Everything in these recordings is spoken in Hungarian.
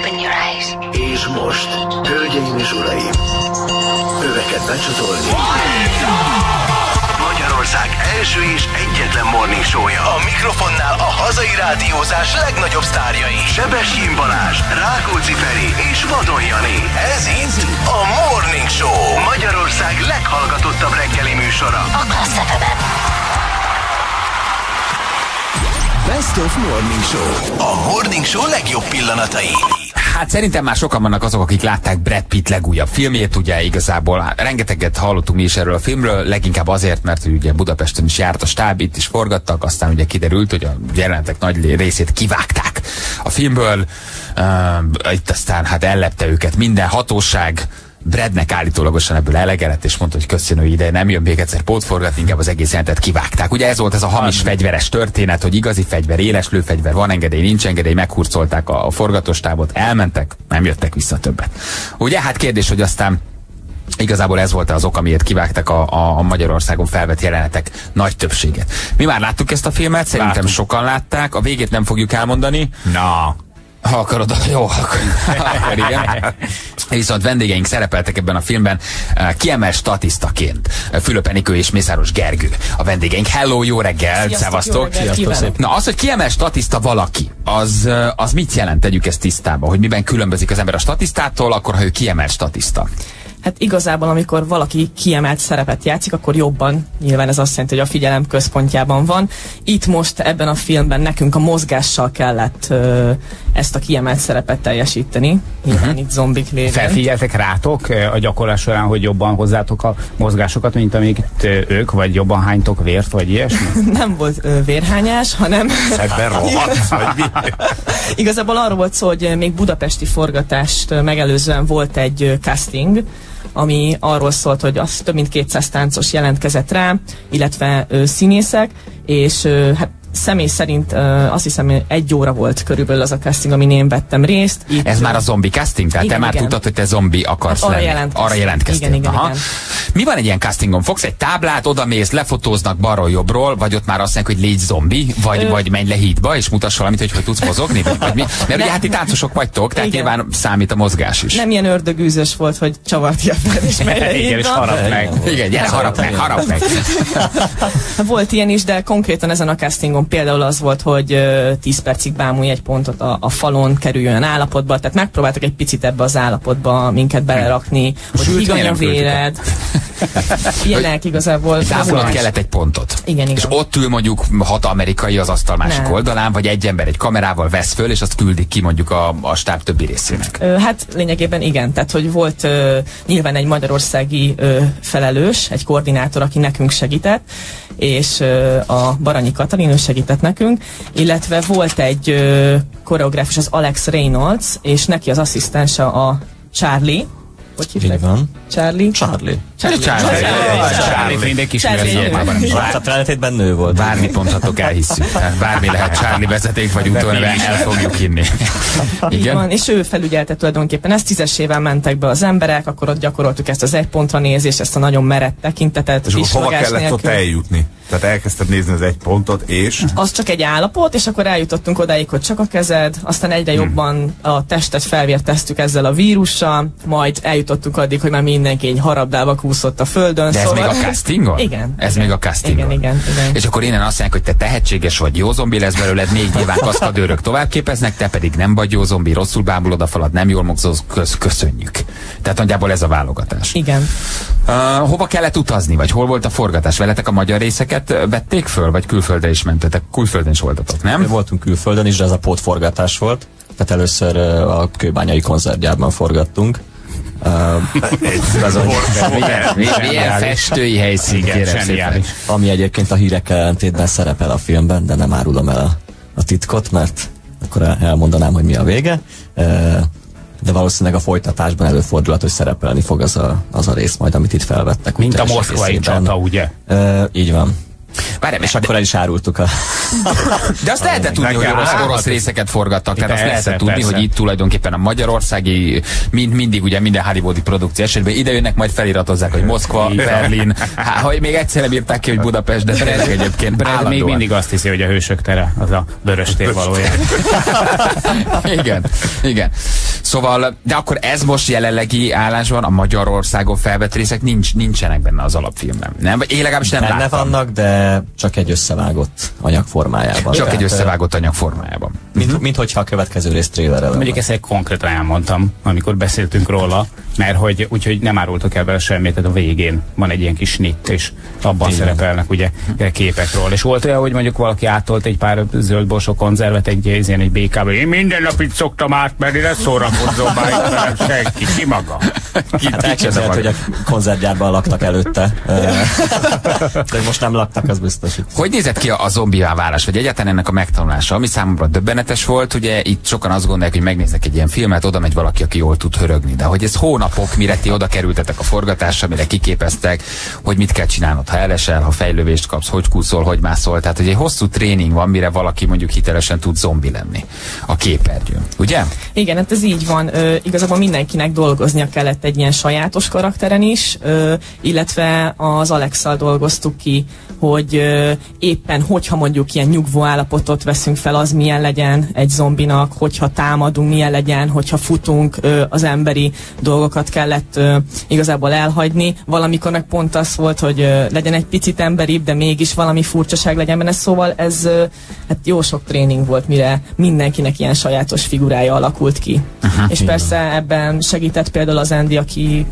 Open your eyes. És most, hölgyeim és uraim, öveket becsatolni. Magyarország első és egyetlen morning show-ja. A mikrofonnál a hazai rádiózás legnagyobb sztárjai. Sebestyén Balázs, Rákóczi Feri és Vadon Jani. Ez itt a Morning Show. Magyarország leghallgatottabb reggeli műsora. A Klassz FM-en. Best of Morning Show. A Morning Show legjobb pillanatai. Hát szerintem már sokan vannak azok, akik látták Brad Pitt legújabb filmjét, ugye igazából rengeteget hallottunk mi is erről a filmről, leginkább azért, mert ugye Budapesten is járt a stáb, itt is forgattak, aztán ugye kiderült, hogy a jelenetek nagy részét kivágták a filmből, itt aztán hát ellepte őket minden hatóság. Bradnek állítólagosan ebből elege lett, és mondta, hogy köszönő ide nem jön még egyszer pótforgatni, inkább az egész jelentet kivágták. Ugye ez volt ez a hamis fegyveres történet, hogy igazi fegyver, éles lőfegyver, van engedély, nincs engedély, meghurcolták a forgatóstábot, elmentek, nem jöttek vissza többet. Ugye hát kérdés, hogy aztán igazából ez volt az ok, amiért kivágtak a Magyarországon felvett jelenetek nagy többséget. Mi már láttuk ezt a filmet, szerintem sokan látták, a végét nem fogjuk elmondani. Na. Ha akarod, jó, akkor igen. Viszont vendégeink szerepeltek ebben a filmben kiemelt statisztaként. Fülöp Enikő és Mészáros Gergő a vendégeink. Hello, jó reggel, szevasztok. Na az, hogy kiemelt statiszta valaki, az mit jelent? Tegyük ezt tisztába, hogy miben különbözik az ember a statisztától, akkor ha ő kiemelt statiszta. Hát igazából, amikor valaki kiemelt szerepet játszik, akkor jobban, nyilván ez azt jelenti, hogy a figyelem központjában van. Itt most ebben a filmben nekünk a mozgással kellett ezt a kiemelt szerepet teljesíteni. Nyilván itt zombik lévén. Felfigyeltek rátok a gyakorlás során, hogy jobban hozzátok a mozgásokat, mint amik ők, vagy jobban hánytok vért, vagy ilyesmi? Nem volt vérhányás, hanem... Szebben rohadt, vagy mi? Igazából arról volt szó, hogy még budapesti forgatást megelőzően volt egy casting, ami arról szólt, hogy az több mint 200 táncos jelentkezett rá, illetve színészek, és hát személy szerint azt hiszem 1 óra volt körülbelül az a casting, amin én vettem részt. Itt, ez már a zombi casting? Tehát igen, te már igen. tudtad, hogy te zombi akarsz hát lenni. Arra jelentkeztél. Igen. Mi van egy ilyen castingon? Fogsz egy táblát, odamész, lefotóznak balról jobbról, vagy ott már azt mondják, hogy légy zombi, vagy menj le hídba, és mutass valamit, hogy tudsz mozogni? Vagy mi? Mert ugye hát itt táncosok vagytok, tehát igen. nyilván számít a mozgás is. Nem ilyen ördögűzös volt, hogy csavarti a fel, és megy le Igen, és hídba. harap meg. Igen, gyere, harap meg. Volt ilyen is, de konkrétan ezen a castingon például az volt, hogy 10 percig bámulj egy pontot a falon, kerüljön olyan állapotba, tehát megpróbáltak egy picit ebbe az állapotba minket belerakni, hogy higany a véred. Ilyenek igazából. Távolod kellett egy pontot. Igen. És ott ül mondjuk 6 amerikai az asztal másik Nem. oldalán, vagy egy ember egy kamerával vesz föl, és azt küldik ki mondjuk a stáb többi részének. Hát lényegében igen, tehát hogy volt nyilván egy magyarországi felelős, egy koordinátor, aki nekünk segített, és a Baranyi Katalin, ő segített nekünk, illetve volt egy koreográfus, az Alex Reynolds, és neki az asszisztense a Charlie. Hogy hívták? Van. Charlie. Fénydék is WhatsApp feltétben nő volt. Bármit mondhatok, elhisszük. Tehát bármi lehet, Charlie vezeték, vagy utólag el fogjuk hinni. Igen. Van, és ő felügyelte tulajdonképpen ezt, 10-esével mentek be az emberek, akkor ott gyakoroltuk ezt az egy pontra nézést, ezt a nagyon merett tekintetet. És akkor hova kellett ott eljutni? Tehát elkezdted nézni az egy pontot, és... Az csak egy állapot, és akkor eljutottunk odáig, hogy csak a kezed, aztán egyre jobban a testet felvérteztük ezzel a vírussal, majd eljutottunk addig, hogy már mindenki egy harabdába kúszott a földön. De ez még a castingon? Igen. Ez még a castingon. Igen. És akkor innen azt mondják, hogy te tehetséges vagy, jó zombi lesz belőled, még nyilván kaszkadőrök tovább képeznek, te pedig nem vagy jó zombi, rosszul bámulod a falat, nem jól mozogsz, köszönjük. Tehát nagyjából ez a válogatás. Igen. Hova kellett utazni, vagy hol volt a forgatás? Veletek a magyar részeket vették föl, vagy külföldre is mentetek? Külföldön is voltatok, nem? Mi voltunk külföldön is, de ez a pótforgatás volt. Tehát először a kőbányai koncertgyárban forgattunk. Milyen festői helyszín, kérem szépen. Ami egyébként a hírek ellentétben szerepel a filmben, de nem árulom el a titkot, mert akkor elmondanám, hogy mi a vége. De valószínűleg a folytatásban előfordulhat, hogy szerepelni fog az a rész majd, amit itt felvettek. Mint a moszkvai csata, ugye? Így van. Várjál, és akkor el is árultuk a... De azt lehetett tudni, hogy orosz részeket forgattak, tehát azt lehetett tudni, hogy itt tulajdonképpen a magyarországi, mindig ugye minden hollywoodi produkció esetben ide jönnek, majd feliratozzák, hogy Moszkva, Berlin, hogy még egyszer nem írták ki, hogy Budapest, de tényleg egyébként Brad még mindig azt hiszi, hogy a Hősök tere az a Vörös tér valójában. Igen. Szóval, de akkor ez most jelenlegi állásban a Magyarországon felvett részek nincsenek benne az alapfilmben. Nem? Én legalábbis nem benne láttam. vannak, de csak egy összevágott anyag formájában. Csak egy összevágott anyag formájában. Mint hogyha a következő rész trailerre lenne. Mondjuk ezt konkrétan elmondtam, amikor beszéltünk róla, mert hogy úgyhogy nem árultak el vele semmit, tehát a végén van egy ilyen kis snitt, és abban szerepelnek ugye képekről. És volt olyan, hogy mondjuk valaki átolt egy pár zöldborsó konzervet egy békába. Én minden nap itt szoktam átmenni, ne szórakozzon már itt velem senki, ki maga. Hát elképzelhet, hogy a konzervgyárban laktak előtte. De most nem laktak, az biztos. Hogy nézett ki a zombivá válás, vagy egyáltalán ennek a megtanulása? Ami számomra döbbenetes volt, ugye itt sokan azt gondolják, hogy megnéznek egy ilyen filmet, oda megy valaki, aki jól tud hörögni. De hogy ez hónapok, mire ti oda kerültetek a forgatásra, mire kiképeztek, hogy mit kell csinálnod, ha elesel, ha fejlövést kapsz, hogy kúszol, hogy mászol. Tehát, hogy egy hosszú tréning van, mire valaki mondjuk hitelesen tud zombi lenni a képernyőn. Ugye? Igen, hát ez így van. Igazából mindenkinek dolgoznia kellett egy ilyen sajátos karakteren is, illetve az Alex-szal dolgoztuk ki, hogy éppen hogyha mondjuk ilyen nyugvó állapotot veszünk fel, az milyen legyen egy zombinak, hogyha támadunk, milyen legyen, hogyha futunk, az emberi dolgokat kellett igazából elhagyni. Valamikor meg pont az volt, hogy legyen egy picit emberibb, de mégis valami furcsaság legyen benne. Szóval ez hát jó sok tréning volt, mire mindenkinek ilyen sajátos figurája alakult ki. És persze ebben segített például az Andy, aki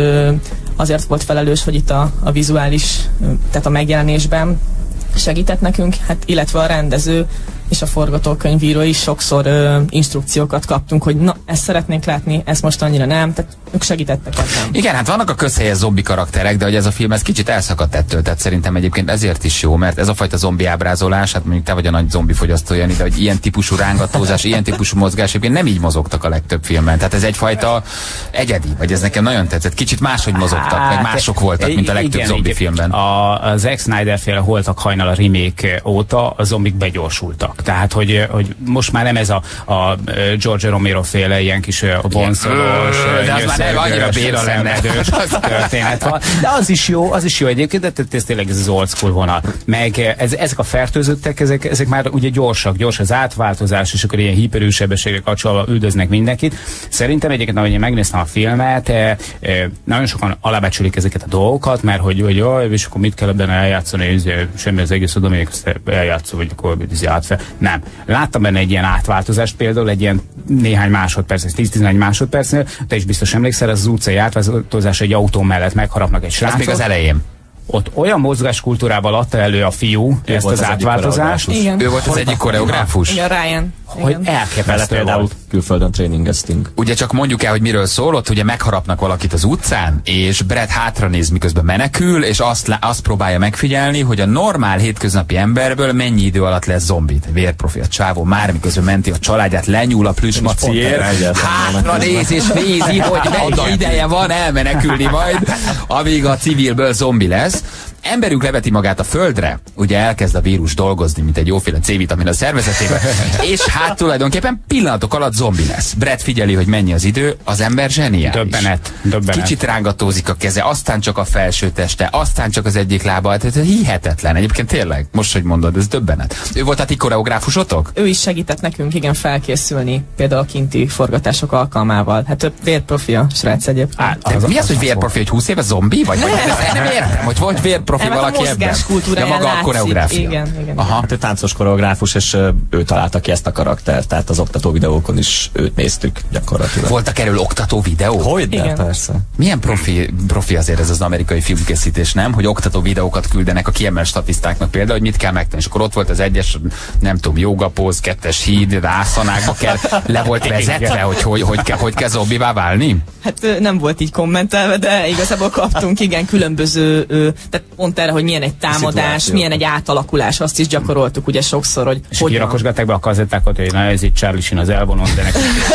azért volt felelős, hogy itt a vizuális, tehát a megjelenésben segített nekünk, hát illetve a rendező és a forgatókönyvíró is sokszor instrukciókat kaptunk, hogy na, ezt szeretnénk látni, ezt most annyira nem, tehát ők segítettek ebben. Igen, hát vannak a közhelyes zombi karakterek, de hogy ez a film ez kicsit elszakadt ettől, tehát szerintem egyébként ezért is jó, mert ez a fajta zombi ábrázolás, hát mondjuk te vagy a nagy zombi fogyasztó, Jani, de hogy ilyen típusú rángatózás, ilyen típusú mozgás, egyébként nem így mozogtak a legtöbb filmben, tehát ez egyfajta egyedi, vagy ez nekem nagyon tetszett, kicsit máshogy mozogtak, meg mások voltak, mint a legtöbb zombi filmben. A Zack Snyder-féle Holtak hajnal a remake óta a zombik begyorsultak. Tehát, hogy most már nem ez a George Romero féle ilyen kis bonszolós, de az már nem annyira béralemedős történet van. De az is jó egyébként, de ez tényleg ez az old school vonal. Meg ezek a fertőzöttek, ezek már ugye gyors az átváltozás, és akkor ilyen hiperűsebességre kapcsolva üldöznek mindenkit. Szerintem egyébként, ahogy én megnéztem a filmet, nagyon sokan alábecsülik ezeket a dolgokat, mert hogy jaj, és akkor mit kell ebben eljátszani, semmi az egész oda, még eljátszol, vagy akkor átfel. Nem. Láttam benne egy ilyen átváltozást, például egy ilyen néhány másodperc, 10-11 másodpercnél, te is biztos emlékszel, az utcai átváltozás egy autó mellett megharapnak egy srácot. Ez még az elején. Ott olyan mozgáskultúrával adta elő a fiú ezt az átváltozást. Ő volt az egyik koreográfus. Igen, Ryan. Hogy elképesztő volt. Külföldön tréningeztünk. Ugye csak mondjuk el, hogy miről szólott, ugye megharapnak valakit az utcán, és Brad hátra néz, miközben menekül, és azt próbálja megfigyelni, hogy a normál hétköznapi emberből mennyi idő alatt lesz zombi. Vérprofi a csávó, már miközben menti a családját, lenyúl a plüsmaciért, hátra néz és nézi, hogy mennyi ideje van elmenekülni majd, amíg a civilből zombi lesz. Emberünk leveti magát a földre, ugye elkezd a vírus dolgozni, mint egy jóféle C-vitamin a szervezetében, és hát tulajdonképpen pillanatok alatt zombi lesz. Brad figyeli, hogy mennyi az idő, az ember zseniális. Döbbenet. Kicsit rángatózik a keze, aztán csak a felső teste, aztán csak az egyik lába, tehát hihetetlen. Egyébként tényleg, most, hogy mondod, ez döbbenet. Ő volt a ti koreográfusotok? Ő is segített nekünk, igen, felkészülni, például a kinti forgatások alkalmával. Hát ő vérprofi a srác egyébként. Mi az, hogy vérprofi, hogy 20 éve zombi? Vagy nem értem, hogy volt vérprofi valaki ebben. Ja, maga a koreográfia. Igen. Aha. Hát ő táncos koreográfus, és ő találta ki ezt a karaktert, tehát az oktató videókon is őt néztük gyakorlatilag. Voltak erről oktató videók? Hogyne, persze. Milyen profi azért ez az amerikai filmkészítés, nem? Hogy oktató videókat küldenek a kiemelt statisztáknak például, hogy mit kell megtenni. És akkor ott volt az egyes, nem tudom, jogapóz, 2-es híd, rászanákba kell, le volt vezetve, hogy kell zombivá válni? Hát nem volt így kommentelve, de igazából kaptunk, igen, különböző, tehát pont erre, hogy milyen egy támadás, milyen egy átalakulás, azt is gyakoroltuk ugye sokszor, hogy és kirakosgatták be a kazettákat, hogy na ez itt Charlie Sheen az elvonon, de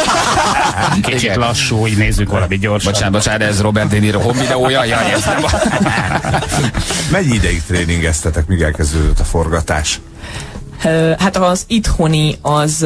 nekünk kicsit lassú, így nézzük valami gyorsan. Bocsánat, ez Robert De Niro home videója? Jaj, ez nem. Mennyi ideig tréningeztetek, míg elkezdődött a forgatás? Hát az itthoni az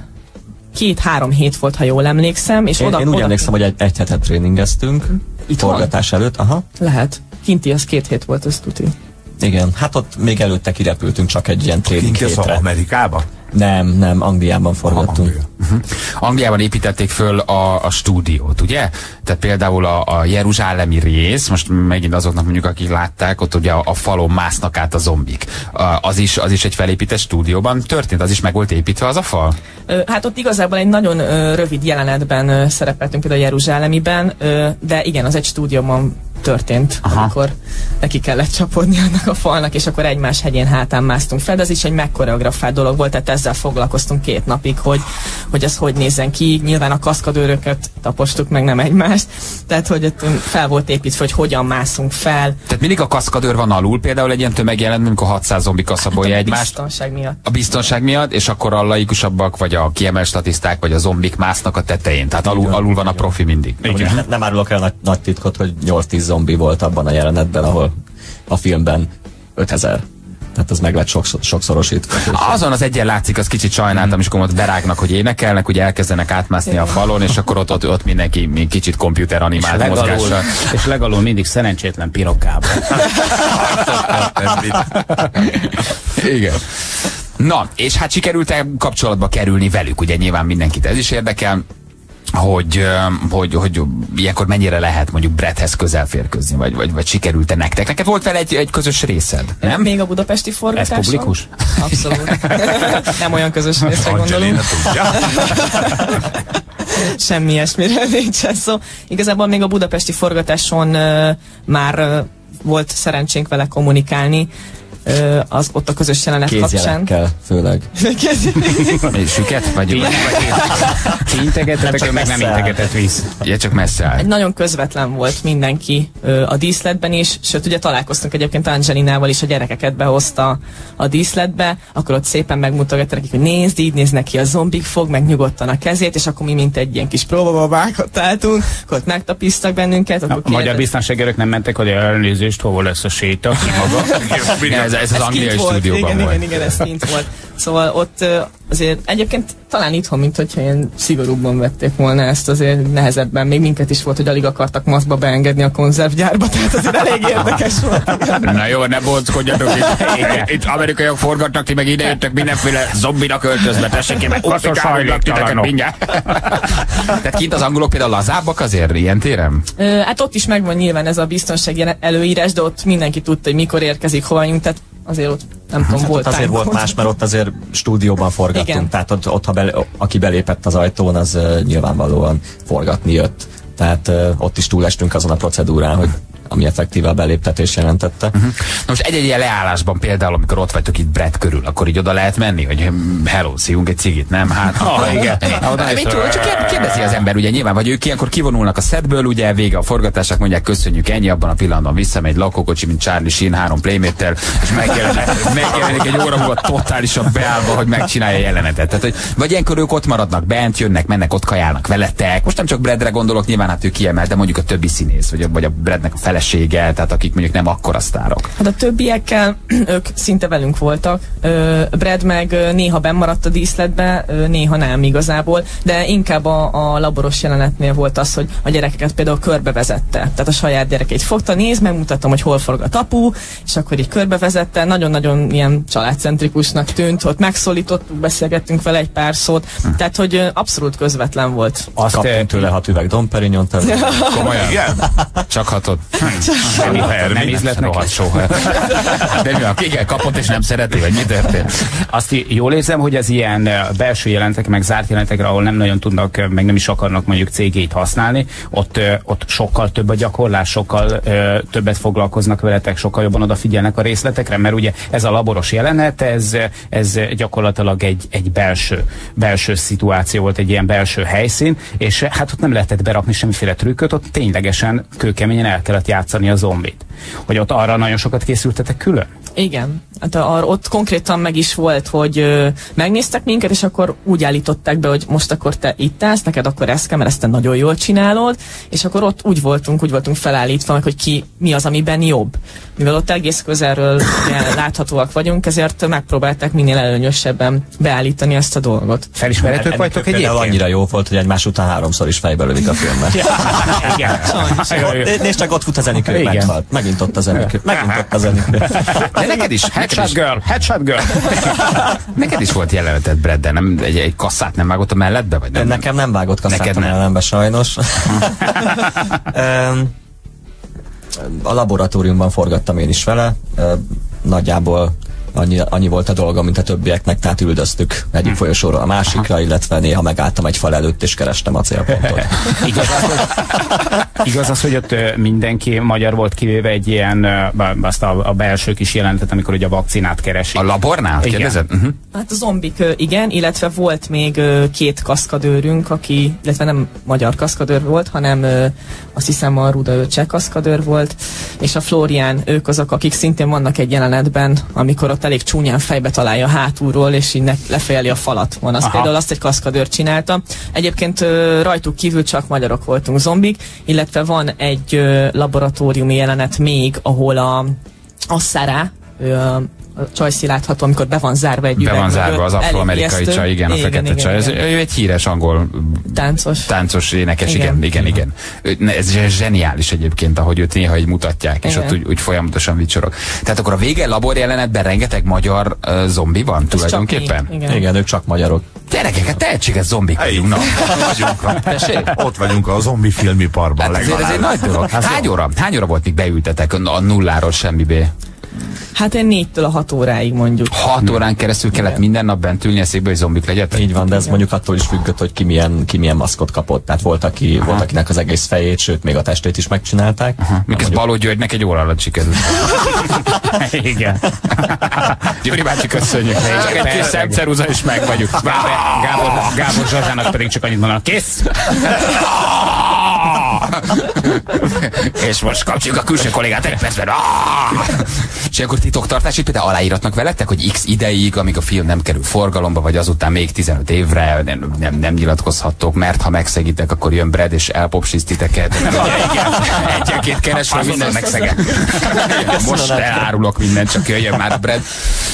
2-3 hét volt, ha jól emlékszem. És én úgy emlékszem, hogy egy hetet tréningeztünk forgatás előtt. Aha. Lehet. Kinti az 2 hét volt, azt tuti. Igen, hát ott még előtte kirepültünk csak egy ilyen tréning hétre. Amerikába? Nem, Angliában forgattunk. Angliában építették föl a stúdiót, ugye? Tehát például a jeruzsálemi rész, most megint azoknak mondjuk, akik látták, ott ugye a falon másznak át a zombik. Az is egy felépített stúdióban történt, az is meg volt építve az a fal? Hát ott igazából egy nagyon rövid jelenetben szerepeltünk például a jeruzsálemiben, de igen, az egy stúdióban történt, amikor neki kellett csapódni annak a falnak, és akkor egymás hegyén hátán másztunk fel, de ez is egy megkoreografált dolog volt, tehát ezzel foglalkoztunk 2 napig, hogy ez hogy nézzen ki. Nyilván a kaszkadőröket tapostuk meg, nem egymást, tehát hogy fel volt építve, hogy hogyan mászunk fel. Tehát mindig a kaszkadőr van alul, például egy ilyen tömegjelent, amikor 600 zombi kaszabolja egymást. A biztonság miatt. A biztonság miatt, és akkor a laikusabbak, vagy a kiemelt statiszták, vagy a zombik másznak a tetején. Tehát alul van a profi mindig. Nem árulok el nagy titkot, hogy 8-10 zombi volt abban a jelenetben, ahol a filmben 5000. Tehát ez meg lett sokszorosítva. Azon az egyen látszik, az kicsit sajnáltam, és akkor ott berágnak, hogy énekelnek, ugye elkezdenek átmászni a falon, és akkor ott mindenki még kicsit komputer animált mozgással. És legalul mindig szerencsétlen pirokában. Igen. Na, és hát sikerült-e kapcsolatba kerülni velük? Ugye nyilván mindenkit ez is érdekel, hogy ilyenkor mennyire lehet mondjuk Bradhez közel férkőzni, vagy sikerült-e nektek? Neked volt vele egy közös részed, nem? Még a budapesti forgatáson? Ez publikus? Abszolút. Nem olyan közös részre gondolunk. Semmi ilyesmire nincsen szó. Igazából még a budapesti forgatáson már volt szerencsénk vele kommunikálni, ott a közös jelenet kapcsán. Kézjelekkel főleg. Süket? Vagy integetetek, meg nem integetett víz. Ja, csak messze áll. Egy nagyon közvetlen volt mindenki a díszletben is, sőt ugye találkoztunk egyébként Angelinával is, a gyerekeket behozta a díszletbe, akkor ott szépen megmutogatta nekik, hogy nézd, így néznek ki a zombik, fog meg nyugodtan a kezét, és akkor mi mint egy ilyen kis próbababákat álltunk, akkor ott megtapisztak bennünket. A magyar biztonságőrök nem mentek, hogy elnézést, hova lesz a séta, ki maga. Ez az angliai stúdióban volt. Igen, ez kint volt. Szóval ott azért egyébként talán itthon, mint hogyha ilyen szigorúbban vették volna ezt, azért nehezebben. Még minket is volt, hogy alig akartak maszkba beengedni a konzervgyárba, tehát azért elég érdekes volt. Na jó, ne bonckodjatok itt amerikaiak forgatnak, ti meg ide jöttök mindenféle zombinak öltözve, tessék ki, meg komplikálnak titeket mindjárt. Tehát kint az angolok például lazábbak azért ilyen téren? Hát ott is megvan nyilván ez a biztonsági előírás, de ott mindenki tudta, hogy mikor érkezik, hova jönk, tehát azért ott nem tudom, volt azért volt más, mert ott azért stúdióban forgattunk, igen. Tehát ott aki belépett az ajtón, az nyilvánvalóan forgatni jött. Tehát ott is túlestünk azon a procedúrán, hogy ami effektíve a beléptetés jelentette. Na most egy-egy ilyen leállásban például, amikor ott vagytok itt Brad körül, akkor így oda lehet menni, hogy hello, szívunk egy cigit, nem? Hát, igen. Csak kérdezi az ember, ugye nyilván, vagy ők ilyenkor kivonulnak a setből, ugye vége a forgatásnak, mondják köszönjük, ennyi, abban a pillanatban visszamegy lakókocsi, mint Charlie Sheen 3 Playmate-tel, és megjelenik egy óra múlva totálisan beállva, hogy megcsinálja a jelenetet. Tehát, hogy, vagy ilyenkor ők ott maradnak bent, jönnek, mennek, ott kajálnak veletek. Most nem csak Bradre gondolok, nyilván hát ő kiemel, de mondjuk a többi színész, vagy a Bradnek a felesége, tehát akik mondjuk nem akkora sztárok. Hát a többiekkel ők szinte velünk voltak. Brad meg néha bennmaradt a díszletbe, néha nem igazából, de inkább a laboros jelenetnél volt az, hogy a gyerekeket például körbevezette. Tehát a saját gyerekeit fogta, nézd, megmutatom, hogy hol forgat apu, és akkor így körbevezette. Nagyon-nagyon ilyen családcentrikusnak tűnt, ott megszólítottuk, beszélgettünk vele egy pár szót, tehát hogy abszolút közvetlen volt. Kaptunk tőle 6 üveg Dom Perignon. Komolyan? Igen? Csak 6-ot. Nem ízlet rohadt soha. De igen, kapott és nem szereti, vagy mi történt? Azt jól érzem, hogy az ilyen belső jelentek, meg zárt jelentekre, ahol nem nagyon tudnak, meg nem is akarnak mondjuk cégét használni, ott sokkal több a gyakorlás, sokkal többet foglalkoznak veletek, sokkal jobban odafigyelnek a részletekre, mert ugye ez a laboros jelenet, ez gyakorlatilag egy belső szituáció volt, egy ilyen belső helyszín, és hát ott nem lehetett berakni semmiféle trükköt, ott ténylegesen kőkeményen el kellett játszani a zombit. Hogy ott arra nagyon sokat készültetek külön? Igen. Hát ott konkrétan meg is volt, hogy megnéztek minket, és akkor úgy állították be, hogy most akkor te itt állsz, neked akkor ezt kell, mert ezt te nagyon jól csinálod, és akkor ott úgy voltunk felállítva, meg, hogy mi az, amiben jobb. Mivel ott egész közelről ugye, láthatóak vagyunk, ezért megpróbálták minél előnyösebben beállítani ezt a dolgot. Felismerhetők vagytok egyébként? Annyira jó volt, hogy egymás után 3-szor is fejbe lövik a filmet. Igen. Nézd csak, ott fut a zenikő, meghalt. Megint ott a zenikő. De neked is Headshot girl. Neked is volt jeleneted, Brad, de nem, egy kasszát nem vágott a melledbe? Vagy nem? Nekem nem vágott kasszát a mellembe, sajnos. A laboratóriumban forgattam én is vele. Nagyjából annyi volt a dolga, mint a többieknek, tehát üldöztük egyik folyosóról a másikra, illetve néha megálltam egy fal előtt, és kerestem a célpontot. Igaz az, hogy ott mindenki magyar volt, kivéve egy ilyen, azt a belső kis jelenetet, amikor ugye a vakcinát keresik. A labornál? Kérdezed? Hát a zombik, igen, illetve volt még 2 kaszkadőrünk, illetve nem magyar kaszkadőr volt, hanem azt hiszem a Ruda cseh kaszkadőr volt, és a Florian, ők azok, akik szintén vannak egy jelenetben, amikor ott elég csúnyán fejbe találja hátulról, és így lefejeli a falat. Van az például, azt egy kaszkadőr csinálta. Egyébként rajtuk kívül csak magyarok voltunk zombik, illetve van egy laboratóriumi jelenet még, ahol a Sarah, a Csajci látható, amikor be van zárva egy üveg. Be van zárva az afroamerikai csaj, igen, a fekete csaj. Ő egy híres angol táncos énekes, igen. Ez zseniális egyébként, ahogy őt néha így mutatják, és ott úgy folyamatosan vicsorog. Tehát akkor a vége labor jelenetben rengeteg magyar zombi van tulajdonképpen? Igen, ők csak magyarok. Gyerekek, hát tehetséges zombik vagyunk. Na, ott vagyunk a zombi filmiparban. Hát ez egy nagy dolog. Hány óra volt, míg beültetek a nulláról semmibé? Hát én 4-től a 6 óráig mondjuk. 6 órán keresztül kellett minden nap bent ülni a székbe, hogy zombik legyetek? Így van, de ez mondjuk attól is függött, hogy ki milyen maszkot kapott. Tehát volt, akinek az egész fejét, sőt, még a testét is megcsinálták. Mikor Baló Györgynek egy óra alatt sikerült. Igen. Gyuri bácsi, köszönjük. Csak egy kis szemceruza és meg vagyunk. Gábor Zsazsának pedig csak annyit mondanak. Kész! És most kapcsoljuk a külső kollégát egy percben. És akkor titoktartás, itt például aláíratnak veletek, hogy x ideig, amíg a film nem kerül forgalomba, vagy azután még 15 évre nem nyilatkozhattok, mert ha megszegítek, akkor jön Brad és elpopsiz titeket. Egyenként keresve minden megszegek. Most elárulok mindent, csak jöjjön már a Brad.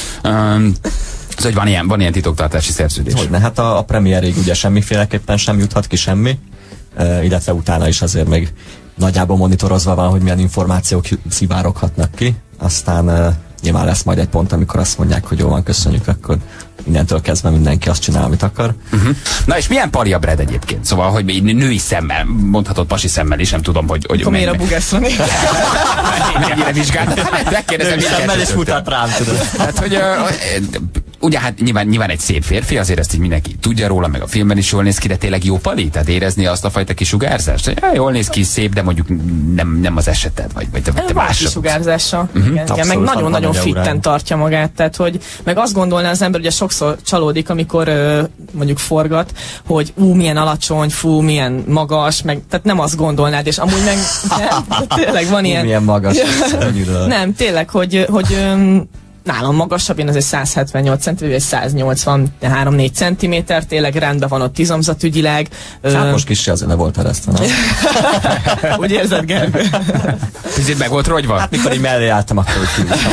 Szóval van ilyen titoktartási szerződés. Hogyne, hát a premiérig ugye semmiféleképpen sem juthat ki semmi, illetve utána is azért még nagyjából monitorozva van, hogy milyen információk szivároghatnak ki. Aztán nyilván lesz majd egy pont, amikor azt mondják, hogy jó van, köszönjük, akkor innentől kezdve mindenki azt csinál, amit akar. Na és milyen pali a Brad egyébként? Szóval, hogy női szemmel, mondhatod pasi szemmel is, nem tudom, hogy akkor miért a bugászlani? Mennyire vizsgáltad? Megkérdezem, szemmel is mutat rám, tudod. Hát, hogy ugye hát nyilván egy szép férfi, azért ezt így mindenki tudja róla, meg a filmben is jól néz ki, de tényleg jó pali? Tehát érezni azt a fajta kisugárzást? Jól néz ki, szép, de mondjuk nem az eseted, vagy te más kisugárzása. Igen, meg nagyon-nagyon fitten tartja magát, tehát hogy meg azt gondolná az ember, ugye sokszor csalódik, amikor mondjuk forgat, hogy milyen alacsony, milyen magas, meg tehát nem azt gondolnád, és amúgy meg tényleg van ilyen... Milyen magas. Nem, tényleg, hogy nálam magasabb, én azért 178 cm, vagy 183-4 cm, tényleg rendben van ott izomzatügyileg. Hát most kicsi azért ne volt eresztve, nem? Úgy érzed, Gergő? Picit meg volt rogyva? Hát mikor így mellé álltam, akkor úgy kívültem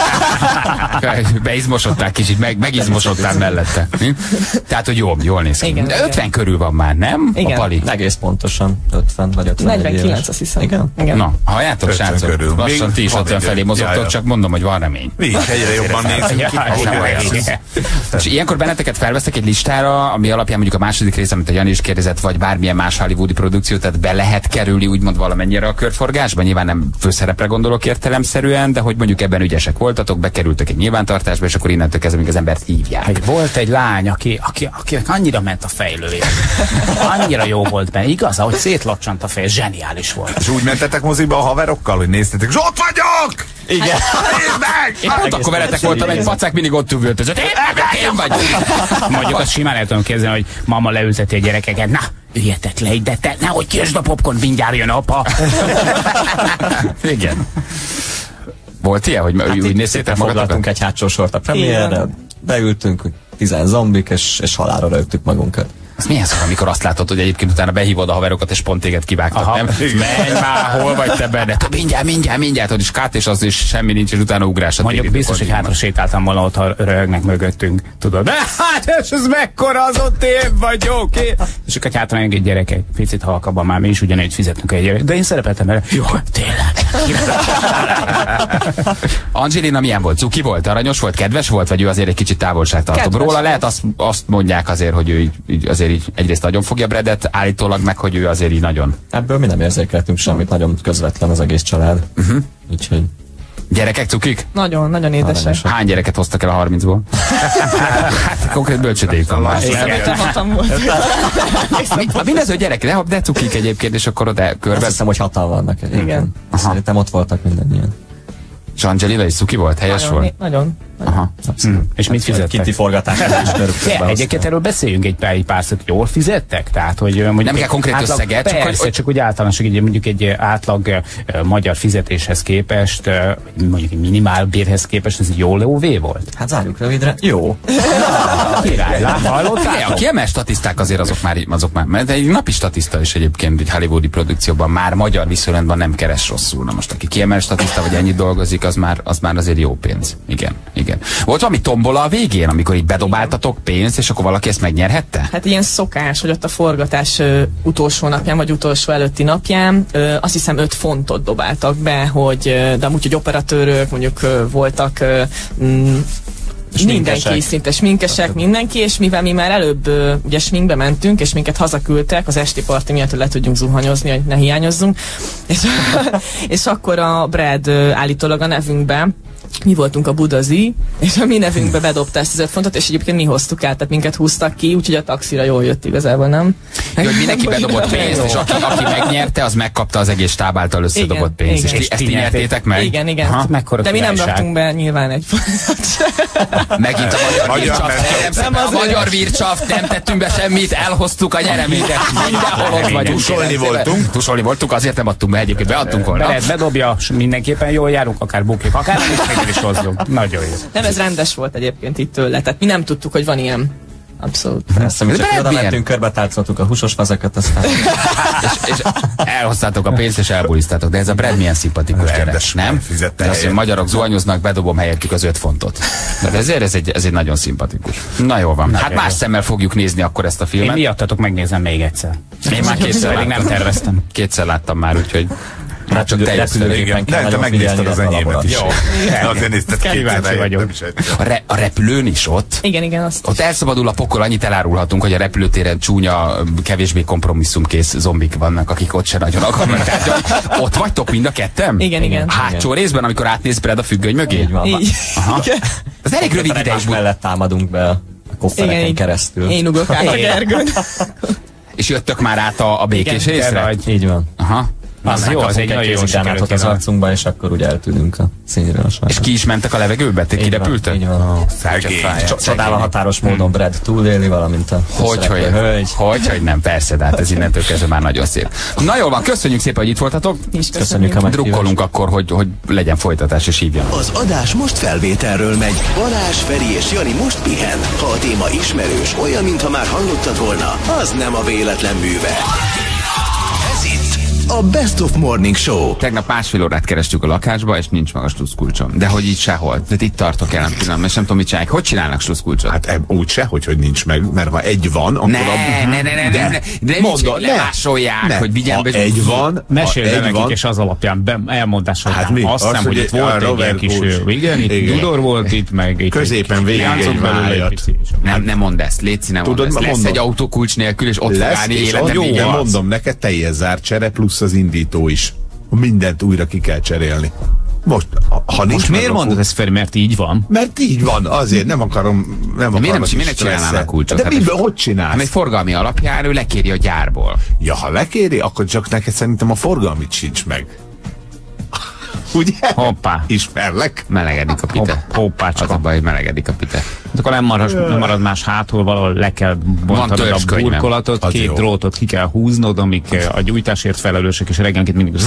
magam. Beizmosodtál kicsit, megizmosodtál mellette. Tehát, hogy jól néz ki. Igen, 50 körül van már, nem? Igen. A pali? Egész pontosan 50 vagy 51 49, éves. azt hiszem. Igen? Na, halljátok, srácok? Lassan ti is 50 felé mozogtok, csak mondom, hogy van remény. Egyre jobban nézünk ki. És ilyenkor benneteket felvesztek egy listára, ami alapján mondjuk a második rész, amit a Jani is kérdezett, vagy bármilyen más hollywoodi produkció, tehát be lehet kerülni úgymond valamennyire a körforgásba? Nyilván nem főszerepre gondolok értelemszerűen, de hogy mondjuk ebben ügyesek voltatok, bekerültek egy nyilvántartásba, és akkor innentől kezdve még az embert hívják. Volt egy lány, akinek annyira ment a fejlője. Annyira jó volt benne. Igaz, ahogy szétlocsant a fej, zseniális volt. És úgy mentetek moziba a haverokkal, hogy néztetek, és ott vagyok! Igen. Nézd meg! Én pont akkor veletek voltam, egy pacák mindig ott üvöltözött. Én vagyok! Mondjuk azt simán el tudom képzelni, hogy mama leülteti a gyerekeket. Na, üljetek le, de te nehogy kiesd a popcorn, mindjárt jön apa. Igen. Volt ilyen, hogy Hát úgy néztétek magatokat? foglaltunk egy hátsó sort a premiérre, beültünk, 10 zombik, és halálra rögtük magunkat. Az milyen szó, amikor azt látod, hogy egyébként utána behívod a haverokat, és pont téged kivágtak, nem? Menj már, hol vagy te benne? Mindjárt, hogy is kát, és az is semmi nincs, és utána ugrás. Mondjuk biztos, hogy hátra sétáltam volna, ott, ha röhögnek mögöttünk, tudod. De hát, és ez mekkora, az ott én vagyok. És akkor általán egy gyerek egy picit halkabban, már mi is ugyanígy fizetünk egy gyerek. De én szerepeltem vele. Jó, tényleg. Angelina milyen volt? Cuki volt? Aranyos volt? Kedves volt? Vagy ő azért egy kicsit távolságtartóbb? Kedves Róla volt. lehet azt mondják azért, hogy ő azért így egyrészt nagyon fogja Bradet, állítólag meg, hogy ő azért így nagyon. Ebből mi nem érzékeltünk semmit, nagyon közvetlen az egész család. Úgyhogy Gyerekek cukik? Nagyon, nagyon édesek. Aranyosak. Hány gyereket hoztak el a 30-ból? Hát konkrét bölcsödéjük van már. Szerintem hatam volt. Mindező gyerek, de cukik egyébként, és akkor oda azt körbe. hiszem, hogy 6-an vannak egyébként. Igen. Szerintem ott voltak mindannyian. És Angelina is cuki volt? Helyes volt? Nagyon. Aha. És mit fizettek? Kinti forgatásra ismerők Ja, egyébként erről beszéljünk egy pár szót, jól fizettek? Tehát, hogy mondjuk Nem kell konkrét átlag, összeget, csak persze, hogy- csak úgy általánosan, így mondjuk egy átlag magyar fizetéshez képest, mondjuk egy minimál bérhez képest, ez jó lóvé volt? Hát zárjuk rövidre. Jó. Király, hallottál? A kiemelt statiszták azért azok már, mert egy napi statiszta is egyébként egy hollywoodi produkcióban már magyar viszonylatban nem keres rosszul. Na most aki kiemelt statiszta, vagy ennyit dolgozik, az már azért jó pénz. Igen. Volt valami tombola a végén, amikor így bedobáltatok pénzt, és akkor valaki ezt megnyerhette? Hát ilyen szokás, hogy ott a forgatás utolsó napján, vagy utolsó előtti napján, azt hiszem 5 fontot dobáltak be, hogy, de amúgy, hogy operatőrök, mondjuk voltak mindenki, szinte sminkesek, mindenki, és mivel mi már előbb ugye sminkbe mentünk, és minket hazaküldtek az esti parti miatt, hogy le tudjunk zuhanyozni, hogy ne hiányozzunk, és akkor a Brad állítólag a nevünkbe, mi voltunk a Budazi, és a mi nevünkbe bedobta ezt az 5 fontot, és egyébként mi hoztuk át, tehát minket húztak ki, úgyhogy a taxira jól jött igazából, nem? Jó, hogy mindenki bedobott pénzt, és aki megnyerte, az megkapta az egész stáb által összedobott Igen, pénzt. igen. És ezt ti nyertétek meg? Igen. Aha. Mekkora De mi nem királyság. raktunk be nyilván egy fontot. Megint a magyar Magyar vircsaft. nem A azért. magyar vircsaft, nem tettünk be semmit, elhoztuk a nyereményet. Mindenhol ott vagyunk. Tusolni voltunk, azért nem adtunk be, egyébként beadtunk volna. Belet bedobja, mikmindenképpen jól járunk, akár bukjuk, akár nem is meg is hozzunk. Nagyon jó. Nem, ez rendes volt egyébként itt tőle, tehát mi nem tudtuk, hogy van ilyen. Abszolút. Persze, mi De csak milyen? oda mentünk, körbe táncoltuk a húsos vezeket, aztán és elhoztátok a pénzt, és elbulisztátok. De ez a Brad milyen szimpatikus gyerek, rendes, nem? fizette De azt, hogy helyet. magyarok zuhanyoznak, bedobom helyettük az 5 fontot. De ezért ez egy nagyon szimpatikus. Na jól van. Hát más szemmel fogjuk nézni akkor ezt a Én filmet. miattatok megnézem még egyszer. Én már Pedig nem terveztem. Kétszer láttam már, úgyhogy már csak teljes repülőgépen kell De te nagyon megnézted figyelni az a enyémet is. laborat. Azért nézted Kíváncsi kétszer, vagyok. nem is egy- a repülőn is ott. Igen, azt. Ott elszabadul a pokol, annyit elárulhatunk, hogy a repülőtéren csúnya, kevésbé kompromisszumkész zombik vannak, akik ott se nagyon akarnak. Tehát, ott vagytok mind a ketten? Igen. Hátsó részben, amikor átnéz Brad a függöny mögé? Így van. Így. Aha. Ez elég rövid ideig Egymás volt. mellett támadunk be a koffereken Igen, keresztül. Én ugok át a Gergőn. És jöttök már át a békés Igen, részre? vagy. Így van. Aha. Az jó, az egy nagyon jó Kézigránátot az sikerült. arcunkba, és akkor ugye eltűnünk a színről. És ki is mentek a levegőbe? Te kirepültek? Így van. Szegény. Csodálva határos módon Brad túléli, valamint a Hogy hölgy. nem, persze, de hát ez innentől kezdve már nagyon szép. Na jól van, köszönjük szépen, hogy itt voltatok. És Köszönjük a meghívást. Drukkolunk akkor, hogy legyen folytatás, és hívjanak. Az adás most felvételről megy. Balázs, Feri és Jani most pihen. Ha a téma ismerős, olyan, mintha már hallottad volna, az nem a véletlen műve. Ez itt a Best of Morning Show. Tegnap másfél órát kerestük a lakásba, és nincs maga sluszkulcsom. De hogy így sehol. Tehát itt tartok jelen pillanatban, és nem tudom, mit csinálják. Hogy csinálnak sluszkulcsot? Hát úgy se, hogy nincs meg, mert ha egy van, akkor Ne másolják, hogy vigyen ha be. egy van, Meséld ha el egy nekik, van, és az alapján elmondás, hogy Hát mi? azt Az, hiszem, hogy hogy itt volt a egy ilyen Robert kis, Bush. igen, itt Igen. Tudor volt itt, meg itt Középen végig láncolt egy belőle vájat. pici, és Nem mondd ezt, légy nem mondd Tudod, ezt. Lesz mondom. egy autókulcs nélkül, és ott fog lesz, állni és életem jó, végén. mondom neked, teljes zárt csere, plusz az indító is. Mindent újra ki kell cserélni. Most, ha nincs Most miért meg, mondod ezt, Feri, mert így van? Mert így van, azért nem akarom. Miért ne csinálnának kulcsot? De Hát miből, hogy Hát egy csinálsz? forgalmi alapján ő lekéri a gyárból. Ja, ha lekéri, akkor csak neked szerintem a forgalmit sincs meg. Ugye? Hoppá. Ismerlek. Melegedik a pite. Hoppá, Az a baj, hogy melegedik a pite. akkor nem marad más hátul, valahol le kell bontanod a törzskönyvem. burkolatot, Az 2 jó. drótot ki kell húznod, amik a gyújtásért felelősek, és reggelenként mindig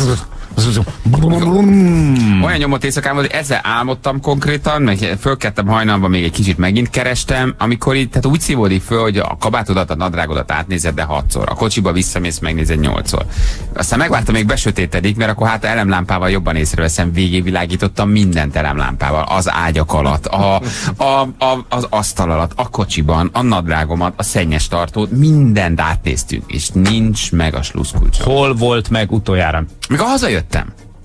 Olyan nyomott éjszakán volt, hogy ezzel álmodtam konkrétan, meg fölkeltem hajnalban, még egy kicsit megint kerestem, amikor így, tehát úgy szívódik föl, hogy a kabátodat, a nadrágodat átnézed, de 6-szor. A kocsiba visszamész, megnézed 8-szor. Aztán megvártam, még besötétedik, mert akkor hát elemlámpával jobban észreveszem, végigvilágítottam mindent elemlámpával, az ágyak alatt, a az asztal alatt, a kocsiban, a nadrágomat, a szennyes tartót, mindent átnéztünk, és nincs meg a sluszkulcsom. Hol volt meg utoljára? Mikor hazajöttem.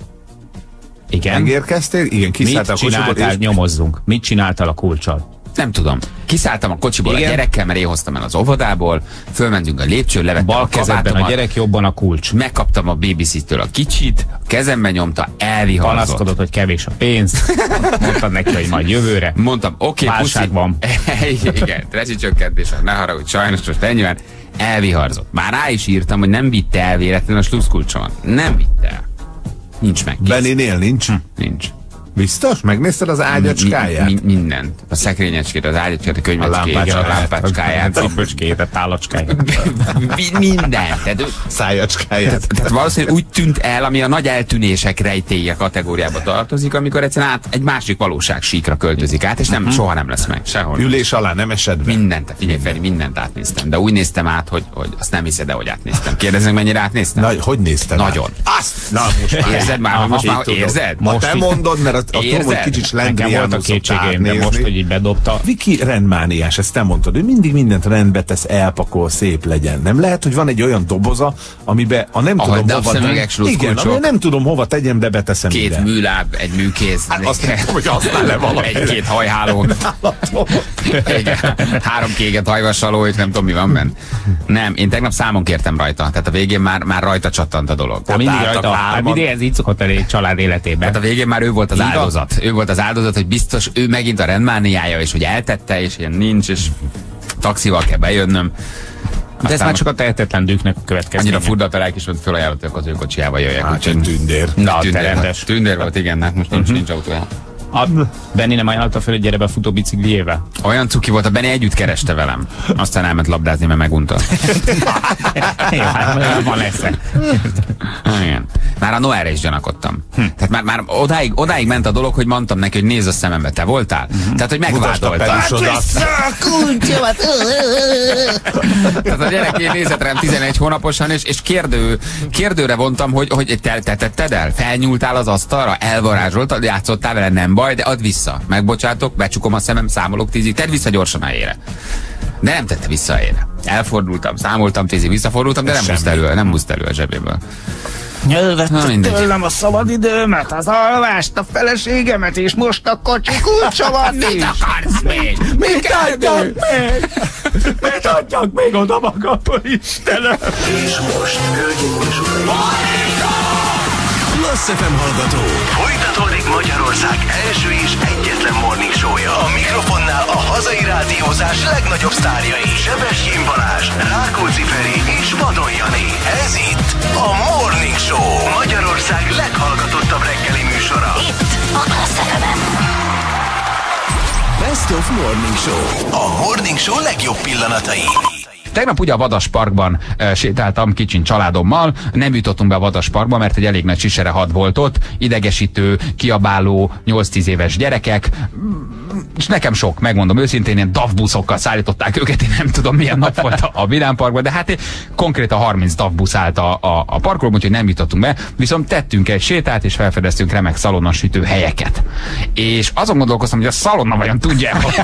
Igen. Megérkeztél? Igen, kiszálltál a Mit kocsiból, csináltál, nyomozzunk? Mit csináltál a kulccsal? Nem tudom. Kiszálltam a kocsiból Igen. a gyerekkel, mert én hoztam el az óvodából, fölmentünk a lépcsőn, levettem Bal a kezedben a kabátomat, gyerek, jobban a kulcs. megkaptam a babysittől a kicsit, a kezembe nyomta, elviharzott. Panaszkodott, hogy kevés a pénz. Mondtad neki, hogy majd jövőre. Mondtam, oké, Válság van. Igen, rezsicsökkentés, ne haragudj, sajnos most ennyi van. Elviharzott. Már rá is írtam, hogy nem vitte el véletlenül a sluszkulcsomat. Nem vitte el. Nincs meg. Kész. Benninél nincs? Nincs. Biztos? Megnézted az ágyacskáját? Mindent. A szekrényecskét, az ágyacskét, a könyvecskét, a lámpácskáját. A cipőcskét, a tálacskáját. Mindent. Szájacskáját. Tehát valószínűleg úgy tűnt el, ami a nagy eltűnések rejtélye kategóriába tartozik, amikor egyszerűen egy másik valóság síkra költözik át, és nem, soha nem lesz meg. Sehol. Ülés alá nem esett be? Mindent, figyelj Feri, mindent átnéztem. De úgy néztem át, hogy azt nem hiszed, de hogy átnéztem. Kérdeznek, mennyire átnéztem? Hogy nézted? Nagyon. Azt! Na, most már. Érzed már, hogy most már érzed? Ma te mondod, mert tudom, hogy Érzed? kicsit Nekem volt a slendriánul szokta kétségeim, de most, hogy átnézni. így bedobta. Viki rendmániás, ezt te mondtad, ő mindig mindent rendbe tesz, elpakol, szép legyen. Nem lehet, hogy van egy olyan doboza, amiben a nem Ahol tudom hova napszemüveg, sluszkulcsok. Igen, amiben nem tudom hova tegyem, de beteszem Két ide. műláb, egy műkéz. Hát azt nem tudom, hogy használ le valami. Egy-két hajháló. Igen. 3 kéget hajvasaló, és nem tudom, mi van benne. Nem, én tegnap számon kértem rajta. Tehát a végén már rajta csattant a dolog. Mindig álltak rajta. Hát hárman. mindig ez így szokott elég egy család életében. Tehát a végén már ő volt az áldozat. Ő volt az áldozat, hogy biztos ő megint a rendmániája, és hogy eltette, és ilyen nincs, és taxival kell bejönnöm. De ez már csak a tehetetlen dűknek a következménye. Annyira furdalt a lelk is, hogy felajánlottak az ő kocsiába jöjjek. Hát, egy tündér. Na, te Tündér, rendes. tündér volt, igen, hát most nincs autója. Benni nem ajánlotta fel, hogy gyere be futó bicikliével? Olyan cuki volt, a Benni együtt kereste velem. Aztán elment labdázni, mert megunta. Jó, hát van esze. Igen. Már a Noelre is gyanakodtam. Tehát már odáig ment a dolog, hogy mondtam neki, hogy nézz a szemembe, te voltál? Tehát, hogy megvádolta. Tehát a gyerek én nézett rám 11 hónaposan, és kérdőre vontam, hogy te tetted el? Felnyúltál az asztalra? Elvarázsoltad? Játszottál vele? Nem baj, de add vissza. Megbocsátok, becsukom a szemem, számolok 10-ig, tedd vissza gyorsan a helyére. De nem tette vissza a helyére. Elfordultam, számoltam 10-ig, visszafordultam, de nem húzta elő a zsebéből. Elvette tőlem a szabadidőmet, az alvást, a feleségemet, és most a kocsi kulcsomat is. Mit akarsz még? Mit adjak még? Mit adjak még oda magamból, Istenem? És most, hölgyeim és uraim, Klassz FM hallgató, folytatódik Magyarország első és egyetlen morning show-ja. A mikrofonnál a hazai rádiózás legnagyobb sztárjai, Sebestyén Balázs, Rákóczi Feri és Vadon Jani. Ez itt a Morning Show, Magyarország leghallgatottabb reggeli műsora. Itt a Klassz FM-en. Best of Morning Show, a Morning Show legjobb pillanatai. Tegnap ugye a Vadasparkban sétáltam kicsin családommal, nem jutottunk be a Vadasparkba, mert egy elég nagy sisere had volt ott, idegesítő, kiabáló, 8-10 éves gyerekek, és nekem sok, megmondom őszintén, ilyen DAF buszokkal szállították őket, én nem tudom milyen nap volt a Vidám Parkban, de hát konkrétan 30 DAF busz állt a parkolóban, úgyhogy nem jutottunk be, viszont tettünk egy sétát, és felfedeztünk remek szalonnasütő helyeket. És azon gondolkoztam, hogy a szalonna vajon tudja, hogy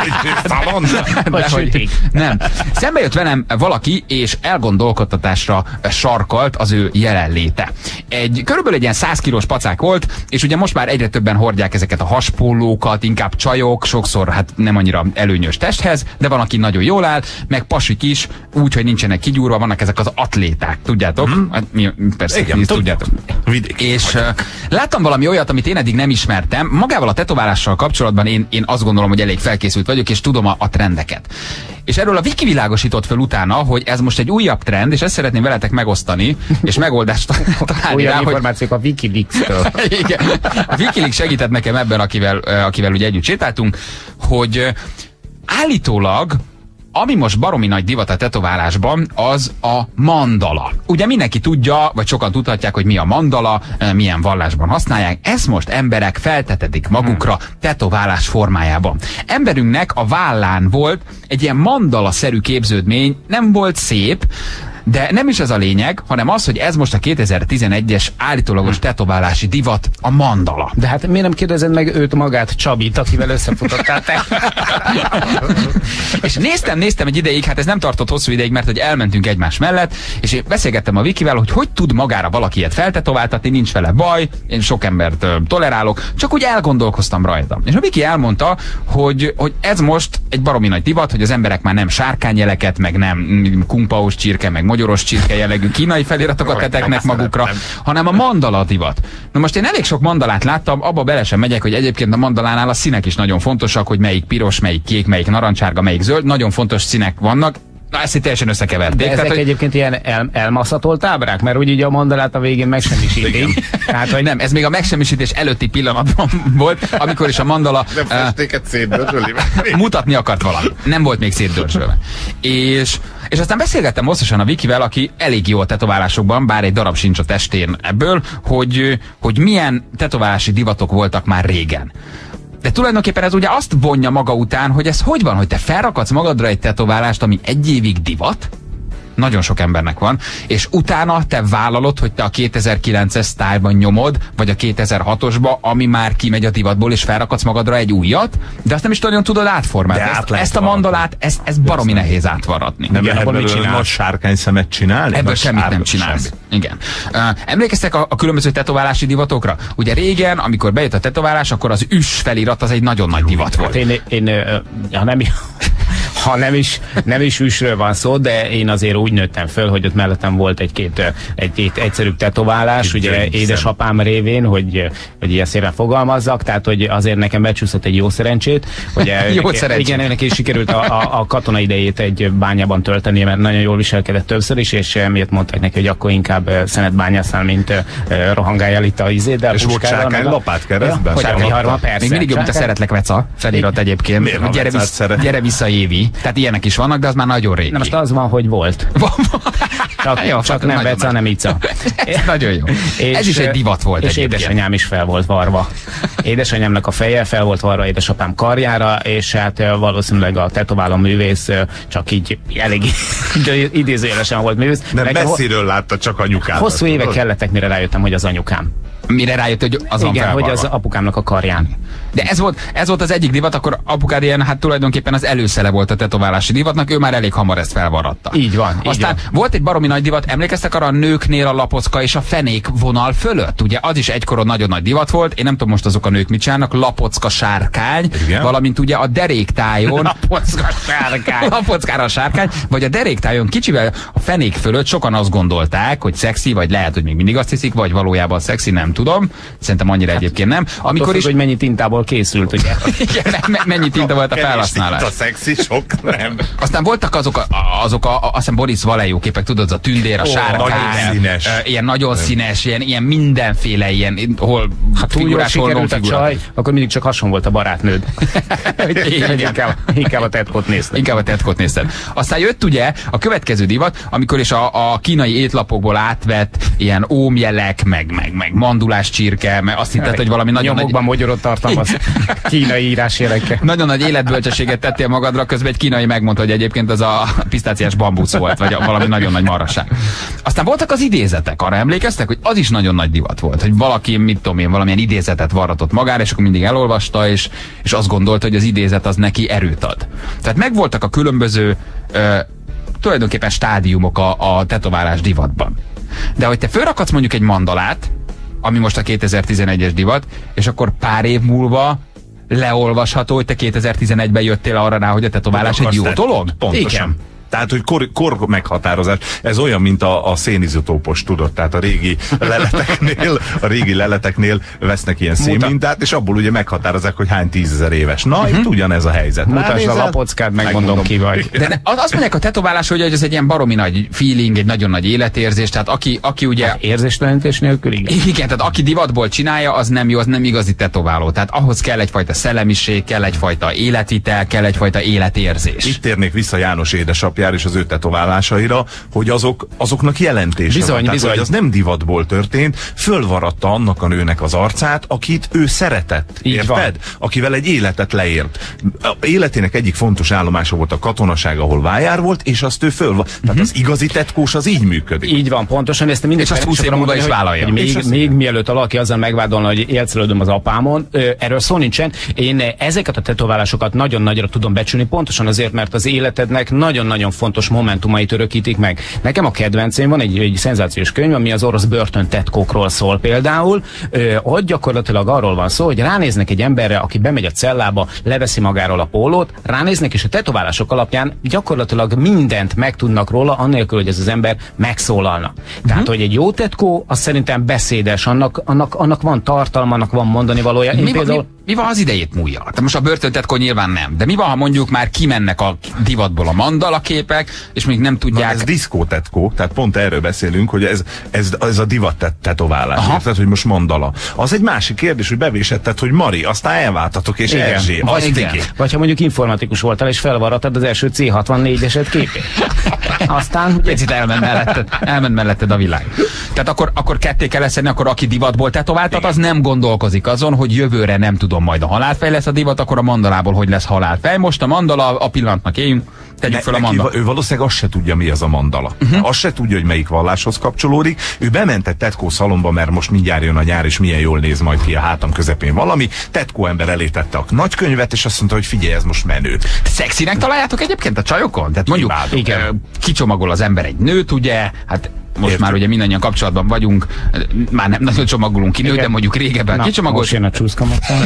Vagy nem. Szembe jött velem valaki, és elgondolkodtatásra sarkalt az ő jelenléte. Körülbelül egy ilyen 100 kilós pacák volt, és ugye most már egyre többen hordják ezeket a haspólókat, inkább csajok, sokszor hát nem annyira előnyös testhez, de van, aki nagyon jól áll, meg pasik is, úgy, hogy nincsenek kigyúrva, vannak ezek az atléták, tudjátok? Hát, persze, Igen, tudjátok. És láttam valami olyat, amit én eddig nem ismertem. Magával a tetoválással kapcsolatban én azt gondolom, hogy elég felkészült vagyok, és tudom a trendeket. És erről a Viki világosított fel utána, hogy ez most egy újabb trend, és ezt szeretném veletek megosztani, és megoldást találni olyan rá, hogy... információk a Wikileaks-től. Igen. A Wikileaks segített nekem ebben, akivel ugye együtt sétáltunk, hogy állítólag ami most baromi nagy divat a tetoválásban, az a mandala. Ugye mindenki tudja, vagy sokan tudhatják, hogy mi a mandala, milyen vallásban használják. Ezt most emberek feltetetik magukra tetoválás formájában. Emberünknek a vállán volt egy ilyen mandala-szerű képződmény, nem volt szép, De nem is ez a lényeg, hanem az, hogy ez most a 2011-es állítólagos tetoválási divat, a mandala. De hát miért nem kérdezed meg őt magát, Csabit, akivel összefutottál te? És néztem egy ideig, hát ez nem tartott hosszú ideig, mert hogy elmentünk egymás mellett, és én beszélgettem a Vikivel, hogy tud magára valaki ilyet feltetováltatni, nincs vele baj, én sok embert tolerálok, csak úgy elgondolkoztam rajta. És a Viki elmondta, hogy ez most egy baromi nagy divat, hogy az emberek már nem sárkányjeleket, meg nem kumpaos csirke, meg magyaros csirke jellegű kínai feliratokat teteknek magukra, hanem a mandala divat. Na most én elég sok mandalát láttam, abba bele sem megyek, hogy egyébként a mandalánál a színek is nagyon fontosak, hogy melyik piros, melyik kék, melyik narancsárga, melyik zöld, nagyon fontos színek vannak. Na, ezt itt teljesen összekeverték. De ezek egyébként ilyen elmaszatolt ábrák? Mert úgy így a mandalát a végén megsemmisítik. Tehát, hogy nem, ez még a megsemmisítés előtti pillanatban volt, amikor is a mandala mutatni akart valami. Nem volt még szétdörzsölve. És aztán beszélgettem hosszasan a Vikivel, aki elég jó a tetoválásokban, bár egy darab sincs a testén ebből, hogy milyen tetoválási divatok voltak már régen. De tulajdonképpen ez ugye azt vonja maga után, hogy ez hogy van, hogy te felrakadsz magadra egy tetoválást, ami egy évig divat, nagyon sok embernek van, és utána te vállalod, hogy te a 2009-es sztájlban nyomod, vagy a 2006-osba, ami már kimegy a divatból, és felrakadsz magadra egy újat, de azt nem is nagyon tudod átformálni. Ezt a mandalát, ez baromi nehéz átvarratni. Nem lehet belőle nagy sárkányszemet csinálni? Ebből semmit nem csinálsz. Igen. Emlékeztek a különböző tetoválási divatokra? Ugye régen, amikor bejött a tetoválás, akkor az üs felirat az egy nagyon nagy divat volt. Ha nem is üsről van szó, de én azért úgy nőttem föl, hogy ott mellettem volt egy-két egyszerűbb tetoválás, ugye édesapám révén, hogy ilyen szépen fogalmazzak, tehát hogy azért nekem becsúszott egy jó szerencsét, hogy igen, neki is sikerült a katona idejét egy bányában tölteni, mert nagyon jól viselkedett többször is, és miért mondták neki, hogy akkor inkább szenet bányászál, mint rohangáljál itt a izéddel. És volt sárkány lapát keresztben? Persze. Még mindig jobb, mint a szeretlek veca felirat egyébként. Gyere vissza, Évi. Tehát ilyenek is vannak, de az már nagyon régi. Na most az van, hogy volt. Csak nem veca, hanem ica. Nagyon jó. Ez is egy divat volt. És édesanyám is fel volt varva. Édesanyámnak a feje fel volt varva édesapám karjára, és hát valószínűleg a tetováló művész csak így elég idézőjelesen volt művész. Nem messziről látta csak anyukát. Hosszú évek kellettek, mire rájöttem, hogy az anyukám. Mire rájött, hogy az van felvarva. Hogy az apukámnak a karján. De ez volt az egyik divat, akkor apukád ilyen, hát tulajdonképpen az előszele volt a tetoválási divatnak, ő már elég hamar ezt felvarratta. Így van. Aztán volt egy baromi nagy divat, emlékeztek arra a nőknél a lapocka és a fenék vonal fölött? Ugye az is egykoron nagyon nagy divat volt, én nem tudom most azok a nők mit csinálnak, lapocka sárkány, igen? Valamint ugye a deréktájon lapocka sárkány. Lapockára a sárkány, vagy a deréktájon kicsivel a fenék fölött sokan azt gondolták, hogy szexi, vagy lehet, hogy még mindig azt hiszik, vagy valójában szexi, nem tudom. Szerintem annyira egyébként nem. Amikor is, hogy mennyi tintából készült, ugye? Igen, mennyi tinta volt a felhasználás. A szexi sok, nem. Aztán voltak azok azt hiszem Boris Vallejo képek, tudod, az a tündér, a sárkány, ilyen nagyon színes, ilyen mindenféle ilyen, hol figurás, hol non figurás. Akkor mindig csak hason volt a barátnőd. Inkább a tetkót nézted. Inkább a tetkót nézted. Aztán jött ugye a következő divat, amikor is a kínai étlapokból átvett ilyen ómjelek, meg mandulás csirke, mert azt hitted, hogy valami nagyon nyomokban nagy... magyarot tartalmaz kínai írásjelekkel. Nagyon nagy életbölcsességet tettél magadra, közben egy kínai megmondta, hogy egyébként az a pisztáciás bambusz volt, vagy valami nagyon nagy marhaság. Aztán voltak az idézetek, arra emlékeztek, hogy az is nagyon nagy divat volt, hogy valaki, mit tudom én, valamilyen idézetet varratott magára, és akkor mindig elolvasta, és azt gondolta, hogy az idézet az neki erőt ad. Tehát megvoltak a különböző tulajdonképpen stádiumok a tetoválás divatban. De hogy te fölrakadsz mondjuk egy mandalát, ami most a 2011-es divat, és akkor pár év múlva leolvasható, hogy te 2011-ben jöttél arra rá, hogy a tetoválás egy jó dolog? Pontosan. Igen. Tehát, hogy kor meghatározás. Ez olyan, mint a szénizotópos, tudod, tehát a régi leleteknél vesznek ilyen szénmintát, és abból ugye meghatározzák, hogy hány 10 000 éves. Na, itt ugyanez a helyzet. Mutasd a lapockát, megmondom ki vagy. De azt mondják a tetoválás, hogy ez egy ilyen baromi nagy feeling, egy nagyon nagy életérzés, tehát aki ugye... Hát érzéstelenítés nélkül, igen. Igen, tehát aki divatból csinálja, az nem jó, az nem igazi tetováló. Tehát ahhoz kell egyfajta szellemiség, kell egyfajta életvitel, kell egyfajta életérzés. Itt térnék vissza János édesapja névnapjára és az ő tetoválásaira, hogy azoknak jelentése Bizony, van. Tehát, bizony. hogy az nem divatból történt, fölvaratta annak a nőnek az arcát, akit ő szeretett. Így érted? van. Akivel egy életet leélt. Életének egyik fontos állomása volt a katonaság, ahol vájár volt, és azt ő Tehát az igazi tetkós az így működik. Így van, pontosan, ezt mindig És azt 20 év múlva is vállalja. Még mielőtt valaki azzal megvádolna, hogy élcelődöm az apámon, erről szó nincsen. Én ezeket a tetoválásokat nagyon nagyra tudom becsülni, pontosan azért, mert az életednek nagyon-nagyon fontos momentumait örökítik meg. Nekem a kedvencém van egy szenzációs könyv, ami az orosz börtön tetkókról szól például. Ott gyakorlatilag arról van szó, hogy ránéznek egy emberre, aki bemegy a cellába, leveszi magáról a pólót, ránéznek, és a tetoválások alapján gyakorlatilag mindent megtudnak róla, annélkül, hogy ez az ember megszólalna. Tehát, hogy egy jó tetkó, az szerintem beszédes, annak van tartalma, annak van mondani valója. Mi van, az idejét múlja? Tehát most a börtöntetkó nyilván nem. De mi van, ha mondjuk már kimennek a divatból a mandala képek, és még nem tudják... Ez diszkótetkó, tehát pont erről beszélünk, hogy ez a divat tetoválás. Tehát, hogy most mandala. Az egy másik kérdés, hogy bevésetted, hogy Mari, aztán elváltatok, és Erzsé. Vagy ha mondjuk informatikus voltál, és felvarratad az első C64-eset képét. Aztán picit elment melletted a világ. Tehát akkor ketté kell leszedni, akkor aki divatból tetováltat, az nem gondolkozik azon, hogy jövőre nem tudom, majd a halálfej lesz a divat, akkor a mandalából hogy lesz halálfej. Most a mandala, a pillanatnak éljünk, tegyük fel a mandala. Ő valószínűleg azt se tudja, mi az a mandala. Azt se tudja, hogy melyik valláshoz kapcsolódik. Ő bement egy tetkó szalomba, mert most mindjárt jön a nyár, és milyen jól néz majd ki a hátam közepén valami. Tetkó ember elé tette a nagykönyvet, és azt mondta, hogy figyelj, ez most menő. Szexinek találjátok egyébként a csajokon? Tehát mondjuk kicsomagol az ember egy nőt, ugye, hát most már ugye mindannyian kapcsolatban vagyunk, már nem nagyon csomagolunk ki nőt, de mondjuk régebben kicsomagolt. Most jön a csúszkamasszázs.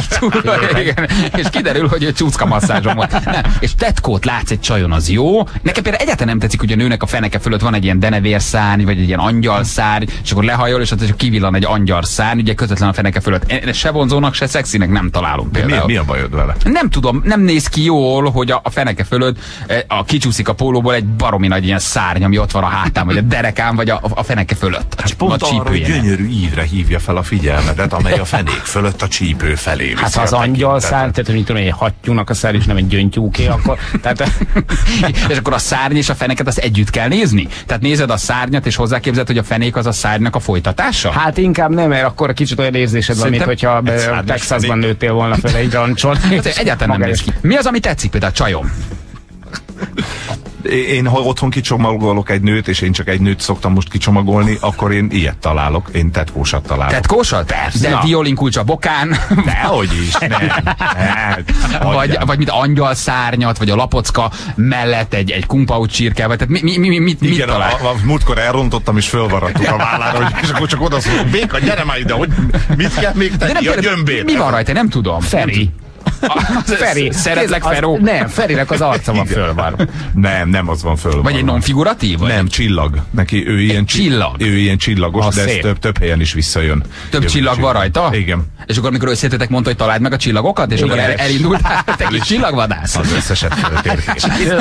És kiderül, hogy csúszkamasszázsom volt. Nem. És tetkót látsz egy csajon, az jó. Nekem például egyáltalán nem tetszik, hogy a nőnek a feneke fölött van egy ilyen denevérszárny, vagy egy ilyen angyalszárny, és akkor lehajol, és ott kivillan egy angyalszárny, ugye közvetlen a feneke fölött. Se vonzónak, se szexinek nem találom például. Mi a bajod vele? Nem tudom, nem néz ki jól, hogy a feneke fölött kicsúszik a pólóból egy baromi nagy ilyen szárny, ami ott van a hátán, vagy a derekán, vagy a feneke fölött. Hát pont arra, hogy gyönyörű ívre hívja fel a figyelmedet, amely a fenék fölött a csípő felé. Hát ha az angyal szárny, tehát hogy tudom, egy hattyúnak a szárny, és nem egy gyöngytyúké, akkor... Tehát... És akkor a szárny és a feneket azt együtt kell nézni? Tehát nézed a szárnyat, és hozzáképzeld, hogy a fenék az a szárnynak a folytatása? Hát inkább nem, mert akkor kicsit olyan érzésed van, mint hogyha Texasban nőttél volna fel egy rancson. Egyáltalán nem néz ki. Mi az, ami tetszik például a csajom? Én ha otthon kicsomagolok egy nőt, és én csak egy nőt szoktam most kicsomagolni, akkor én ilyet találok, én tetkósat találok. Tetkósat? Persze. De violin-kulcs a bokán? Dehogy is, nem. Vagy mint angyalszárnyat, vagy a lapocka mellett egy kumpaut csirke, vagy tehát mit talál? Igen, múltkor elrontottam, és fölvaradtuk a vállára, és akkor csak odaszólok, Béka, gyere már ide, hogy mit kell még tenni a gyömbét? Mi van rajta? Nem tudom. Feri. Feri. Szeretlek Feró? Nem, Ferinek az arca van fölvar. Nem az van fölvar. Vagy egy non-figuratív? Nem, csillag. Neki ő ilyen csillag. Ő ilyen csillagos, de ez több helyen is visszajön. Több csillag van rajta? Igen. És akkor amikor összetetek, mondta, hogy találd meg a csillagokat, és akkor elindult, te kis csillagvadász. Az összeset föltérkép.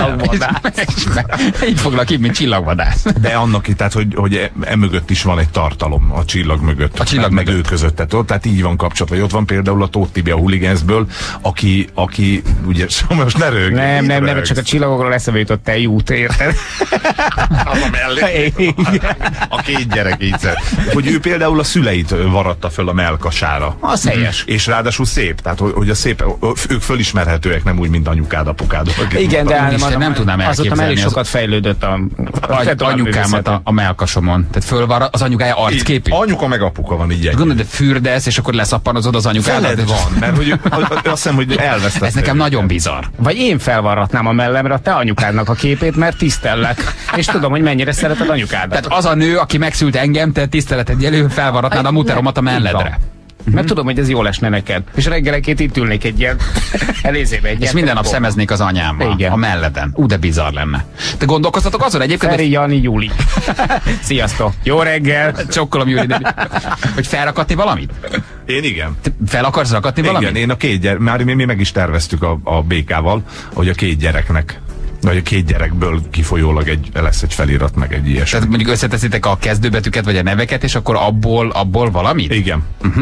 Így foglak ki, mint csillagvadász. De annak, tehát, hogy emögött is van egy tartalom, a csillag mögött. A csillag meg ő között. Tehát így van kapcsolatban. Ott van például a Tóth Tibi a Hooligans-ből, aki ugye, most ne röhögj. Nem, csak a csillagokról eszembe jutott el jút, érted? Az a mellé. A két gyerek így szed. Hogy ő például a szüleit varatta föl a mellkasára. Az helyes. És ráadásul szép. Tehát, hogy a szép, ők fölismerhetőek, nem úgy, mint anyukád, apukád. Igen, de nem tudnám elképzelni. Azóta már is sokat fejlődött anyukámat a mellkasomon. Tehát fölvar az anyukája arcképű. Anyuka meg apuka van így. Gondolod, de fürdesz, és akkor leszappanozod az anyukádat. Feled van, mert hogy azt hiszem, hogy elvesztettem. Ez nekem nagyon bizarr. Vagy én felvarratnám a mellemre a te anyukádnak a képét, mert tisztellek. És tudom, hogy mennyire szereted anyukádat. Tehát az a nő, aki megszült engem, te tiszteleted jelő, felvarratnád a muteromat a melledre. Mert tudom, hogy ez jól esne neked. És reggelenként itt ülnék egy ilyen elézébe. És minden nap szemeznék az anyámmal. Igen. A melleden. De bizarr lenne. Te gondolkoztatok azon egyébként? Feri, Jani, Júli. Sziasztok. Jó reggel. Csokkolom, Júli. Hogy felrakatni valamit? Én igen. Te fel akarsz rakatni valamit? Igen, én a két gyerek, már mi meg is terveztük a BK-val, hogy a két gyereknek, vagy a két gyerekből kifolyólag lesz egy felirat, meg egy ilyesmi. Tehát mondjuk összeteszitek a kezdőbetűket, vagy a neveket, és akkor abból valamit? Igen.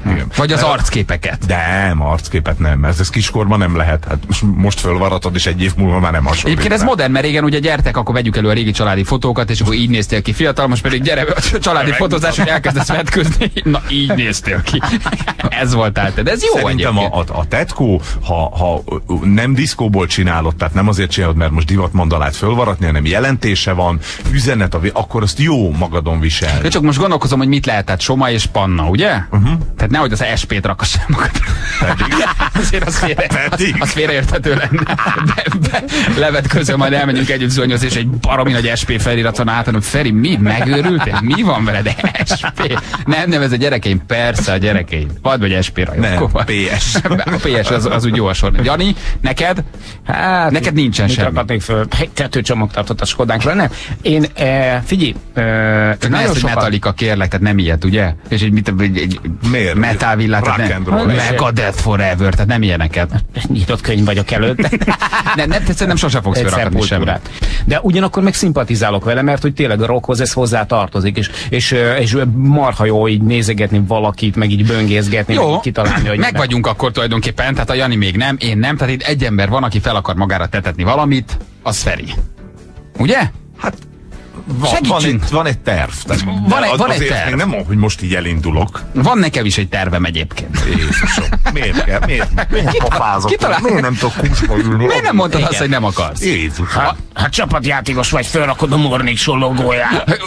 Igen. Vagy az arcképeket. Nem, arcképet nem, mert ez kiskorban nem lehet. Hát most fölvaratod, és egy év múlva már nem hasonlít. Egyébként ez modern, mert régen ugye gyertek, akkor vegyük elő a régi családi fotókat, és akkor így néztél ki fiatal, most pedig gyere a családi fotózás, hogy elkezdesz vetkőzni. Na, így néztél ki. Ez volt át. De ez jó. Szerintem a tetkó, ha nem diszkóból csinálod, tehát nem azért csinálod, mert most divatmandalát fölvaratni, hanem jelentése van, üzenet, akkor azt jó magadon visel. De csak most gondolkozom, hogy mit lehet, tehát Soma és Panna, ugye? Tehát nehogy az SP-t rakass el magad. Azért az félreérthető lenne. Levetközöm, majd elmegyünk együtt zuhanyozni, és egy baromi nagy SP felirat van átadom. Feri, mi? Megőrültél? Mi van veled? SP? Nem, ez a gyerekeim, persze a gyerekeim. Vad vagy SP-ra. Nem, PS. A PS az úgy jó a sor. Jani, neked? Hát, neked nincsen semmi. Mit föl? Tetőcsomag tartott a Skodánkra, nem? Én, figyelj, csak ne ezt, hogy Metallica, kérlek, tehát nem ilyet, ugye? És egy metal villát, Megadeth Forever, tehát nem ilyeneket. Nyitott könyv vagyok előtt. nem sose fogsz felrakadni semmit. De ugyanakkor meg szimpatizálok vele, mert hogy tényleg a rockhoz ez hozzá tartozik, és marha jó így nézegetni valakit, meg így böngészgetni, jó, meg kitalálni, hogy meg vagyunk akkor tulajdonképpen, tehát a Jani még nem, én nem, tehát itt egy ember van, aki fel akar magára tetetni valamit, az Feri. Ugye? Hát van egy terv. Van egy terv. Nem, hogy most így elindulok. Van nekem is egy tervem egyébként. Jézusom. Miért kell? Miért nem tudok kúsba ülni? Miért nem mondtad azt, hogy nem akarsz? Jézus. Hát csapatjátékos vagy, felrakod a Morning Show logóját.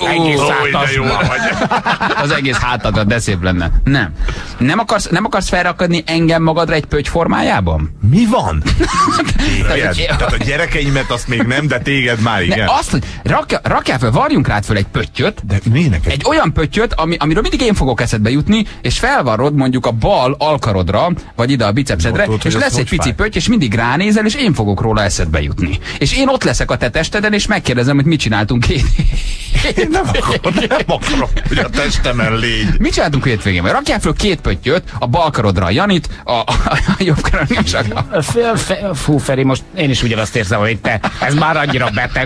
Az egész hátadra, de szép lenne. Nem akarsz felrakadni engem magadra egy pötty formájában? Mi van? Tehát a gyerekeimet azt még nem, de téged már igen. Azt, hogy rakjál fel, varjunk rád föl egy pöttyöt. De minek? Egy olyan pöttyöt, amiről mindig én fogok eszedbe jutni, és felvarrod mondjuk a bal alkarodra, vagy ide a bicepsedre, és lesz egy pici pötty, és mindig ránézel, és én fogok róla eszedbe jutni. És én ott leszek a te testeden, és megkérdezem, hogy mit csináltunk Én nem akarom, hogy a testemen légy. Mit csináltunk hétvégén? Rakjál föl 2 pöttyöt, a bal karodra a Janit, a jobb karodra nem csak. Fú, Feri, most én is ugyanazt érzem, hogy te, ez már annyira beteg.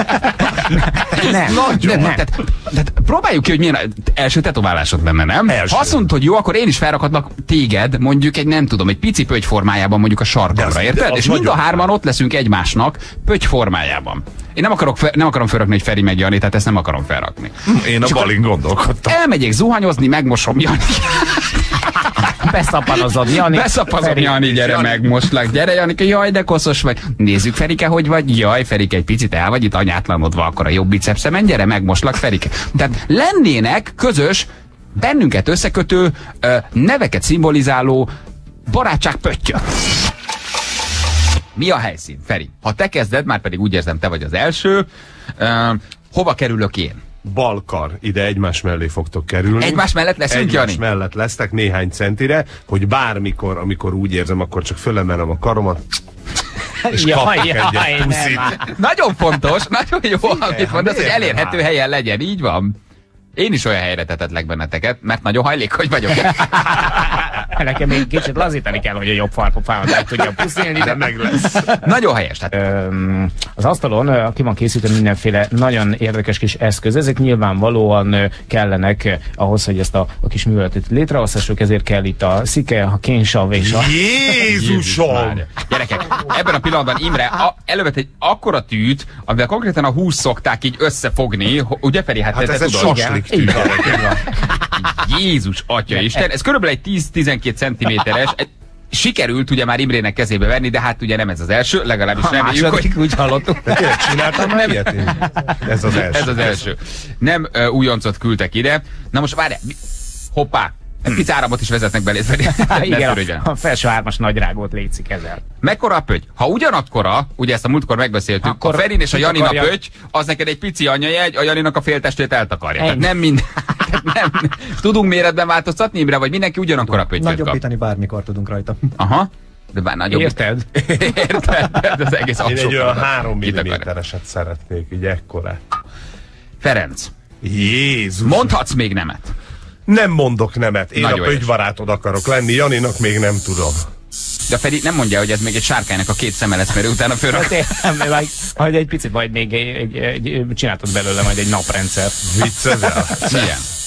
Nem. Tehát próbáljuk ki, hogy milyen első tetoválásod lenne, nem? Első. Ha azt mondod, hogy jó, akkor én is felrakadlak téged, mondjuk egy, nem tudom, egy pici pötty formájában mondjuk a sarkamra, érted? És mind a hárman ott leszünk egymásnak pötty formájában. Én nem akarom felrakni, hogy Feri meg Jani, tehát ezt nem akarom felrakni. Én a balin gondolkodtam. Elmegyek zuhanyozni, megmosom Jani. Beszappanozod, Jani. Beszappanozod, Jani, gyere megmoslak. Gyere, Janika, jaj, de koszos vagy. Nézzük, Ferike, hogy vagy. Jaj, Ferike, egy picit el vagy itt anyátlanodva, akkor a jobb bicepszemen, gyere, megmoslak, Ferike. Tehát lennének közös, bennünket összekötő, neveket szimbolizáló barátság pöttyök. Mi a helyszín, Feri? Ha te kezded, már pedig úgy érzem, te vagy az első, hova kerülök én? Balkar, ide egymás mellé fogtok kerülni. Egymás mellett leszünk, Jani? Egymás mellett lesztek néhány centire, hogy bármikor, amikor úgy érzem, akkor csak fölemelem a karomat, és kapok egyet puszit. Nagyon fontos, nagyon jó, amit mondasz, hogy elérhető helyen legyen, így van. Én is olyan helyre tetetlek benneteket, mert nagyon hajlékony vagyok. Nekem még kicsit lazítani kell, hogy a jobb farpofámat meg tudjam puszilni, de meg lesz. Nagyon helyes. Tehát. Az asztalon ki van készítve mindenféle nagyon érdekes kis eszköz. Ezek nyilvánvalóan kellenek ahhoz, hogy ezt a kis műveletet létrehozhassuk, ezért kell itt a szike, a kénsav és a... Jézusom! Gyerekek, ebben a pillanatban Imre elővett egy akkora tűt, amivel konkrétan a hús szokták így összefogni, ugye Feri? Hát ez egy saslik tűt. Jézus atya Isten, ez körülbelül egy 10-12 centiméteres, sikerült ugye már Imrének kezébe venni, de hát ugye nem ez az első, legalábbis reméljük, hogy úgy hallottuk. De tényleg csináltam már ilyet én? Ez az első. Ez az első. Nem újoncot küldtek ide. Na most várj, hoppá! Egy pici áramot is vezetnek belé. Igen, a felső 3-as nagyrágót létszik ezzel. Mekkora a pötty? Ha ugyanakkora, ugye ezt a múltkor megbeszéltük, akkor a Ferin és a Janin a pötty, az neked egy pici anyajegy, a Janinak a féltestét eltakarja. Tehát nem mind. Nem. Tudunk méretben változtatni, Imre, vagy mindenki ugyanakkor a pöttyöt kap? Nagyobbítani bármikor tudunk rajta. Aha. De bár nagyobb. Érted? Érted? Az egész én egy olyan 3 mm-eset szeretnék, így ekkorát. Ferenc. Jézus. Mondhatsz még nemet. Nem mondok nemet. Én nagyon a pöttybarátod akarok lenni, Janinak még nem tudom. De Feri nem mondja, hogy ez még egy sárkánynak a 2 szeme lesz, mert utána fölrak. Majd egy picit, majd még csináltad belőle majd egy naprendszer. Viccezel? Milyen?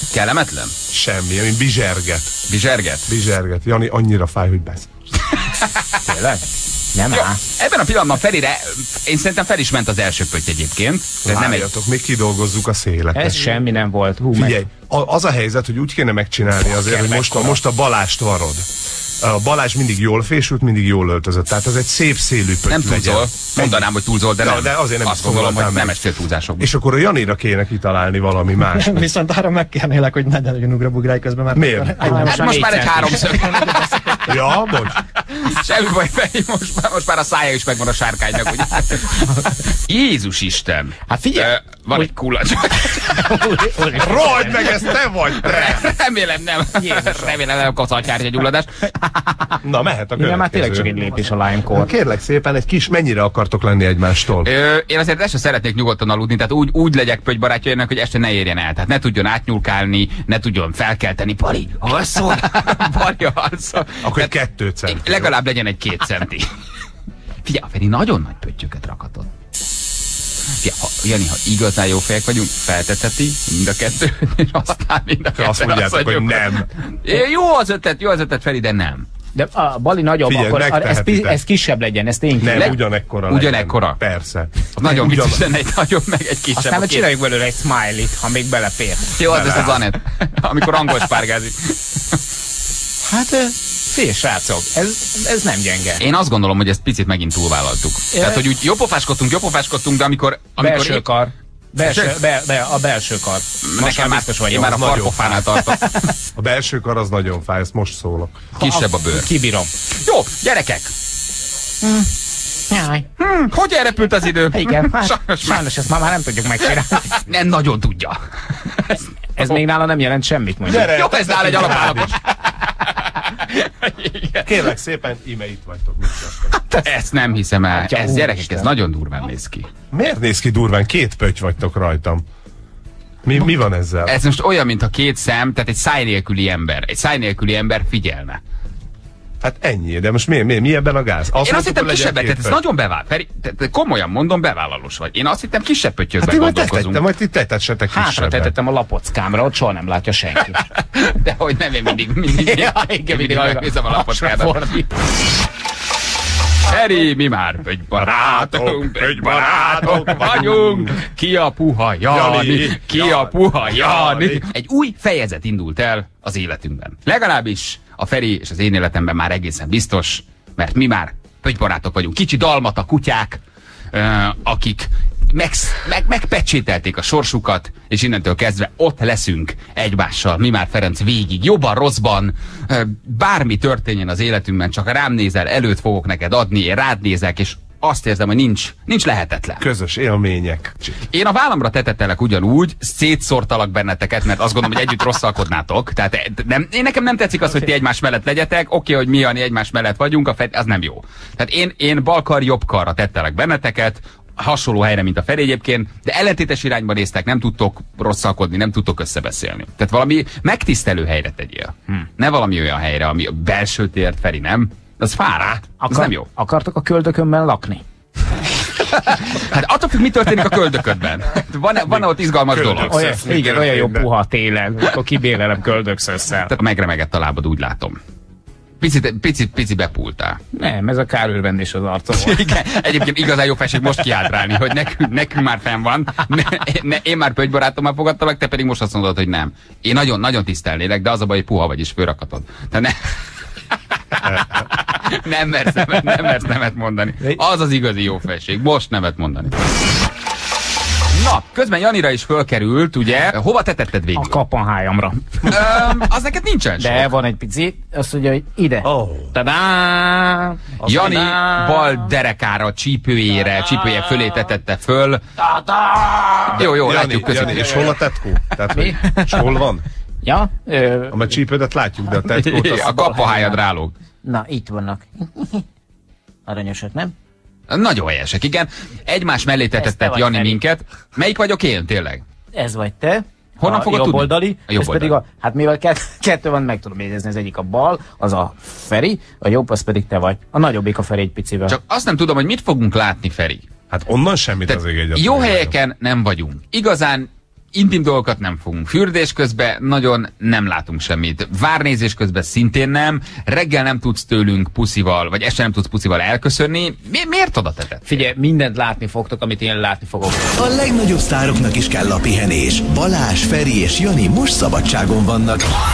Kellemetlen? Semmi, ami bizserget. Bizserget? Bizserget. Jani annyira fáj, hogy besz. Tényleg? Nem Jó, áll. ebben a pillanatban Ferire, én szerintem fel is ment az első pötty egyébként. De ez nem egy... Várjatok, még kidolgozzuk a széleket. Ez semmi nem volt. Hú, Figyelj, az a helyzet, hogy úgy kéne megcsinálni azért, hogy most a Balást varod. A Balázs mindig jól fésült, mindig jól öltözött. Tehát ez egy szép szélű pötty. Nem túlzol. Mondanám, hogy túlzol, de nem. De azért nem azt gondolom, hogy meg. nem estél túlzásokban. És akkor a Janira kéne kitalálni valami más. Viszont arra megkérnélek, hogy ne legyen ugrabugráj közben, mert... Miért? Hát most már egy háromszög. Ja, bocs. Semmi baj, Feri, most már a szája is megvan a sárkánynak, ugye? Jézus Isten! Hát figyelj! Van egy kulacs. Rold meg, ez te vagy, te! Remélem nem. Remélem nem kapsz agyhártyagyulladást. Na, mehet a Igen, már tényleg következő. csak egy lépés a Lime-kor. Kérlek szépen, egy kis, mennyire akartok lenni egymástól? Én azért este szeretnék nyugodtan aludni, tehát úgy legyek pöty barátjainak, hogy este ne érjen el. Tehát ne tudjon átnyúlkálni, ne tudjon felkelteni. Pali, alszol? Pali, alszol. Akkor egy 2 centi. Legalább legyen egy 2 centi. Figyelj, Feri nagyon nagy pöttyöket rakatod. Jani, ha igazán jó fejek vagyunk, felteteti mind a kettő, és aztán mind a kettő. Azt mondjátok, hogy nem. Jó az ötlet, Feri, de nem. De a Bali nagyobb, Figyelj, akkor megtehetitek. ez kisebb legyen, ez tényleg. Nem, ugyanekkora. Ugyanekkora. Legyen. Persze. Nagyon vicces lenne egy nagyobb, meg egy kisebb. Aztán csináljuk belőle egy smiley-t, ha még belefér. Jó, az az Anett, amikor angol spárgázik. Hát, fél srácok, ez nem gyenge. Én azt gondolom, hogy ezt picit megint túlvállaltuk. Tehát, hogy úgy jobbofáskodtunk, de amikor Belső épp- kar. A belső kar. Nekem már biztos én vagyok. már a az nagyon farpofánál tartok. A belső kar az nagyon fáj, ezt most szólok. Kisebb a bőr. Kibírom. Jó, gyerekek! Jaj. Hogy elrepült az idő? Igen, hát, Sajnos már sajnos ezt már nem tudjuk megcsinálni. nem nagyon tudja. Ez még nála nem jelent semmit, mondjuk. Gyere, Jó, ez nála egy alapállapot. Kérlek szépen, íme itt vagytok. Mit akartok? Ezt nem hiszem el. Atya, Ez gyerekek, Úristen. ez nagyon durván néz ki. Miért néz ki durván? 2 pötty vagytok rajtam. Mi van ezzel? Ez most olyan, mintha 2 szem, tehát egy száj nélküli ember. Egy száj nélküli ember figyelne. Hát ennyi, de most mi ebben a gáz? Én azt hittem kisebbet, tehát ez nagyon bevált. Feri, komolyan mondom, bevállalós vagy. Én azt hittem kisebb pöttyökben Hát gondolkozunk. majd ti tetessetek Hátra kisebbet. tetettem a lapockámra, ott soha nem látja senki. De hogy nem, én mindig megnézem a lapockádat. Feri, mi már pöttybarátok vagyunk. Ki a puha Jani? Ki a puha Jani? Egy új fejezet indult el az életünkben. Legalábbis a Feri és az én életemben már egészen biztos, mert mi már pöttybarátok vagyunk. Kicsi dalmata kutyák, akik megpecsételték a sorsukat, és innentől kezdve ott leszünk egymással, mi már Ferenc végig, jobban, rosszban, bármi történjen az életünkben, csak rám nézel, előtt fogok neked adni, én rád nézek, és azt érzem, hogy nincs lehetetlen. Közös élmények. Én a vállamra tetettelek ugyanúgy, szétszórtalak benneteket, mert azt gondolom, hogy együtt rosszalkodnátok. Tehát nekem nem tetszik az, hogy ti egymás mellett legyetek. Oké, hogy mi Jani egymás mellett vagyunk, az nem jó. Tehát én balkar, jobbkarra tettelek benneteket, hasonló helyre, mint a Feri egyébként, de ellentétes irányba néztek, nem tudtok rosszalkodni, nem tudtok összebeszélni. Tehát valami megtisztelő helyre tegyél. Ne valami olyan helyre, ami a belső tért, Feri, nem? Az fárát. Az nem jó. Akartok a köldökömben lakni? Hát attól függ, mi történik a köldöködben. Van ott izgalmas dolog. Igen, olyan jó puha télen, akkor kibérelem köldökszösszel. Tehát megremegett a lábad, úgy látom. Picit bepultál. Nem, ez a kárőrvendés az arcomon. Igen, egyébként igazán jó felség most kiáltrálni, hogy nekünk már fenn van. Én már pöttybarátommal fogadtalak, te pedig most azt mondod, hogy nem. Én nagyon tisztelnélek, de az a baj, hogy puha vagy és fölrakatod. Nem mersz nemet mondani. Az az igazi jó felség. Most nemet mondani. Na, közben Janira is fölkerült, ugye? Hova tetetted végül? A kapanhájamra. Az neked nincsen sok. De van egy pici, azt mondja, hogy ide. Oh. Tadá! Jani bal derekára, csípője fölé tetette föl. Jó, látjuk között. Jani, és hol a tetkó? Tehát, és hol van? Ja? A csípődet látjuk, de a tetkót az... A kapahájad rálóg. Na, itt vannak. Aranyosak, nem? Nagyon helyesek, igen. Egymás mellé tetetett Jani Feri. minket. Melyik vagyok én, tényleg? Ez vagy te. Honnan fogod tudni? Jobboldali, A jobb ez pedig hát mivel kettő van, meg tudom jegyezni, az egyik a bal, az a Feri, a jobb, az pedig te vagy. A nagyobbik a Feri egy picivel. Csak azt nem tudom, hogy mit fogunk látni, Feri. Hát onnan semmit Tehát az ég egyet. jó helyeken nem vagyunk. Igazán intim dolgokat nem fogunk. Fürdés közben nagyon nem látunk semmit. Várnézés közben szintén nem. Reggel nem tudsz tőlünk puszival, vagy este nem tudsz puszival elköszönni. Miért oda tetett? Figyelj, mindent látni fogtok, amit én látni fogok. A legnagyobb sztároknak is kell a pihenés. Balázs, Feri és Jani most szabadságon vannak.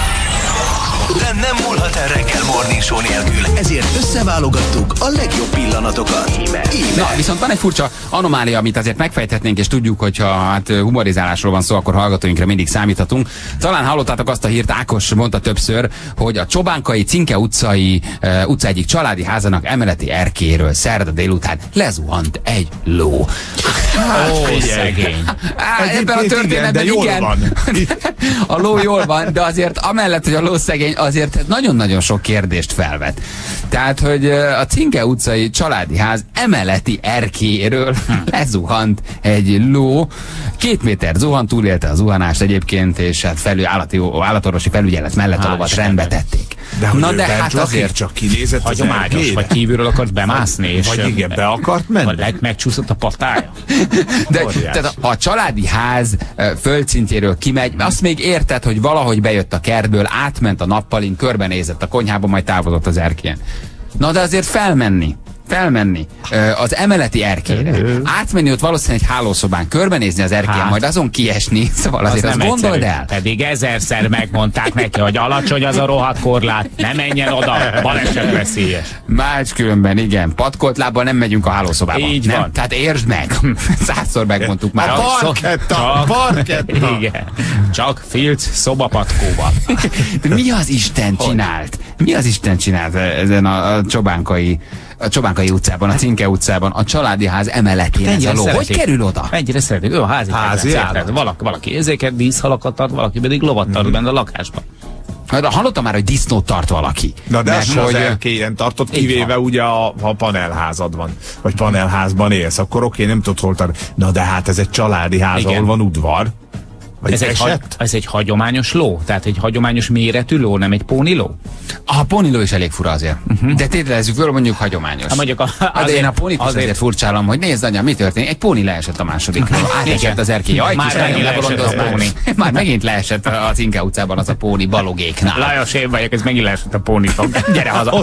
De nem múlhat el reggel Morning Show nélkül, ezért összeválogattuk a legjobb pillanatokat. Na, viszont van egy furcsa anomália, amit azért megfejthetnénk, és tudjuk, hogyha hát humorizálásról van szó, akkor hallgatóinkra mindig számíthatunk. Talán hallottátok azt a hírt, Ákos mondta többször, hogy a Csobánkai Cinke utca egyik családi házának emeleti erkéről szerda délután lezuhant egy ló. Szegény. Ebben a történetben igen. Van. A ló jól van, de azért amellett, hogy a ló szegény, azért nagyon-nagyon sok kérdést felvet. Tehát, hogy a Cinke utcai családi ház emeleti erkéről lezuhant egy ló. 2 méter zuhant, túlélte a zuhanást egyébként, és hát állatorvosi felügyelet mellett a lovat rendbe tették. De hát azért csak kinézett az hagyományos, vagy kívülről akart bemászni, és vagy igen, be akart menni. Vagy megcsúszott a patája. De tehát, ha a családi ház földszintjéről kimegy, azt még érted, hogy valahogy bejött a kertből, átment a nappalin, körbenézett a konyhába, majd távozott az erkélyen. Na de azért felmenni az emeleti erkélyre, átmenni ott valószínűleg egy hálószobán, körbenézni az erkélyen, majd azon kiesni, szóval azért azt gondold el. Pedig 1000-szer megmondták neki, hogy alacsony az a rohadt korlát, ne menjen oda, balesetveszélyes. Máskülönben igen, patkolt lábbal nem megyünk a hálószobába. Így nem? van. Tehát értsd meg, 100-szor megmondtuk már. A parketta! Igen. Csak filc szobapatkóval. De mi az Isten csinált? Mi az Isten csinált ezen a Csobánkai utcában, a Cinke utcában, a családi ház emeletén ez a ló? Hogy kerül oda? Ennyire szeretik. Ő a házi állat. Valaki ezeket díszhalakat tart, valaki pedig lovat tart benne a lakásban. Hallottam már, hogy disznót tart valaki. Na de mert, az erkélyen tartott, kivéve ugye ha panelházad van, vagy panelházban élsz, akkor oké, nem tudod hol tart. Na de hát ez egy családi ház, ahol van udvar. Ez egy hagyományos ló? Tehát egy hagyományos méretű ló, nem egy póniló? A póniló is elég fura azért. De tételezzük föl, mondjuk hagyományos. De én a pónit is azért furcsálom, hogy nézd anya, mi történik. Egy póni leesett a másodikról. Átesett az erkély Már megint leesett a Cinke utcában az a póni balogéknál. Lajos, én vagyok, ez megint leesett a pónitok. Gyere haza!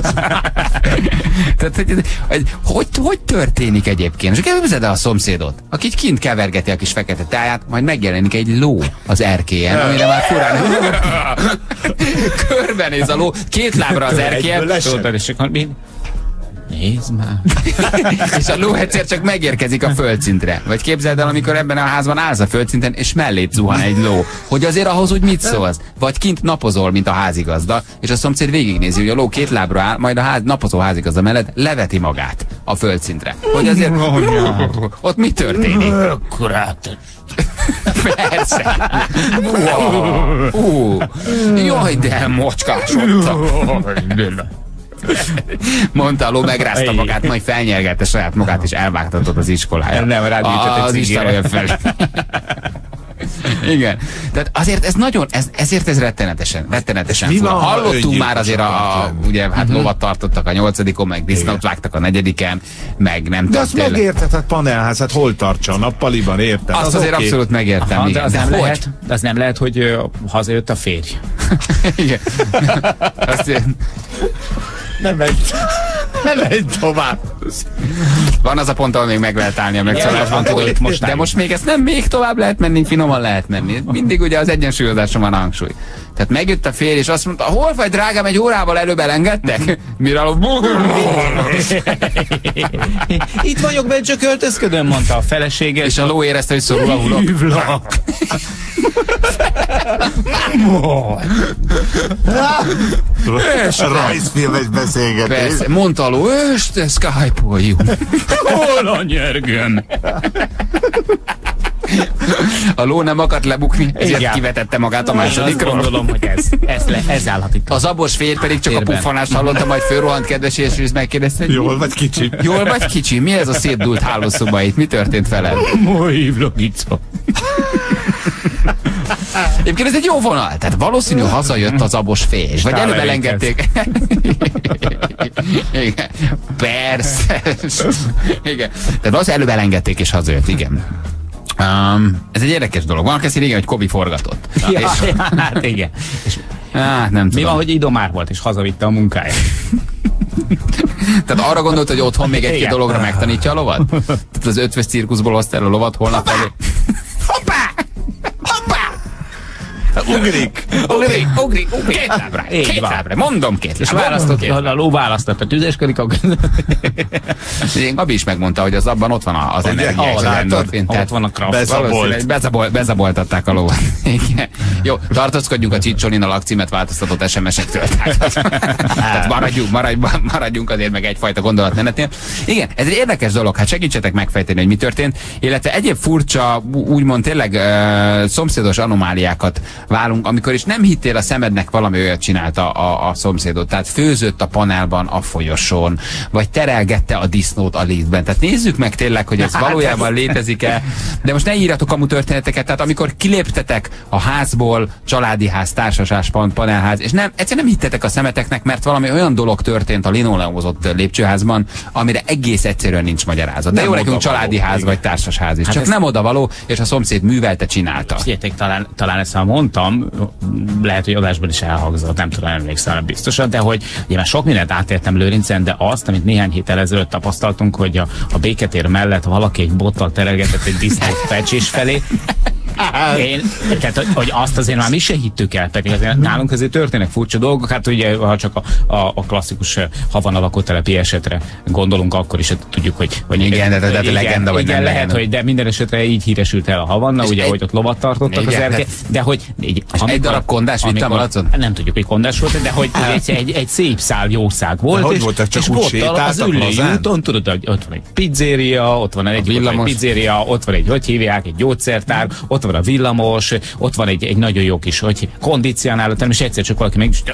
Tehát, hogy történik egyébként? És képzeld el a szomszédot, aki kint kevergeti a kis fekete táját, majd megjelenik egy ló az erkélyen, amire már furán körbenéz a ló, 2 lábra az erkélyen. Nézd már. És a ló egyszer csak megérkezik a földszintre. Vagy képzeld el, amikor ebben a házban állsz a földszinten, és mellét zuhan egy ló. Hogy azért ahhoz úgy mit szólsz? Vagy kint napozol, mint a házigazda, és a szomszéd végignézi, hogy a ló 2 lábra áll, majd a napozó házigazda mellett leveti magát a földszintre. Hogy azért ott mi történik? Persze. Jaj, de mocskásodtam. Mondta a ló, megrázta magát, majd felnyelgelte saját magát, és elvágtatott az iskolája. Nem, az Isten olyan fel. Igen. Tehát azért ez nagyon, ezért ez rettenetesen fura. Hallottunk már azért ugye, hát lovat tartottak a 8-on, meg disznót vágtak a 4-en, meg nem de azt megérted, hát panelház, hát hol tartsa a nappaliban, érted? Azt azért abszolút megértem. Aha, de az nem lehet, hogy hazajött a férj. Igen. Nem megy tovább. Van az a pont, ahol még meg lehet állni a megszólásban, de most még ezt nem még tovább lehet menni, finoman lehet menni. Mindig ugye az egyensúlyozáson van a hangsúly. Tehát megjött a férj, és azt mondta, hol vagy drágám, egy órával előbb elengedtek? Mire a itt vagyok, bent csak öltözködöm, mondta a felesége. És a ló érezte, hogy szorul a hulok. Rajzfilmes beszélgetés. Persze, mondta a ló, öste Skype-oljunk. Hol a nyergöm? A ló nem akart lebukni, ezért kivetette magát a másodikról. Azt gondolom, hogy ez állhat itt. Az abos férj pedig csak a puffanást hallotta, majd fölrohant kedves, és megkérdezte, hogy jól vagy kicsi? Jól vagy kicsi? Mi ez a szétdult hálószoba itt? Mi történt veled? Mohívlogica. Egyébként ez egy jó vonal, tehát valószínű hazajött az abos férj, vagy előbb elengedték. Igen, persze. Igen. Tehát az előbb elengedték és hazajött, igen. Ez egy érdekes dolog. Van, aki régen, hogy Kobi forgatott. Ja, hát igen. És nem tudom. mi van, hogy Idomár volt, és hazavitte a munkáját? Tehát arra gondolt, hogy otthon még egy-két dologra megtanítja a lovat? Tehát az Ötvös cirkuszból hozta el a lovat, holnap elő. Hoppá! Hoppá! Ugrik! Két lábra! Két lábra! Mondom két lábra! És a ló választott a tüzesködik, akkor... Gabi is megmondta, hogy az abban ott van az energia, az endorfin. Ott van a kraft. Bezaboltatták a lovat. Jó, tartózkodjunk a Csicsolin a lakcímet változtatott SMS-ektől. Tehát maradjunk azért meg egyfajta gondolatmenetnél. Igen, ez egy érdekes dolog, hát segítsetek megfejteni, hogy mi történt, illetve egyéb furcsa, úgymond tényleg szomszédos anomáliákat válunk, amikor is nem hittél a szemednek, valami olyat csinálta a szomszédot. Tehát főzött a panelban a folyosón, vagy terelgette a disznót a liftben. Tehát nézzük meg tényleg, hogy ez valójában létezik-e. De most ne írjatok kamu történeteket, tehát amikor kiléptetek a házból, családi ház, társasház, panelház, és egyszerűen nem hittetek a szemeteknek, mert valami olyan dolog történt a linoleumozott lépcsőházban, amire egész egyszerűen nincs magyarázat. De jó, nekünk családi ház vagy társasház is. Hát csak nem odavaló, és a szomszéd művelte, csinálta. Figyeljetek, talán ezt már mondtam, lehet, hogy adásban is elhangzott, nem tudom, emlékszem biztosan, de hogy ugye már sok mindent átértem Lőrincen, de azt, amit néhány héttel ezelőtt tapasztaltunk, hogy a Béketér mellett valaki egy bottal terelgetett egy disznót Pecsés felé. Tehát, hogy azt azért már mi se hittük el, pedig azért nálunk azért történnek furcsa dolgok, hát ugye, ha csak a klasszikus Havana lakótelepi esetre gondolunk, akkor is tudjuk, hogy igen, de legenda vagy igen, nem lehet, hogy de minden esetre így híresült el a Havanna, ugye, hogy ott lovat tartottak az erke, de hogy egy darab kondás vittem alacon? Nem tudjuk, hogy kondás volt, de hogy egy szép szál jószág volt, és bottal az Üllői úton, tudod, hogy ott van egy pizzéria, ott van egy pizzéria, ott van egy, hogy hívják, egy gyógyszertár, ott van a villamos, ott van egy nagyon jó kis kondicionáló, és egyszer csak valaki meg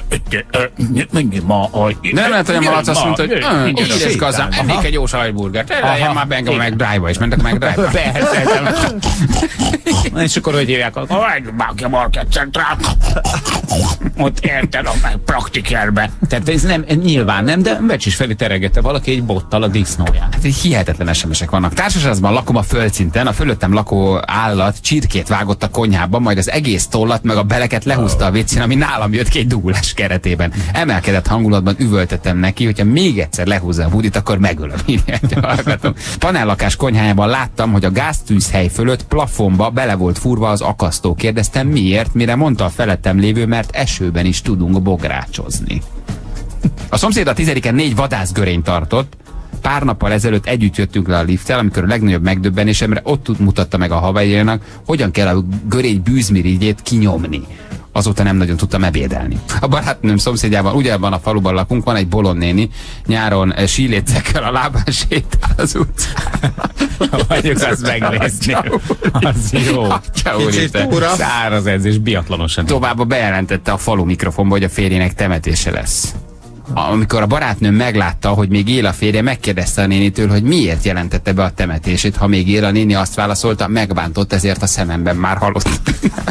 nem lehet, hogy a malac azt mondta, hogy így gazdám, ennék egy jó sajtburgert. Elejjen már engem meg drive-ba, és mentek meg drive-ba. Persze. És akkor hogy hívják, a Market Central. Ott érted a praktikerbe. Tehát ez nem, nyilván nem, de Becsis felé teregette valaki egy bottal a disznóját. Hát hihetetlen SMS-ek vannak. Társasházban lakom a földszinten, a fölöttem lakó állat csirkét vágott a konyhába, majd az egész tollat meg a beleket lehúzta a viccén, ami nálam jött ki egy dúlás keretében. Emelkedett hangulatban üvöltettem neki, hogyha még egyszer lehúzza a budit, akkor megölöm. Panellakás konyhájában láttam, hogy a gáztűzhely fölött plafonba bele volt furva az akasztó. Kérdeztem miért, mire mondta a felettem lévő, mert esőben is tudunk bográcsozni. A szomszéd a 10-en 4 vadászgörényt tartott. Pár nappal ezelőtt együtt jöttünk le a lifttel, amikor a legnagyobb megdöbbenésemre ott mutatta meg a havaiának, hogyan kell a görény bűzmirigyét kinyomni. Azóta nem nagyon tudtam ebédelni. A barátnőm szomszédjában, ugyanabban a faluban lakunk, van egy bolond néni, nyáron sílécekkel a lábán sétál az utcán. Vagyok azt megnézni. Az jó. Száraz edzés, biatlonosan. Továbbá bejelentette a falu mikrofonba, hogy a férjének temetése lesz. Amikor a barátnőm meglátta, hogy még él a férje, megkérdezte a nénitől, hogy miért jelentette be a temetését. Ha még él, a néni azt válaszolta, megbántott, ezért a szememben már halott.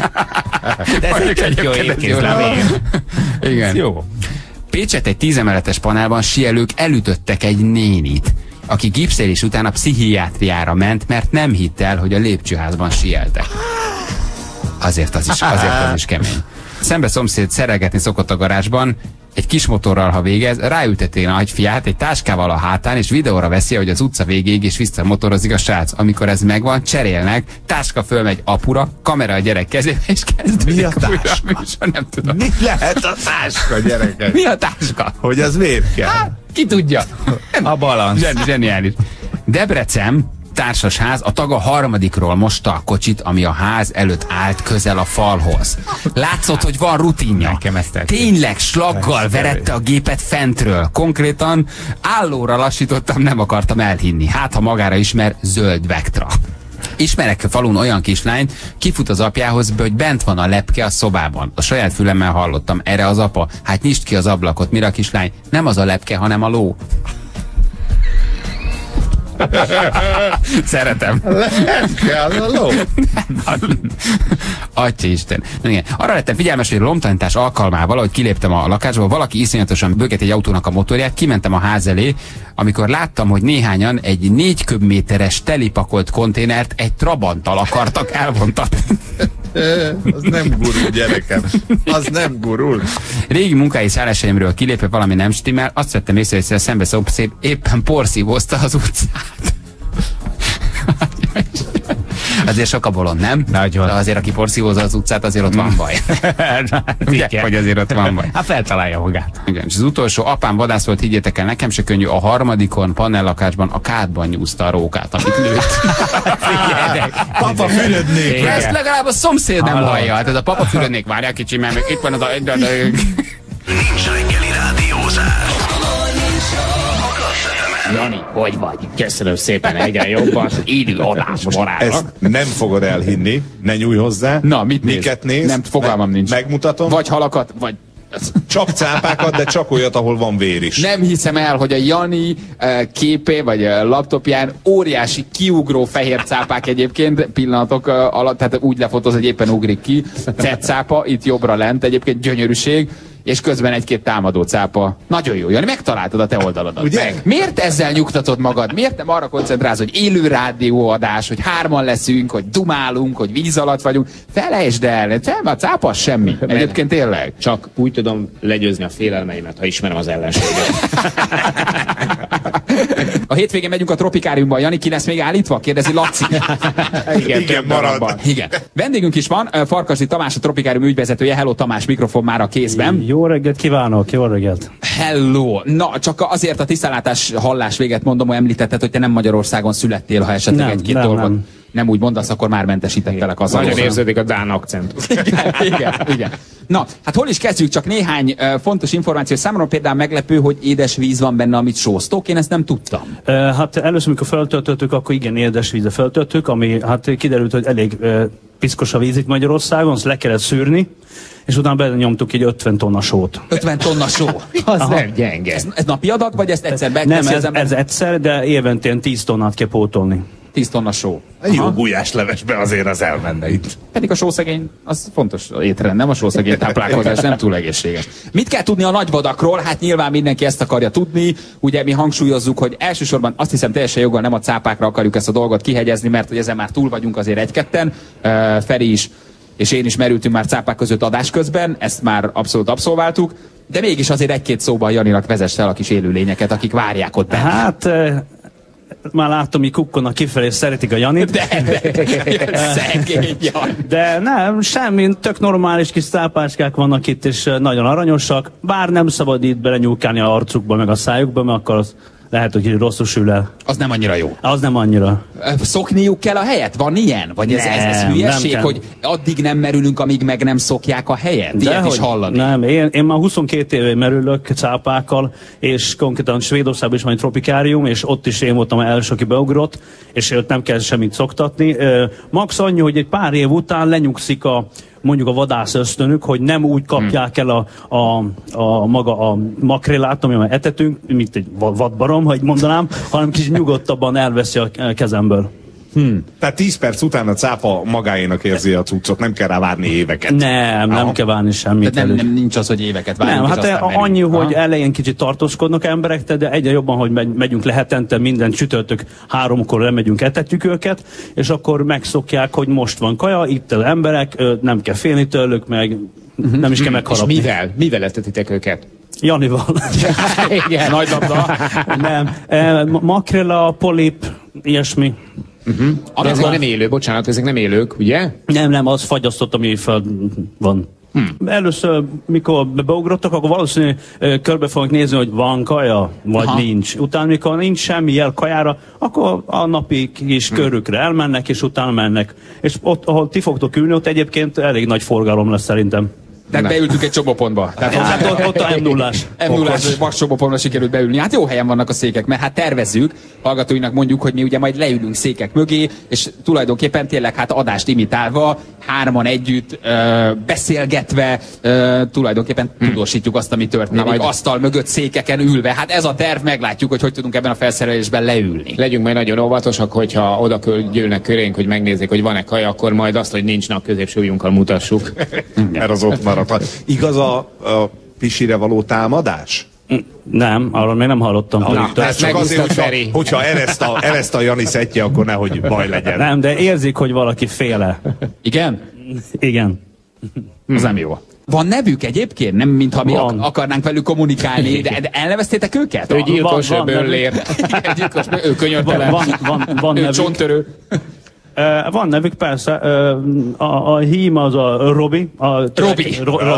De ez egy jó évkézlemény. Igen. Jó. Pécset egy 10 emeletes panelban síelők elütöttek egy nénit, aki gipszelés után a pszichiátriára ment, mert nem hitt el, hogy a lépcsőházban síeltek. Azért az is kemény. Szembe szomszéd szerelgetni szokott a garázsban, egy kis motorral, ha végez, ráülteti a nagyfiát egy táskával a hátán, és videóra veszi, hogy az utca végéig és visszamotorozik a srác. Amikor ez megvan, cserélnek, táska fölmegy apura, kamera a gyerek kezébe, és kezdődik újra a műsor, nem tudom. Mi lehet a táska, gyerekek? Mi a táska? Hogy az miért kell? Hát, ki tudja? A balansz. Zseniális. Debrecen társasház, a tag a harmadikról mosta a kocsit, ami a ház előtt állt közel a falhoz. Látszott, hogy van rutinja. Tényleg slaggal verette a gépet fentről. Konkrétan állóra lassítottam, nem akartam elhinni. Hát, ha magára ismer, zöld Vectra. Ismerek a falun olyan kislányt, kifut az apjához, hogy bent van a lepke a szobában. A saját fülemmel hallottam. Erre az apa, hát nyisd ki az ablakot. Mire a kislány? Nem az a lepke, hanem a ló. Szeretem. Lehet kell a ló. Atyaisten. Igen. Arra lettem figyelmes, hogy a lomtanítás alkalmával, ahogy kiléptem a lakásból, valaki iszonyatosan bögett egy autónak a motorját, kimentem a ház elé, amikor láttam, hogy néhányan egy 4 köbméteres telipakolt konténert egy Trabanttal akartak elvontatni. Az nem gurul, gyerekem. Az nem gurul. Régi munkai szállásaimről kilépve valami nem stimmel, azt vettem észre, hogy szembe szomszéd éppen porszívózta az utcát. Azért sok a bolond, nem? Nagyon. De azért, aki porszívózza az utcát, azért ott van baj. Ugye, hogy azért ott van baj. Hát feltalálja magát. Igen, és az utolsó, apám vadász volt, higgyétek el, nekem se könnyű, a harmadikon panellakásban a kádban nyúzta a rókát, amit lőtt. Papa fürödnék. Ezt legalább a szomszéd nem hallja. Hát ez a papa fürödnék, várjál kicsi, mert még itt van az a... Nincs reggeli rádiózás. Jani, hogy vagy? Köszönöm szépen, egyre jobban. Élő adás barátok. Ezt nem fogod elhinni, ne nyújj hozzá. Na, mit néz? Miket néz? Nem, fogalmam nincs. Megmutatom. Vagy halakat, vagy... Csak cápákat, de csak olyat, ahol van vér is. Nem hiszem el, hogy a Jani képé, vagy laptopján óriási kiugró fehér cápák egyébként pillanatok alatt, tehát úgy lefotóz, hogy éppen ugrik ki. Cápa, itt jobbra lent, egyébként gyönyörűség, és közben egy-két támadó cápa. Nagyon jó, Jani, megtaláltad a te oldaladat. Ugye? Meg. Miért ezzel nyugtatod magad? Miért nem arra koncentrálsz, hogy élő rádióadás, hogy 3-an leszünk, hogy dumálunk, hogy víz alatt vagyunk? Felejtsd el, a cápa az semmi. Egyébként tényleg. Csak úgy tudom legyőzni a félelmeimet, ha ismerem az ellenséget. A hétvégén megyünk a Tropikáriumba. Jani, ki lesz még állítva? Kérdezi Laci. Igen, marad. Igen. Vendégünk is van, Farkasdi Tamás, a Tropikárium ügyvezetője. Hello Tamás, mikrofon már a kézben. Jó reggelt kívánok, jó reggelt. Hello! Na, csak azért a tisztánlátás hallás véget mondom, hogy említetted, hogy te nem Magyarországon születtél, ha esetleg egy-két dolgot nem úgy mondasz, akkor már mentesítettelek az nagyon érződik a dán akcentus. Igen. Na, hát hol is kezdjük, csak néhány fontos információ. Számomra például meglepő, hogy édesvíz van benne, amit sóztok. Én ezt nem tudtam. Hát először, amikor feltöltöttük, akkor igen, édesvízre feltöltöttük, ami hát kiderült, hogy elég piszkos a víz itt Magyarországon, azt le kellett szűrni, és utána belenyomtuk egy 50 tonna sót. 50 tonna só? Az nem gyenge. Ez napi adag, vagy ezt egyszer Nem, ez egyszer, de évente 10 tonnát kell pótolni. 10 tonna só. Jó gulyáslevesbe azért az elmenne itt. Pedig a sószegény, az fontos étrend, nem a sószegény táplálkozás, nem túl egészséges. Mit kell tudni a nagyvadakról? Hát nyilván mindenki ezt akarja tudni. Ugye mi hangsúlyozzuk, hogy elsősorban azt hiszem teljesen joggal nem a cápákra akarjuk ezt a dolgot kihegyezni, mert hogy ezen már túl vagyunk azért egy-ketten. Feri is és én is merültünk már cápák között adás közben, ezt már abszolút abszolváltuk, de mégis azért egy-két szóban Janinak vezess fel a kis élőlényeket, akik várják ott benne. Hát... már láttam, hogy kukkonak kifelé, szeretik a Janit. De szegény Jani. De nem, semmi, tök normális kis cápáskák vannak itt, és nagyon aranyosak. Bár nem szabad itt belenyúlkálni a arcukba, meg a szájukba, mert akkor az lehet, hogy rosszul sül el. Az nem annyira jó. Az nem annyira. Szokniuk kell a helyet? Van ilyen? Vagy ez hülyeség, hogy addig nem merülünk, amíg meg nem szokják a helyet? De ilyet is hallani? Nem, én már 22 éve merülök cápákkal, és konkrétan Svédországban is van egy tropikárium, és ott is én voltam első, aki beugrott, és ott nem kell semmit szoktatni. Max annyi, hogy egy pár év után lenyugszik mondjuk a vadász ösztönük, hogy nem úgy kapják el a maga a makrélát, amivel etetünk, mint egy vadbarom, ha így mondanám, hanem kicsit nyugodtabban elveszi a kezemből. Tehát 10 perc után a cápa magáénak érzi a cuccot, nem kell rá várni éveket. Nem kell várni semmit. Tehát nem nincs az, hogy éveket várunk. Nem, hát annyi, hogy elején kicsit tartózkodnak emberek, de egyre jobban, hogy megyünk le hetente, minden csütörtök 3-kor lemegyünk, etetjük őket, és akkor megszokják, hogy most van kaja, itt az emberek, nem kell félni tőlük, meg nem is kell megharapni. És mivel etetitek őket? Janival. Igen, nagy labda. Nem, makrela, polip, ilyesmi. Ezek nem élő, bocsánat, ezek nem élők, ugye? Nem, az fagyasztott, ami fel van. Először, mikor beugrottak, akkor valószínűleg körbe fognak nézni, hogy van kaja, vagy nincs. Utána, mikor nincs semmi jel kajára, akkor a napi kis körükre elmennek, és utána mennek. És ott, ahol ti fogtok ülni, ott egyébként elég nagy forgalom lesz szerintem. Tehát beültünk egy csobopontba. Hát ott a M0-ás. M0-ás max csobopontba sikerült beülni. Hát jó helyen vannak a székek, mert hát tervezzük, hallgatóinak mondjuk, hogy mi ugye majd leülünk székek mögé, és tulajdonképpen tényleg hát adást imitálva, hárman együtt, beszélgetve, tulajdonképpen tudósítjuk azt, ami történik. Majd asztal mögött székeken ülve. Hát ez a terv, meglátjuk, hogy tudunk ebben a felszerelésben leülni. Legyünk majd nagyon óvatosak, hogyha oda gyűlnek körénk, hogy megnézzék, hogy van-e kaja, akkor majd azt, hogy nincs a középső ujjunkkal mutassuk. Mert az ott maradt. Igaz a Pisire való támadás? Nem, arról még nem hallottam. Ez csak azért, hogyha ereszt a Jani szettje, akkor nehogy baj legyen. Nem, de érzik, hogy valaki féle. Igen? Igen. Az nem jó. Van nevük egyébként? Nem, mintha mi akarnánk velük kommunikálni, de elneveztétek őket? Ő gyilkos, ő bőrlér. Gyilkos, ő könyörtelen. Van ő nevük. csonttörő. Van nevük, persze. A hím az a Robi. Robi.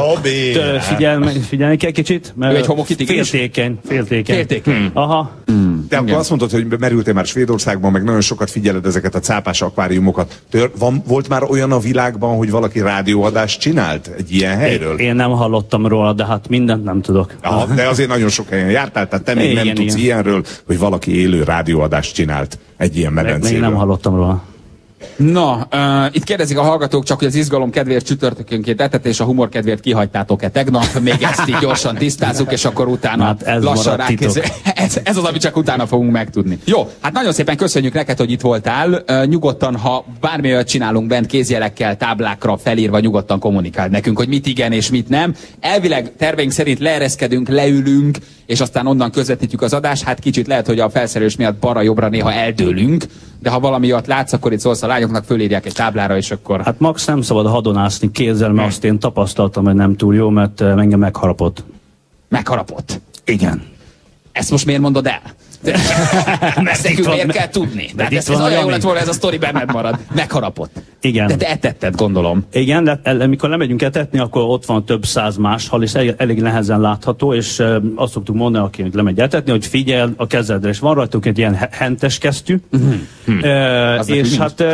Figyelni kell kicsit. Ő egy homokitigris? Féltékeny. Aha. De akkor azt mondtad, hogy merültél már Svédországban, meg nagyon sokat figyeled ezeket a cápás akváriumokat. Volt már olyan a világban, hogy valaki rádióadást csinált egy ilyen helyről? Én nem hallottam róla, de hát mindent nem tudok. Aha, de azért nagyon sok helyen jártál, tehát te még nem tudsz ilyenről, hogy valaki élő rádióadást csinált egy ilyen medencéről. Még nem hallottam róla. Na, itt kérdezik a hallgatók csak, hogy az izgalom kedvéért csütörtökönként etett, és a humor kedvéért kihagytátok-e tegnap. Még ezt így gyorsan tisztázzuk, és akkor utána hát ez lassan rákézzük. Ez az, amit csak utána fogunk megtudni. Jó, hát nagyon szépen köszönjük neked, hogy itt voltál. Nyugodtan, ha bármi olyat csinálunk bent, kézjelekkel, táblákra felírva, nyugodtan kommunikáld nekünk, hogy mit igen és mit nem. Elvileg terveink szerint leereszkedünk, leülünk, és aztán onnan közvetítjük az adást. Hát kicsit lehet, hogy a felszerelés miatt balra-jobbra néha eldőlünk, de ha valami olyat látsz, akkor itt szólsz a lányoknak, fölírják egy táblára, és akkor... Hát max nem szabad hadonászni kézzel, mert azt én tapasztaltam, hogy nem túl jó, mert engem megharapott. Megharapott? Igen. Ezt most miért mondod el? Ezt nekünk miért kell tudni? De ez olyan jó lett volna, ez a sztori benned marad. Megharapott. Igen. De te etetted, gondolom. Igen, de amikor lemegyünk etetni, akkor ott van több száz más hal, és elég nehezen látható, és azt szoktuk mondani, akinek lemegy etetni, hogy figyelj a kezedre, és van rajtunk egy ilyen hentes kesztyű, és hát...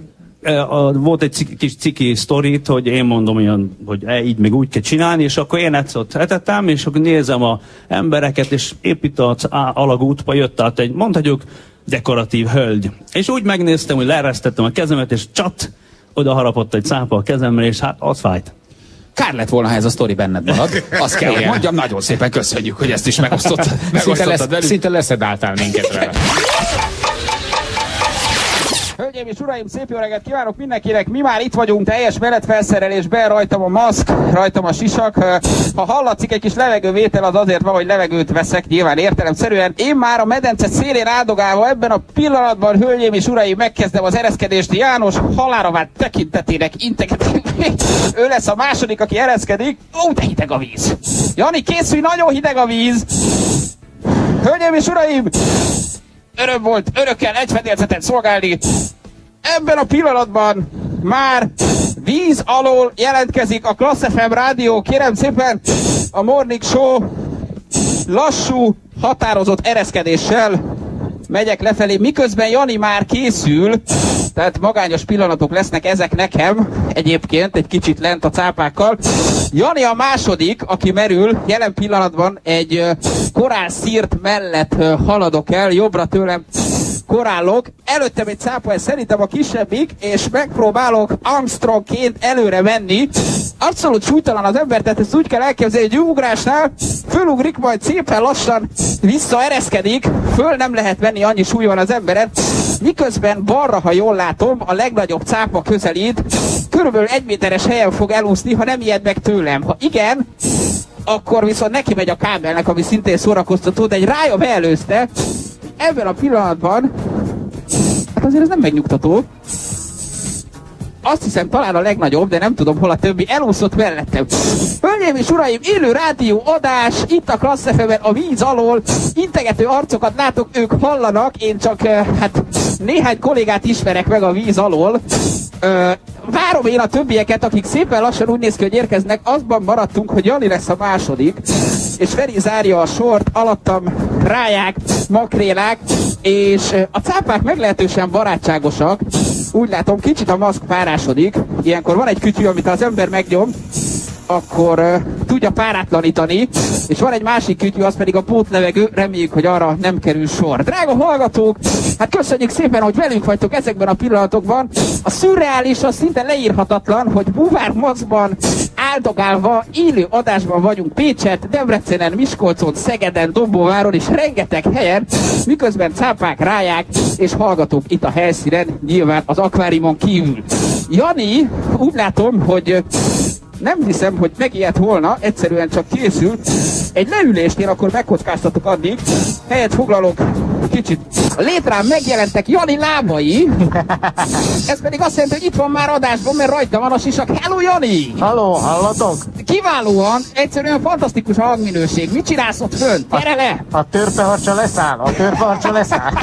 volt egy kis ciki sztorit, hogy én mondom olyan, hogy így meg úgy kell csinálni, és akkor én egyszer etettem, és akkor nézem az embereket, és épp itt az alagútba jött át egy, mondhatjuk, dekoratív hölgy. És úgy megnéztem, hogy leeresztettem a kezemet, és csat, oda harapott egy cápa a kezemre, és hát az fájt. Kár lett volna, ha ez a sztori benned marad. Azt kell, hogy mondjam, nagyon szépen köszönjük, hogy ezt is megosztottad velünk. Szinte leszedáltál minket vele. Hölgyeim és uraim, szép jó reggelt kívánok mindenkinek! Mi már itt vagyunk, teljes mellettfelszerelésben, rajtam a maszk, rajtam a sisak. Ha hallatszik egy kis levegővétel, az azért van, hogy levegőt veszek, nyilván értelemszerűen. Én már a medence szélén áldogálva ebben a pillanatban, hölgyeim és uraim, megkezdem az ereszkedést. János halálra vált tekintetének integetik. Ő lesz a második, aki ereszkedik. Ó, de hideg a víz! Jani, készülj, nagyon hideg a víz! Hölgyeim és uraim! Öröm volt örökkel egy fedélzeten szolgálni. Ebben a pillanatban már víz alól jelentkezik a Klassz FM rádió. Kérem szépen, a Morning Show lassú, határozott ereszkedéssel megyek lefelé, miközben Jani már készül, tehát magányos pillanatok lesznek ezek nekem, egyébként egy kicsit lent a cápákkal. Jani a második, aki merül, jelen pillanatban egy korálszírt mellett haladok el, jobbra tőlem korállok, előttem egy cápa, ez szerintem a kisebbik, és megpróbálok Armstrongként előre menni. Abszolút súlytalan az ember, tehát ezt úgy kell elképzelni, hogy ugrásnál fölugrik, majd szépen lassan visszaereszkedik, föl nem lehet venni, annyi súly van az emberen, miközben balra, ha jól látom, a legnagyobb cápa közelít, körülbelül 1 méteres helyen fog elúszni, ha nem ijed meg tőlem. Ha igen, akkor viszont neki megy a kábelnek, ami szintén szórakoztató, de egy rája beelőzte. Ebben a pillanatban, hát azért ez nem megnyugtató. Azt hiszem talán a legnagyobb, de nem tudom hol a többi, elúszott mellettem. Hölgyeim és uraim, élő rádió adás, itt a Klassz FM-ben a víz alól, integető arcokat látok, ők hallanak, én csak hát néhány kollégát ismerek meg a víz alól. Várom én a többieket, akik szépen lassan úgy néz ki, hogy érkeznek, azban maradtunk, hogy Jani lesz a második, és Feri zárja a sort, alattam ráják, makrélák, és a cápák meglehetősen barátságosak. Úgy látom, kicsit a maszk párásodik. Ilyenkor van egy kütyű, amit az ember megnyom, akkor tudja párátlanítani, és van egy másik kütyű, az pedig a pótlevegő, reméljük, hogy arra nem kerül sor. Drága hallgatók, hát köszönjük szépen, hogy velünk vagytok ezekben a pillanatokban. A szürreális, az szinte leírhatatlan, hogy búvár maszkban áldogálva élő adásban vagyunk Pécset, Debrecenen, Miskolcon, Szegeden, Dombóváron és rengeteg helyen, miközben cápák ráják és hallgatók itt a helyszínen, nyilván az akváriumon kívül. Jani, úgy látom, hogy nem hiszem, hogy megijedt volna, egyszerűen csak készült. Egy leülést én akkor megkockáztatok addig, helyet foglalok kicsit. A létrán megjelentek Jani lábai, ez pedig azt jelenti, hogy itt van már adásban, mert rajta van a sisak. Hello, Jani! Halló, hallatok? Kiválóan, egyszerűen fantasztikus a hangminőség. Mit csinálsz ott fönt? Gyere le! A törpeharcsa leszáll,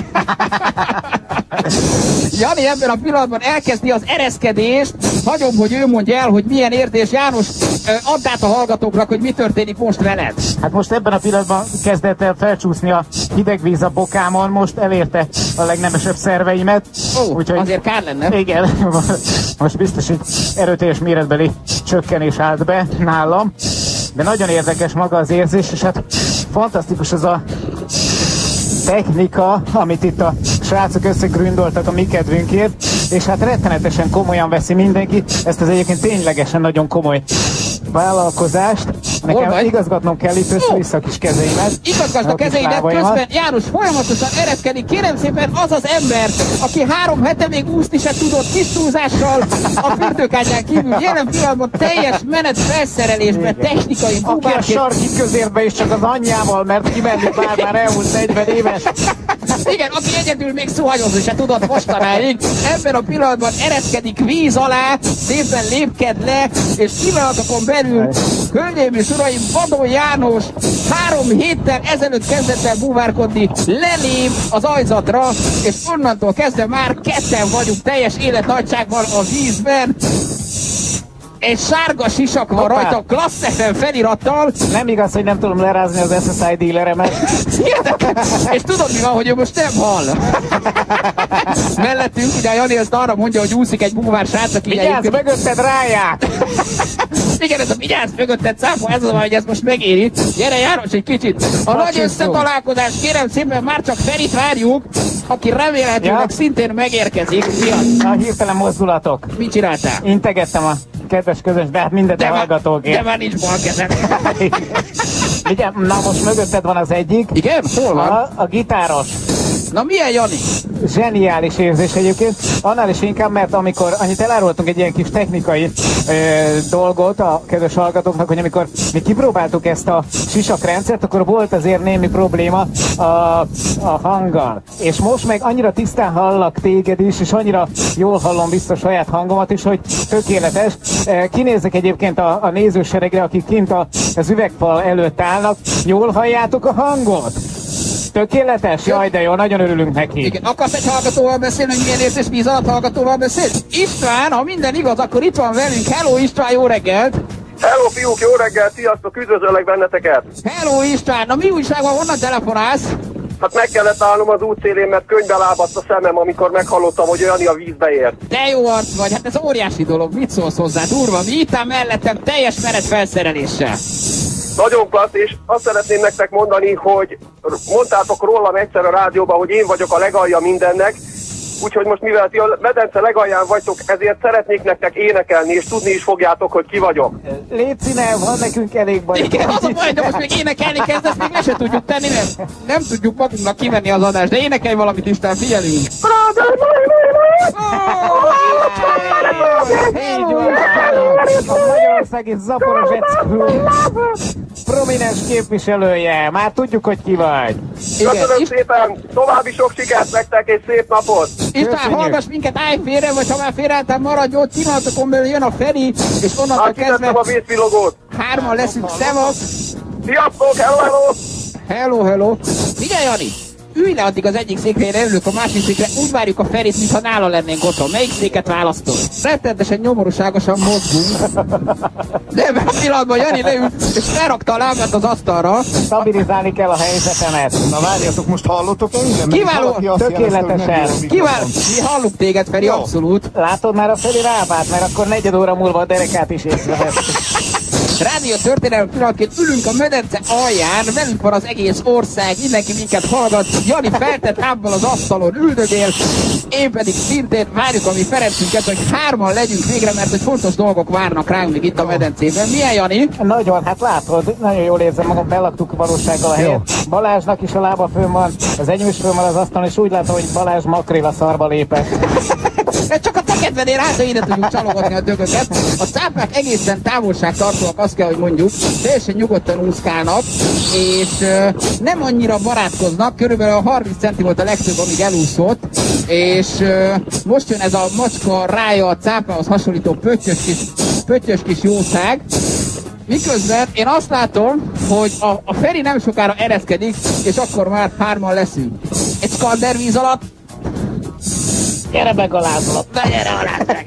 Jani ebben a pillanatban elkezdi az ereszkedést. Hagyom, hogy ő mondja el, hogy milyen érzés. János, add át a hallgatóknak, hogy mi történik most veled. Hát most ebben a pillanatban kezdett el felcsúszni a hideg víz a bokámon, most elérte a legnemesebb szerveimet. Úgyhogy azért kár lenne. Igen, most biztos egy erőteljes méretbeli csökkenés állt be nálam, de nagyon érdekes maga az érzés, és hát fantasztikus az a technika, amit itt a srácok összegründoltak a mi kedvünkért, és hát rettenetesen komolyan veszi mindenki ezt az egyébként ténylegesen nagyon komoly vállalkozást. Nekem igazgatnom kell itt össze-vissza a kis kezeimet. Igazgasd a kezeidet, közben János folyamatosan ereszkedik. Kérem szépen, az az ember, aki 3 hete még úszni se tudott kis túlzással a fürdőkádján kívül, jelen pillanatban teljes menet felszerelésben, technikai aki a sarki közérbe is csak az anyjával, mert kimenni már elmúlt 40 éves. Igen, aki egyedül még szuhanyozni se tudott mostanáig, ebben a pillanatban ereszkedik víz alá, szépen lépked le, és pillanatokon belül, hölgyeim és uraim, Vadon János 3 héttel ezelőtt kezdett el búvárkodni, lelép az ajzatra, és onnantól kezdve már ketten vagyunk teljes életnagyságban a vízben. Egy sárga sisak van rajta, Klassz FM felirattal. Nem igaz, hogy nem tudom lerázni az SSI dealeremet. És tudod mi van, hogy ő most nem hall? Mellettünk, ugye Jani azt arra mondja, hogy úszik egy búvár srác, aki... Vigyázz, mögötted ráják! Igen, ez a vigyázz mögötted cápa, ez az, hogy ez most megéri. Gyere János egy kicsit. A nagy összetalálkozás, kérem szépen, már csak Ferit várjuk, aki remélhetőleg szintén megérkezik. A hirtelen mozdulatok. Mit csináltál? Integettem a kedves közös, de hát mindent a hallgatókért. De már nincs bal kezed. Igen, na most mögötted van az egyik. Igen? Hol van? A gitáros. Na milyen, Jani? Zseniális érzés egyébként. Annál is inkább, mert amikor annyit elárultunk egy ilyen kis technikai dolgot a kedves hallgatóknak, hogy amikor mi kipróbáltuk ezt a sisakrendszert, akkor volt azért némi probléma a hanggal. És most meg annyira tisztán hallak téged is, és annyira jól hallom vissza saját hangomat is, hogy tökéletes. Kinézek egyébként a nézőseregre, akik kint az üvegfal előtt állnak. Jól halljátok a hangot? Tökéletes? Jaj, de jó, nagyon örülünk neki. Igen, akarsz egy hallgatóval beszélni, hogy milyen érzés víz alatt hallgatóval beszélni? István, ha minden igaz, akkor itt van velünk. Hello István, jó reggelt! Hello fiúk, jó reggelt, sziasztok, üdvözöllek benneteket! Hello István, na mi újság van, honnan telefonálsz? Hát meg kellett állnom az útszélén, mert könyvbe lábadt a szemem, amikor meghallottam, hogy Jani a vízbe ért. De jó arc vagy, hát ez óriási dolog, mit szólsz hozzá, durva, mi itt áll mellettem teljes menet felszereléssel. Nagyon klassz, és azt szeretném nektek mondani, hogy mondtátok rólam egyszer a rádióban, hogy én vagyok a legalja mindennek, úgyhogy most mivel ti a medence legalján vagytok, ezért szeretnék nektek énekelni, és tudni is fogjátok, hogy ki vagyok. Légy színe, van nekünk elég baj. Igen, az a baj, de most még énekelni kezdesz, még le se tudjuk tenni, mert nem tudjuk magunknak kivenni az adást, de énekelj valamit, Isten, figyelünk! A Magyarországi Zaporozsec prominens képviselője. Már tudjuk, hogy ki vagy. Köszönöm szépen, további sok sikert nektek, és szép napot! István, hallgass minket, állj félre, vagy ha már félreálltál, maradj ott, pillanatokon belül jön a Feri, és onnantól kezdve a vészvillogót. 3-an leszünk, szevak. Sziasztok, hello, hello! Hello, hello. Figyelj, Jani! Ülj le addig az egyik székre, ülök a másik székre, úgy várjuk a Ferit, mintha nála lennénk otthon. Melyik széket választod? Rettenetesen nyomorúságosan mozgunk. De ebben a pillanatban Jani leült, és felrakta a lábát az asztalra. Stabilizálni kell a helyzetemet. Na várjatok, most hallottok engem? Kiváló, tökéletesen. Kiváló, mi hallunk téged, Feri, abszolút. Látod már a Feri lábát, mert akkor 4 óra múlva a derekát is észrevett. rádió történelmi pillanatként ülünk a medence alján, velünk van az egész ország, mindenki minket hallgat, Jani feltett lábbal az asztalon üldögél, én pedig szintén várjuk a mi Ferencünket, hogy hárman legyünk végre, mert hogy fontos dolgok várnak ránk még itt a medencében. Milyen, Jani? Nagyon, hát látod, nagyon jól érzem magam, belaktuk valósággal a helyet. Balázsnak is a lába fönn van, az enyém is fönn van az asztalon, és úgy látom, hogy Balázs makrilla szarba lépett. Csak a tekedben ér át, hogy ide tudjuk csalogatni a dögöket. A cápák egészen távolságtartóak, azt kell, hogy mondjuk, teljesen nyugodtan úszkálnak, és nem annyira barátkoznak, körülbelül a 30 centi volt a legtöbb, amíg elúszott, és most jön ez a macska rája a cápához hasonlító pöttyös kis jószág, miközben én azt látom, hogy a Feri nem sokára ereszkedik, és akkor már hárman leszünk. Egy skandervíz alatt. Gyere meg a lázolap! Na gyere a lázolap!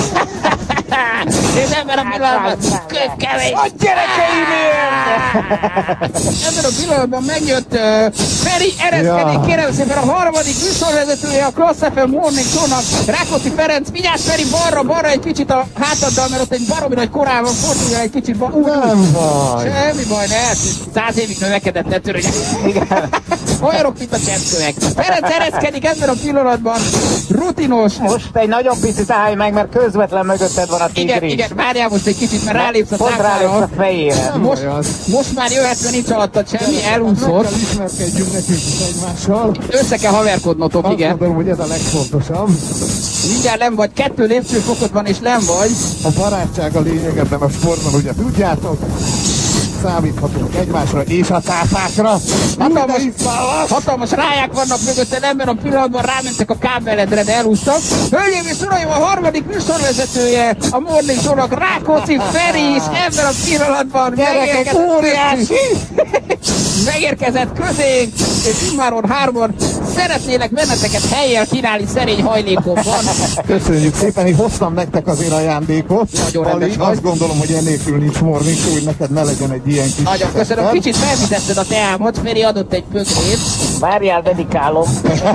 És ebben a pillanatban kevés! A gyerekeimért! Ebben a pillanatban megjött Feri, ereszkedik, kérem szépen a harmadik műsorvezetője a Class FM Morning Show-nak, Rákóczi Ferenc. Vigyázz Feri, balra egy kicsit a hátaddal, mert ott egy baromi nagy korában fordulja egy kicsit Nem baj! Semmi baj, ne, 100 évig növekedett, ne törődj. Olyanok, mint a cseppkövek. Ferenc ereszkedik ebben a pillanatban, rutinos. Most egy nagyon picit állj meg, mert közvetlen mögötted van a tigris. Igen, várjál most egy kicsit, mert rálépsz a pont rálépsz a fejére. Most már jöhetsz, mert nincs alattad semmi, elúszott. Meg kell ismerkedjünk nekünk egymással. Össze kell haverkodnotok, igen. Azt mondom, hogy ez a legfontosabb. Mindjárt nem vagy, 2 lépcsőfokot van és nem vagy. A barátság a lényeg ebben a sportban, ugye tudjátok? Számíthatunk egymásra és a cápákra. Hatalmas ráják vannak mögötted, ebben a pillanatban rámentek a kábeledre, de elúsztak. Hölgyeim és uraim, a harmadik műsorvezetője a Morning Show-nak, Rákóczi Feri is ebben a pillanatban megérkezett közénk, és immáron hárman szeretnélek benneteket helyjel kínálni szerény hajlékomban. Köszönjük szépen, én hoztam nektek azért ajándékot. Nagyon rendes vagy. Azt gondolom, hogy ennélkül nincs Morning Show, hogy neked ne legyen egy ilyen kis... Nagyon köszönöm, kicsit felvizetted a teámot, Feri adott egy pögrét. Várjál, dedikálom.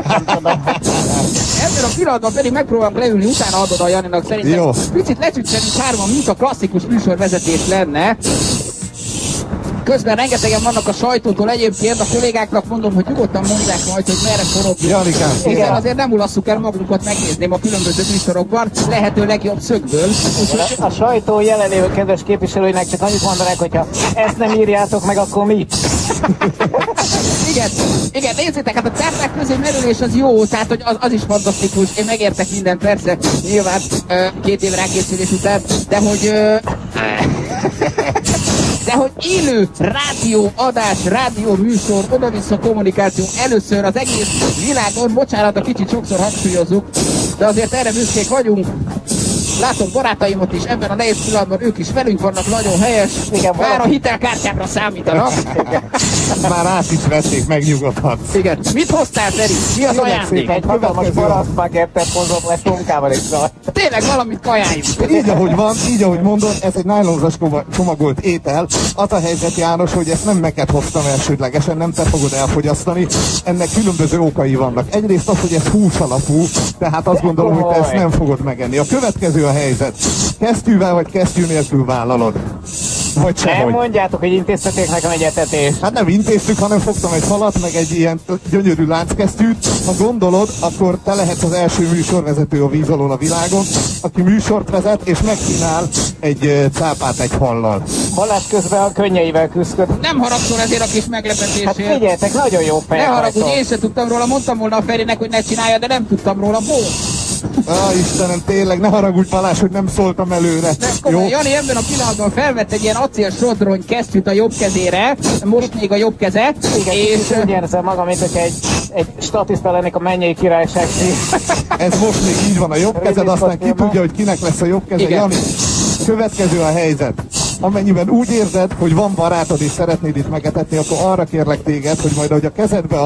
Ebben a pillanatban pedig megpróbálunk leülni, utána adod a Janinak, szerintem jó. Picit lecsütsenünk hárman, mint a klasszikus műsorvezetés lenne. Közben rengetegen vannak a sajtótól, egyébként a kollégáknak mondom, hogy nyugodtan mondják majd, hogy merre forogjuk. Janikám, hiszen azért nem ulasszuk el magunkat megnézném a különböző műsorokban, lehető legjobb szögből. A sajtó jelenlévő kedves képviselőinek csak annyit mondanák, hogyha ezt nem írjátok meg, akkor mi? Igen, nézzétek, hát a cápák közé merülés az jó, tehát hogy az is fantasztikus, én megértek mindent, persze, nyilván 2 év rákészülés után, de hogy élő rádióadás, rádióműsor, oda-vissza kommunikáció először az egész világon, bocsánat, a kicsit sokszor hangsúlyozzuk, de azért erre büszkék vagyunk. Látom barátaimat is ebben a nehéz pillanatban, ők is velünk vannak, nagyon helyes. Igen, már a hitelkártyákra számítanak. Már át is vették, megnyugodhatsz. Igen. Mit hoztál, Feri? Mi az ajándék? Egy hatalmas parasztpagettet hozott le tonkával és rajta. Tényleg valamit kajáljunk. Így ahogy van, így ahogy mondod, ez egy nájlonzas csomagolt étel. Az a helyzet, János, hogy ezt nem neked hoztam elsődlegesen, nem te fogod elfogyasztani. Ennek különböző okai vannak. Egyrészt az, hogy ez hús alapú, tehát azt gondolom, hogy te ezt nem fogod megenni. A következő a helyzet. Kesztyűvel vagy kesztyű nélkül vállalod? Vagy sehogy. Nem mondjátok, hogy intéztetek nekem egy etetést. Hát nem intéztük, hanem fogtam egy falat, meg egy ilyen gyönyörű lánckesztyűt. Ha gondolod, akkor te lehetsz az első műsorvezető a víz alól a világon, aki műsort vezet és megkínál egy cápát egy hallal. Balázs közben a könnyeivel küzdött. Nem haragszol ezért a kis meglepetésért. Hát figyeljetek, nagyon jó fejek. Ne haragudj, én se tudtam róla, mondtam volna a Ferinek, hogy ne csinálja, de nem tudtam róla. Istenem, tényleg, ne haragudj Balázs, hogy nem szóltam előre. Jó? Jani ebben a pillanatban felvett egy ilyen acél sodrony kesztyűt a jobb kezére, most még a jobb keze. Igen, és úgy érzem magam, mint hogy egy statiszta lennék a Mennyei Királyság. Ez most még így van a jobb kezed, aztán ki tudja, hogy kinek lesz a jobb keze. Igen. Jani, következő a helyzet. Amennyiben úgy érzed, hogy van barátod és szeretnéd itt megetetni, akkor arra kérlek téged, hogy majd ahogy a kezedbe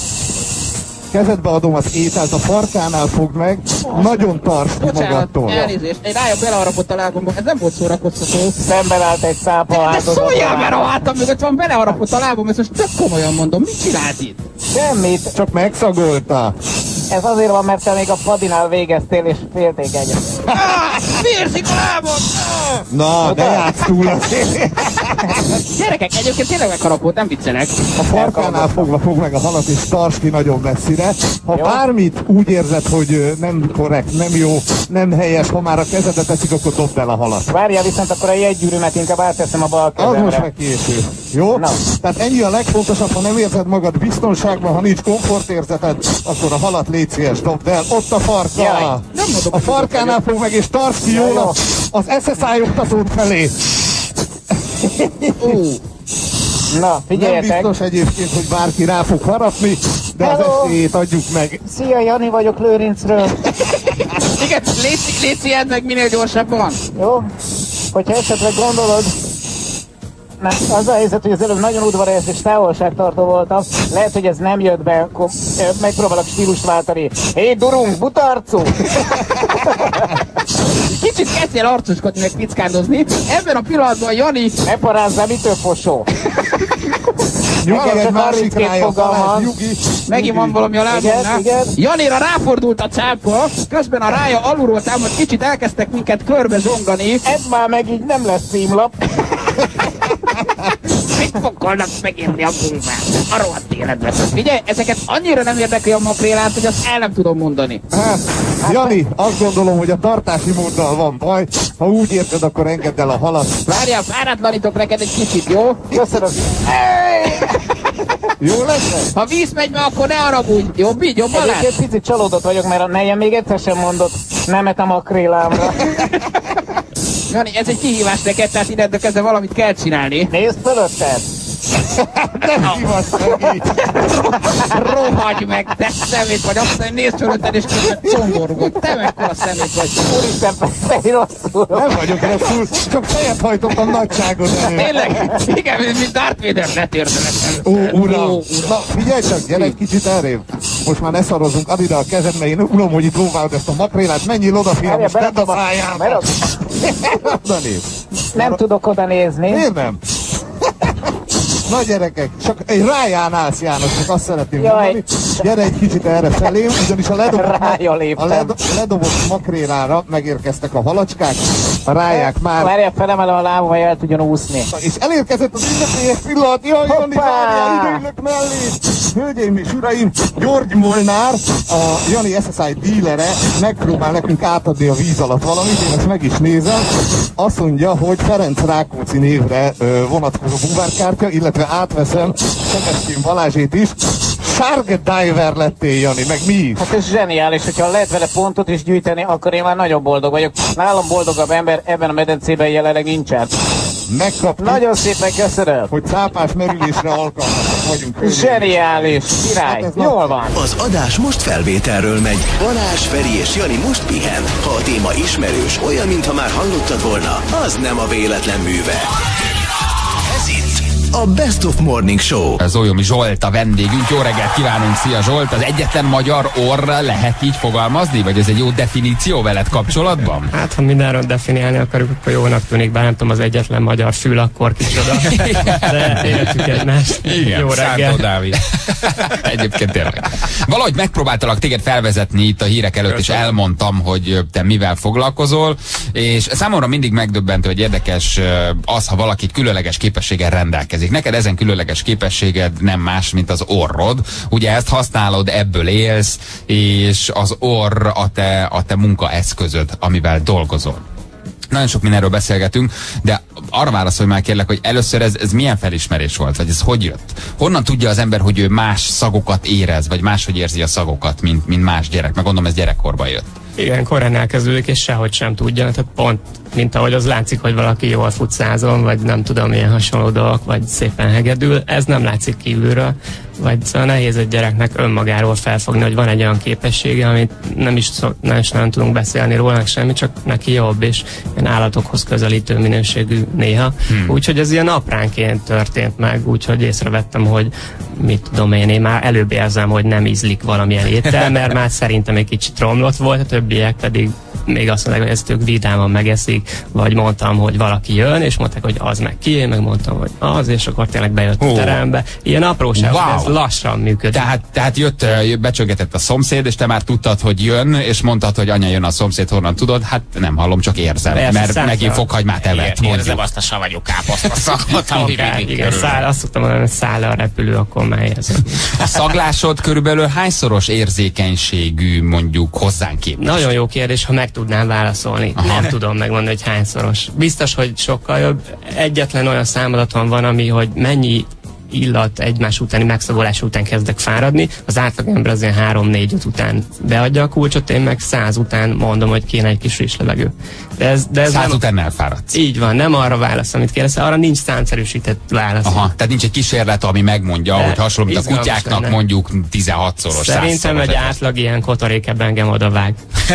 adom az ételt, a farkánál fogd meg, nagyon tartsd magadtól. Elnézést, egy rája beleharapott a lábomba, ez nem volt szórakoztató. Szemben állt egy cápa. De szóljál, mert a hátam mögött van, beleharapott a lábom, ezt most tök komolyan mondom, mit csinált itt? Semmit. Csak megszagolta. Ez azért van, mert te még a Fadinál végeztél, és féltékeny. Vérzik a lábam! Na, de játsz túl azért. Gyerekek, egyébként tényleg megharapott, nem viccelek. A farkánál fogva fog meg a halat, és tarts ki nagyon messzire. Ha bármit úgy érzed, hogy nem korrekt, nem jó, nem helyes, ha már a kezedet teszik, akkor dobd el a halat. Várjál, viszont akkor a jegygyűrűmet inkább átteszem a bal kezemre. Az most meg késő. Jó? Na. Tehát ennyi a legfontosabb, ha nem érzed magad biztonságban, ha nincs komfortérzeted, akkor a halat légy szíves, dobd el. Ott a farka. Jaj, a farkánál fog meg, és tarts ki jól az SSI oktatót felé. Na, figyeljetek. Nem biztos egyébként, hogy bárki rá fog harapni, de az esélyét adjuk meg. Szia, Jani vagyok Lőrincről. Igen, légy meg minél gyorsabban. Jó? Hogyha esetleg gondolod, az a helyzet, hogy az előbb nagyon udvarias és távolságtartó voltam. Lehet, hogy ez nem jött be, akkor megpróbálok stílust váltani. Hé, durunk, butarcú! Kicsit kezdjél arcoskodni, meg pickándozni. Ebben a pillanatban, Jani... Ne parázzál, mitől fosó? Nyugi, egy másik rája talál, nyugi. Megint van valami a lábamnál. Janira ráfordult a cápa, közben a rája alulról támad, kicsit elkezdtek minket körbe zongani. Ez már meg így nem lesz címlap. Mit fogolnak megérni a bunkát? A rohadt életben. Figyelj, ezeket annyira nem érdekli a makrélát, hogy azt el nem tudom mondani. Hát, Jani, azt gondolom, hogy a tartási móddal van baj. Ha úgy érted, akkor engedd el a halat. Várjál, fáradtlanítok neked egy kicsit, jó? Köszönöm. Jó lesz? Ha víz megy be, akkor ne haragudj. Jobb így, jobb alá? Egyébként picit csalódott vagyok, mert a nejem még egyszer sem mondott nemet a makrélámra. Jani, ez egy kihívás neked, tehát innentől kezdve valamit kell csinálni. Nézd fölötted! Nem hívasz meg így! Rohagy meg, te szemét vagy, azt mondja, nézd fölötted és közben comborgod. Te mekkora szemét vagy. Úristen, pedig rosszul. Nem vagyok rosszul, csak fejet hajtottam nagyságot elő. Tényleg? Igen, mint Darth Vader, ne térdelek. Ó, uram! Na, figyelj csak, gyere egy kicsit elrébb. Most már ne szarozunk, add ide a kezed, mert én unom, hogy itt próbálod ezt a makrélát. Menjél oda, fiam, most tedd a szájába. Oda néz. Nem tudok oda nézni. Miért nem? Na gyerekek, csak egy ráján állsz, János, csak azt szeretném mondani. Gyere egy kicsit erre felém, ugyanis a ledobott makrélára megérkeztek a halacskák, a ráják már... Várjál, felemelem a lábam, hogy el tudjon úszni. És elérkezett az ünnepélyes pillanat, jaj, Jani, várjál, időülök mellé! Hölgyeim és uraim, György Molnár, a Jani SSI dílere megpróbál nekünk átadni a víz alatt valamit, én ezt meg is nézem. Azt mondja, hogy Ferenc Rákóczi névre vonatkozó búvárkártya, illetve átveszem Sebestyén Balázsét is. Shark Diver lettél, Jani, meg mi is? Hát ez zseniális, hogyha lehet vele pontot is gyűjteni, akkor én már nagyon boldog vagyok. Nálam boldogabb ember ebben a medencében jelenleg nincsen. Megkaptuk. Nagyon szépen köszönöm. Hogy cápás merülésre alkalmasak vagyunk. Zseniális, király, hát jól van. Az adás most felvételről megy. Balázs, Feri és Jani most pihen. Ha a téma ismerős, olyan, mintha már hallottad volna, az nem a véletlen műve. Ez itt a Best of Morning Show. Zolyomi Zsolt a vendégünk. Jó reggelt kívánunk, szia Zsolt! Az egyetlen magyar orr, lehet így fogalmazni? Vagy ez egy jó definíció veled kapcsolatban? Hát, ha mindenről definiálni akarjuk, akkor jónak tűnik, bár nem tudom, az egyetlen magyar fül, akkor kicsoda. De értjük egymást. Igen, jó reggel. Szántó Dávid. Egyébként tényleg. Valahogy megpróbáltalak téged felvezetni itt a hírek előtt, és elmondtam, hogy te mivel foglalkozol, és számomra mindig megdöbbentő, hogy érdekes az, ha valaki különleges képességgel rendelkezik. Neked ezen különleges képességed nem más, mint az orrod. Ugye ezt használod, ebből élsz, és az orr a te munkaeszközöd, amivel dolgozol. Nagyon sok mindenről beszélgetünk, de arra válaszolj már kérlek, hogy először ez milyen felismerés volt, vagy ez hogy jött? Honnan tudja az ember, hogy ő más szagokat érez, vagy máshogy érzi a szagokat, mint más gyerek? Meg gondolom, ez gyerekkorban jött. Igen, korán elkezdődik, és sehogy sem tudja. Tehát pont, mint ahogy az látszik, hogy valaki jól futszázon, vagy nem tudom, milyen hasonló dolgok, vagy szépen hegedül, ez nem látszik kívülről. Vagy szóval nehéz egy gyereknek önmagáról felfogni, hogy van egy olyan képessége, amit nem is nagyon tudunk beszélni róla, semmi, csak neki jobb, és ilyen állatokhoz közelítő minőségű néha. Úgyhogy ez ilyen apránként történt meg, úgyhogy észrevettem, hogy mit tudom én már előbb érzem, hogy nem ízlik valamilyen étel, mert már szerintem egy kicsit romlott volt, a többiek pedig még azt mondták, hogy ezt ők vidáman megeszik, vagy mondtam, hogy valaki jön, és mondták, hogy az meg ki, én meg mondtam, hogy az, és akkor tényleg bejött a terembe. Ilyen apróság, ez lassan működik. Tehát becsöggetett a szomszéd, és te már tudtad, hogy jön, és mondtad, hogy anya jön a szomszéd, honnan tudod? Hát nem hallom, csak érzem, mert megint fokhagymát evett. Érzem azt a savanyú káposztaszakot, ami igen, azt szoktam mondani, hogy száll a repülő, akkor már érzem. A szaglásod körülbelül hányszoros érzékenységű, mondjuk hozzánk képest? Nagyon jó kérdés, ha meg tudnám válaszolni. Nem tudom megmondani, hogy hányszoros. Biztos, hogy sokkal jobb. Egyetlen olyan számadaton van, ami, hogy mennyi illat egymás utáni megszagolás után kezdek fáradni. Az átlagember az ilyen 3-4-5 után beadja a kulcsot, én meg 100 után mondom, hogy kéne egy kis friss levegő. De ez 100 nem, után elfáradsz. Így van, nem arra válasz, amit kérdezel, arra nincs számszerűsített válasz. Aha, tehát nincs egy kísérlet, ami megmondja, hogy hasonló, mint a kutyáknak lenne. Mondjuk 16-szoros. Szerintem egy átlag ilyen kotorékebb engem odavág.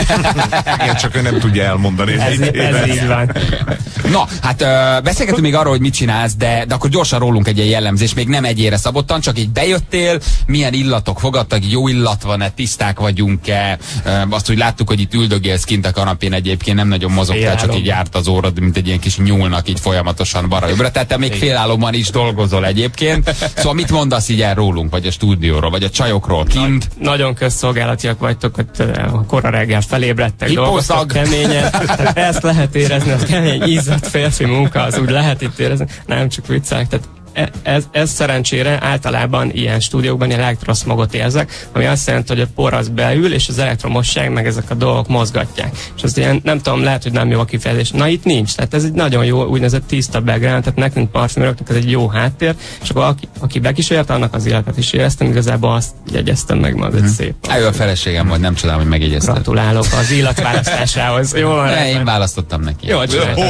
Igen, csak ő nem tudja elmondani. Ez így van. Na, hát beszélgetünk még arról, hogy mit csinálsz, de akkor gyorsan rólunk egy ilyen jellemzés, még nem egyére szabottan, csak így bejöttél, milyen illatok fogadtak, jó illat van-e, tiszták vagyunk-e, azt úgy láttuk, hogy itt üldögélsz kint a kanapén, egyébként nem nagyon mozogtál, csak így járt az órad, mint egy ilyen kis nyúlnak így folyamatosan balra-jobbra, tehát te még félállóban is dolgozol egyébként. Szóval mit mondasz így el rólunk, vagy a stúdióról, vagy a csajokról kint? Nagyon közszolgálatiak vagytok, hogy kora reggel felébredtek, dolgoztak keményen, ezt lehet érezni, az kemény, izzadt férfi munka, az úgy lehet itt érezni, nem csak viccelek, tehát ez szerencsére általában ilyen stúdiókban ilyen elektroszmogot érzek, ami azt jelenti, hogy a por az beül, és az elektromosság meg ezek a dolgok mozgatják. És az ilyen, nem tudom, lehet, hogy nem jó a kifejezés. Na itt nincs, tehát ez egy nagyon jó, úgynevezett tiszta background, tehát nekünk parfümöröknek ez egy jó háttér, és akkor aki bekísérte, annak az életet is éreztem, igazából azt jegyeztem meg, ma ez szép. Eljön a feleségem, vagy nem csodálom, hogy megjegyeztem. Gratulálok az illatválasztásához. Jó van. Én választottam neki. Jó,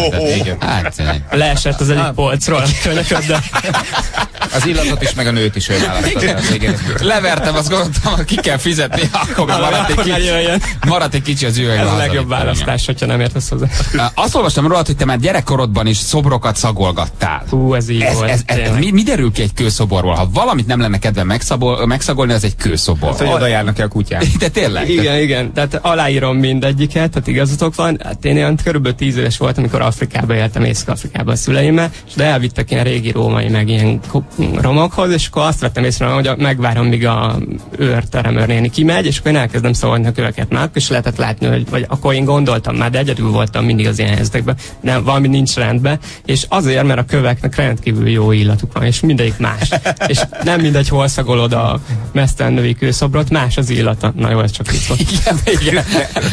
leesett az egyik polcról, de az illatot is, meg a nőt is ő választotta az végén. Levertem, azt gondoltam, hogy ki kell fizetni, akkor maradt egy kicsi az üveg. Ez a legjobb választás, hogyha nem értesz hozzá. Azt olvastam rólad, hogy te már gyerekkorodban is szobrokat szagolgattál. Hú, ez így volt. Mi derül ki egy kőszoborból? Ha valamit nem lenne kedve megszagolni, az egy kőszobor. Hát, hogy oda járnak-e a kutyák. De tényleg? Igen. Tehát aláírom mindegyiket, tehát igazatok van. Hát én olyan körülbelül 10 éves voltam, amikor Afrikába éltem, Észak-Afrikában a szüleimmel, és de elvittek ilyen régi római, meg ilyen romokhoz, és akkor azt vettem észre, hogy megvárom, míg a teremőrnéni kimegy, és akkor én elkezdem szólni a köveket már, és lehetett látni, hogy vagy akkor én gondoltam már, de egyedül voltam mindig az ilyen helyzetekben, nem, valami nincs rendben, és azért, mert a köveknek rendkívül jó illatuk van, és mindegyik más. És nem mindegy, hol szagolod a mesztelen női kőszobrot, más az illata. Na jó, ez csak itt volt. Igen.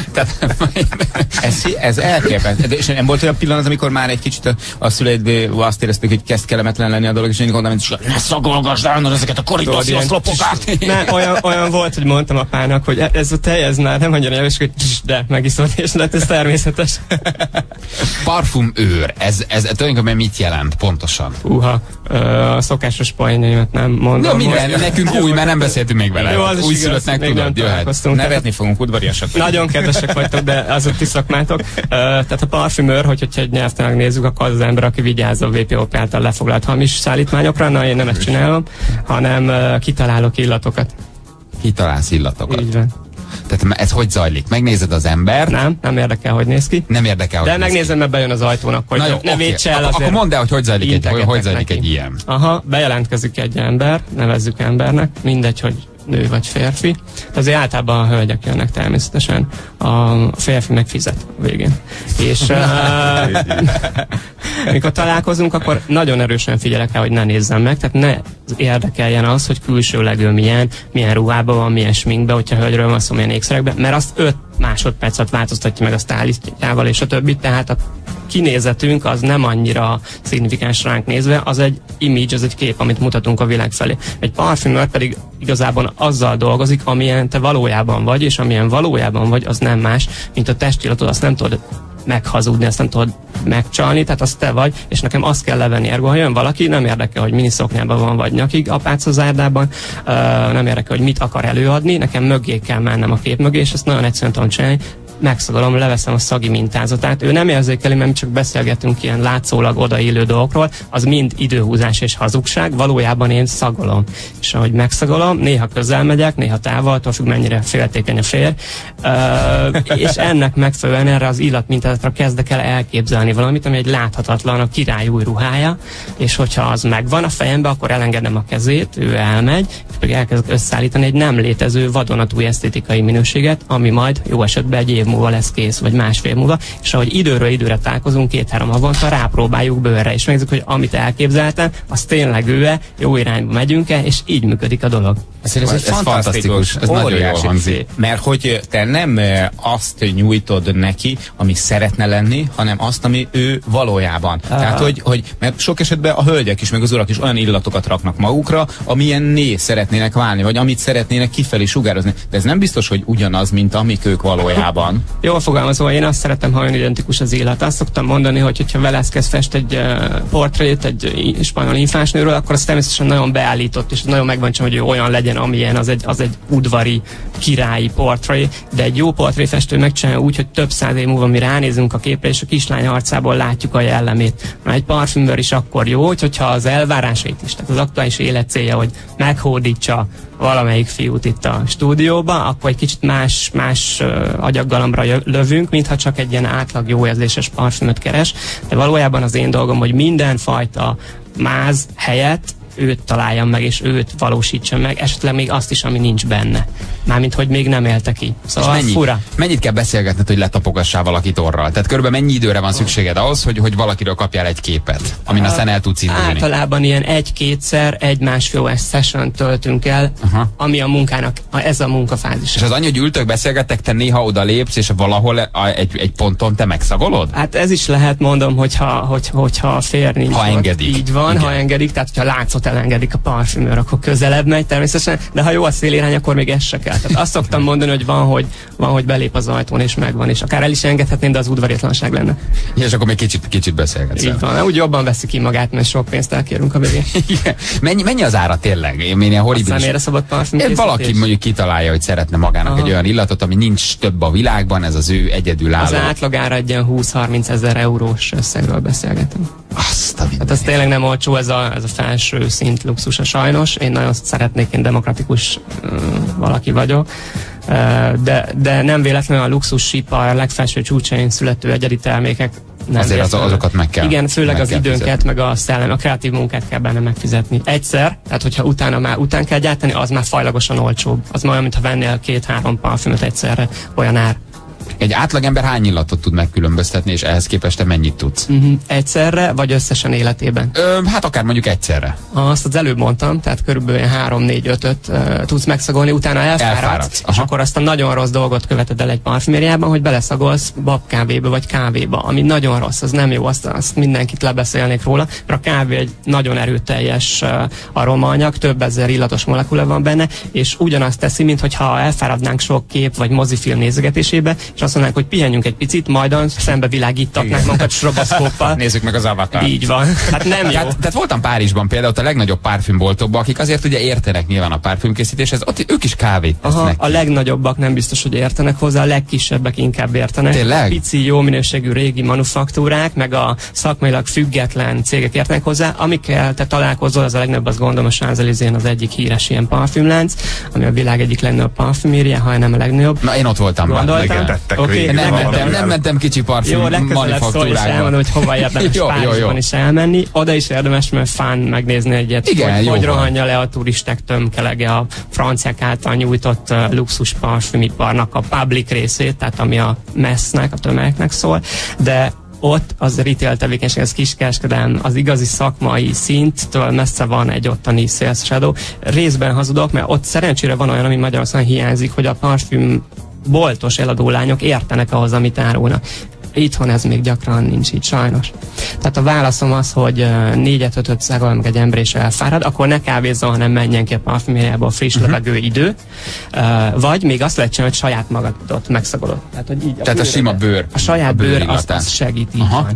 Ez elképesztő. És nem volt olyan pillanat, amikor már egy kicsit a szüleidből azt érezték, hogy kezd kellemetlen lenni a dolog, és én gondolom, hogy ne szagolgassd állandóan ezeket a korítószi oszlopokat. Olyan volt, hogy mondtam apának, hogy ez a tej, ez már nem annyira jelös, hogy de megiszol, és lett ez természetes. Parfümőr, ez tulajdonképpen mit jelent pontosan? A szokásos poénjaimat nem mondom. No, nekünk új, mert nem beszéltünk még vele. Jó, az újszülöttnek tudod, jöhet. Nevetni fogunk, udvariasak. Nagyon kedvesek vagytok, de az a ti szakmátok. Tehát a parfümőr, hogyha egy nyelvtanilag nézzük, akkor az ember, aki vigyáz a WPO által lefoglalt hamis szállítmányokra, na én nem ezt csinálom, hanem kitalálok illatokat. Kitalálsz illatokat? Így van. Tehát ez hogy zajlik? Megnézed az ember? Nem érdekel, hogy néz ki. Nem érdekel, hogy de megnézem, mert bejön az ajtón, akkor ne védj el azért. Akkor mondd el, hogy zajlik egy ilyen. Aha, bejelentkezik egy ember, nevezzük embernek, mindegy, hogy nő vagy férfi. Azért általában a hölgyek jönnek természetesen, a férfi meg fizet a végén. És mikor találkozunk, akkor nagyon erősen figyelek el, hogy ne nézzem meg, tehát ne érdekeljen az, hogy külsőleg ő milyen ruhában van, milyen sminkben, hogyha hölgyről van szó, milyen ékszerekben, mert azt 5 másodpercet változtatja meg a stylistjával és a többit, tehát a kinézetünk az nem annyira szignifikáns ránk nézve, az egy image, az egy kép, amit mutatunk a világ felé. Egy parfümőr pedig igazából azzal dolgozik, amilyen te valójában vagy, és amilyen valójában vagy, az nem más, mint a testillatod, azt nem tudod meghazudni, azt nem tudod megcsalni, tehát az te vagy, és nekem azt kell levenni, ergo, ha jön valaki, nem érdekel, hogy miniszoknyában van, vagy nyakig apácazárdában, nem érdekel, hogy mit akar előadni, nekem mögé kell mennem a kép mögé, és ezt nagyon egyszerűen tudom csinálni, megszagolom, leveszem a szagi mintázatát. Ő nem érzékeli, mert mi csak beszélgetünk ilyen látszólag odaillő dolgokról, az mind időhúzás és hazugság, valójában én szagolom. És ahogy megszagolom, néha közel megyek, néha távol, attól függ, mennyire féltékeny a fér, és ennek megfelelően erre az illatmintázatra kezdek el elképzelni valamit, ami egy láthatatlan, a király új ruhája, és hogyha az megvan a fejembe, akkor elengedem a kezét, ő elmegy, és pedig elkezdek összeállítani egy nem létező vadonatúj esztétikai minőséget, ami majd jó esetben egy év múlva lesz kész, vagy másfél múlva, és ahogy időről időre találkozunk, 2-3 havonta, rápróbáljuk bőrre, és megnézzük, hogy amit elképzeltem, az tényleg ő-e, jó irányba megyünk-e, és így működik a dolog. Ez fantasztikus, ez nagyon jól hangzik. Mert hogy te nem azt nyújtod neki, ami szeretne lenni, hanem azt, ami ő valójában. Tehát, hogy mert sok esetben a hölgyek is, meg az urak is olyan illatokat raknak magukra, amilyenné szeretnének válni, vagy amit szeretnének kifelé sugározni. De ez nem biztos, hogy ugyanaz, mint amik ők valójában. Jól fogalmazva, én azt szeretem, ha olyan identikus az illat. Azt szoktam mondani, hogy hogyha Velázquez fest egy portrét egy spanyol infánsnőről, akkor az természetesen nagyon beállított, és nagyon megvan, hogy ő olyan legyen, amilyen, az egy udvari királyi portré, de egy jó portréfestő megcsinálja úgy, hogy több száz év múlva mi ránézünk a képre, és a kislány arcából látjuk a jellemét. Mert egy parfümőr is akkor jó, hogyha az elvárásait is, tehát az aktuális élet célja, hogy meghódítsa valamelyik fiút itt a stúdióba, akkor egy kicsit más agyaggalambra lövünk, mintha csak egy ilyen átlag jó érzéses parfümöt keres, de valójában az én dolgom, hogy mindenfajta máz helyett őt találjam meg, és őt valósítsam meg, esetleg még azt is, ami nincs benne. Mármint, hogy még nem élte ki. Szóval fura. Mennyit kell beszélgetned, hogy letapogassál valakit orral? Tehát körülbelül mennyi időre van szükséged ahhoz, hogy valakiről kapjál egy képet, amin aztán el tudsz indulni? Általában ilyen 1-2-szer, 1-1,5 órás session töltünk el, ami a munkának, ez a munkafázis. És az annyi, hogy ültök, beszélgettek, te néha oda lépsz, és valahol egy ponton te megszagolod? Hát ez is lehet, mondom, hogyha fér nincs. Ha engedik. Így van, igen. Ha engedik, tehát ha látszot elengedik a parfümőr, akkor közelebb megy természetesen, de ha jó a szélirány, akkor még ez se kell. Tehát azt szoktam mondani, hogy van, hogy belép az ajtón, és megvan, és akár el is engedhetném, de az udvariatlanság lenne. Ja, és akkor még kicsit beszélgetsz. Így van, úgy jobban veszi ki magát, mert sok pénzt elkérünk a végén. Mennyi az ára tényleg? Én ilyen horribilis. A személyre szabad parfümkészítés. Valaki mondjuk kitalálja, hogy szeretne magának egy olyan illatot, ami nincs több a világban, ez az ő egyedülálló. Az átlagára egy ilyen 20-30 ezer eurós összegről beszélgetünk. Hát ez tényleg nem olcsó, ez a felső szint luxusa sajnos. Én nagyon szeretnék, én demokratikus valaki vagyok. De nem véletlenül a luxusipar legfelső csúcsain születő egyedi termékek nem azért azokat meg kell. Igen, főleg meg az időnket, fizetni. Meg a szellem, a kreatív munkát kell benne megfizetni. Egyszer, tehát hogyha után kell gyártani, az már fajlagosan olcsóbb. Az már olyan, mintha vennél 2-3 parfümöt egyszerre, olyan ár. Egy átlagember hány illatot tud megkülönböztetni, és ehhez képest te mennyit tudsz? Egyszerre, vagy összesen életében? Hát akár mondjuk egyszerre. Azt az előbb mondtam, tehát körülbelül 3-4-5-öt tudsz megszagolni, utána elfáradsz, és akkor azt a nagyon rossz dolgot követed el egy parfümériában, hogy beleszagolsz babkávéba vagy kávéba, ami nagyon rossz, az nem jó, azt mindenkit lebeszélnék róla, mert a kávé egy nagyon erőteljes aromaanyag, több ezer illatos molekula van benne, és ugyanazt teszi, mintha elfáradnánk sok kép vagy mozifilm nézegetésébe, és azt mondanánk, hogy pihenjünk egy picit, majd szembe világítatnánk magunkat stroboszkóppal. Nézzük meg az Avatar. Így van. Hát nem jó. Tehát voltam Párizsban például a legnagyobb parfümboltokban, akik azért ugye értenek nyilván a parfümkészítéshez, ott ők is kávét tesznek. A legnagyobbak nem biztos, hogy értenek hozzá, a legkisebbek inkább értenek. Tényleg? A pici, jó minőségű régi manufaktúrák, meg a szakmailag független cégek értenek hozzá. Amikkel te találkozol, az a legnagyobb, azt gondolom, a Champs-Élysées az egyik híres ilyen parfümlánc, ami a világ egyik legnagyobb parfümérje, ha nem a legnagyobb. Na, én ott voltam. Okay, nem mentem kicsi parfüm manufaktúrákba. Hogy hova érdemes Párizsban is elmenni. Oda is érdemes, mert fán megnézni egyet, igen, hogy rohanja le a turisták tömkelege a franciák által nyújtott luxus parfümiparnak a public részét, tehát ami a messznek, a tömegeknek szól, de ott az retail tevékenység, az kiskereskedelem, az igazi szakmai szinttől messze van egy ottani sales shadow. Részben hazudok, mert ott szerencsére van olyan, ami Magyarországon hiányzik, hogy a parfüm boltos eladó lányok értenek ahhoz, amit árulnak. Itthon ez még gyakran nincs így, sajnos. Tehát a válaszom az, hogy 4-5-5 szagol meg egy ember és elfárad, akkor ne kávézzon, hanem menjen ki a parfümériába a friss levegő idő, vagy még azt lehet csinálni, hogy saját magadot megszagolod. Tehát, hogy így a sima bőr. A saját bőr az segít, így van.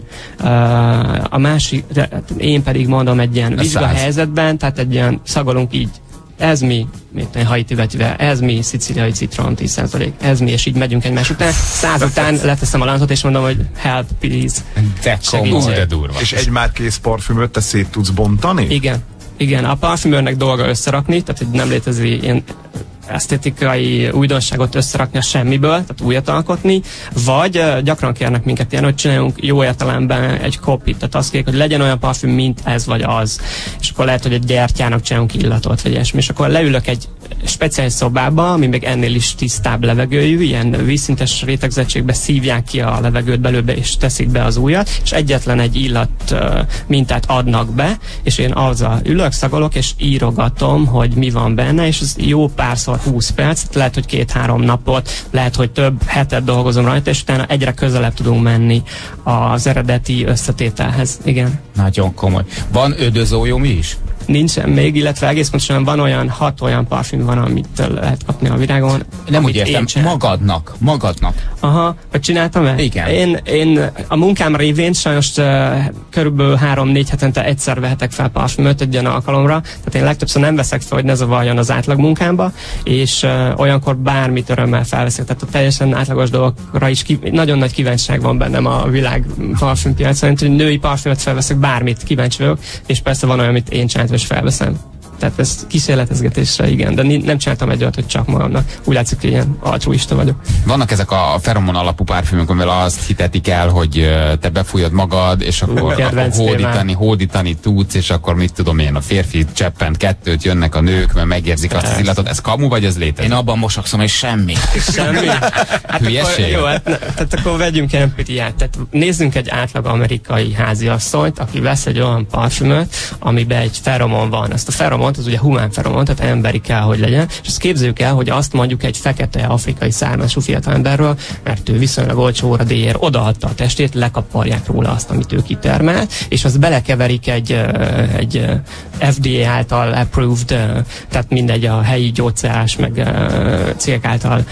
A másik, én pedig mondom egy ilyen vizsgahelyzetben, tehát egy ilyen szagolunk így ez mi, Haiti vetivel, ez mi, szicíliai citron 10%, ez mi, és így megyünk egymás után. 100 után leteszem a láncot, és mondom, hogy help, please. De komoly, de durva. És egy már kész parfümöt te szét tudsz bontani? Igen, a parfümőrnek dolga összerakni, tehát hogy nem létezik ilyen esztétikai újdonságot összerakni a semmiből, tehát újat alkotni, vagy gyakran kérnek minket ilyen, hogy csináljunk jó értelemben egy kopit, tehát azt kérjük, hogy legyen olyan parfüm, mint ez vagy az. És akkor lehet, hogy egy gyertyának csinálunk illatot, vagy ilyesmi. És akkor leülök egy speciális szobába, ami még ennél is tisztább levegőjű, ilyen vízszintes rétegzettségbe szívják ki a levegőt belőle, és teszik be az újat, és egyetlen egy illat mintát adnak be, és én azzal ülök, szagolok, és írogatom, hogy mi van benne, és ez jó párszor 20 perc, lehet, hogy 2-3 napot, lehet, hogy több hetet dolgozom rajta, és utána egyre közelebb tudunk menni az eredeti összetételhez. Igen. Nagyon komoly. Van ödözójom is? Nincsen még, illetve egész pontosan van olyan 6 olyan parfüm van, amit lehet kapni a virágon. Nem úgy értem, magadnak. Aha, hogy csináltam-e? Igen. Én a munkám révén sajnos körülbelül 3-4 hetente egyszer vehetek fel parfümöt egy ilyen alkalomra, tehát én legtöbbször nem veszek fel, hogy ne zavarjon az átlag munkámba, és olyankor bármit örömmel felveszek, tehát a teljesen átlagos dolgokra is nagyon nagy kíváncsiság van bennem a világ parfümpiacon, hogy női parfümöt felveszek, bármit kíváncsi vagyok, és persze van olyan, amit én csináltam, és felveszem. Tehát ez kísérletezgetésre, igen, de nem csináltam egy olyat, hogy csak magamnak. Úgy látszik, hogy ilyen altruista vagyok. Vannak ezek a feromon alapú parfümök, amivel azt hitetik el, hogy te befújod magad, és akkor hódítani tudsz, és akkor mit tudom én, a férfi cseppent kettőt, jönnek a nők, mert megérzik azt az illatot. Ez kamu, vagy ez létezik? Én abban mosakszom, és semmi. Semmi? Hülyeség? Jó, tehát akkor vegyünk empiriát. Tehát nézzünk egy átlag amerikai háziasszonyt, aki vesz egy olyan parfümöt, amiben egy feromon van. Azt a feromont, az ugye humán feromon, tehát emberi kell, hogy legyen, és azt képzeljük el, hogy azt mondjuk egy fekete afrikai származású fiatalemberről, mert ő viszonylag olcsó óradéjért odaadta a testét, lekaparják róla azt, amit ő kitermelt, és azt belekeverik egy FDA által approved, tehát mindegy a helyi gyógyszeres, meg cégek által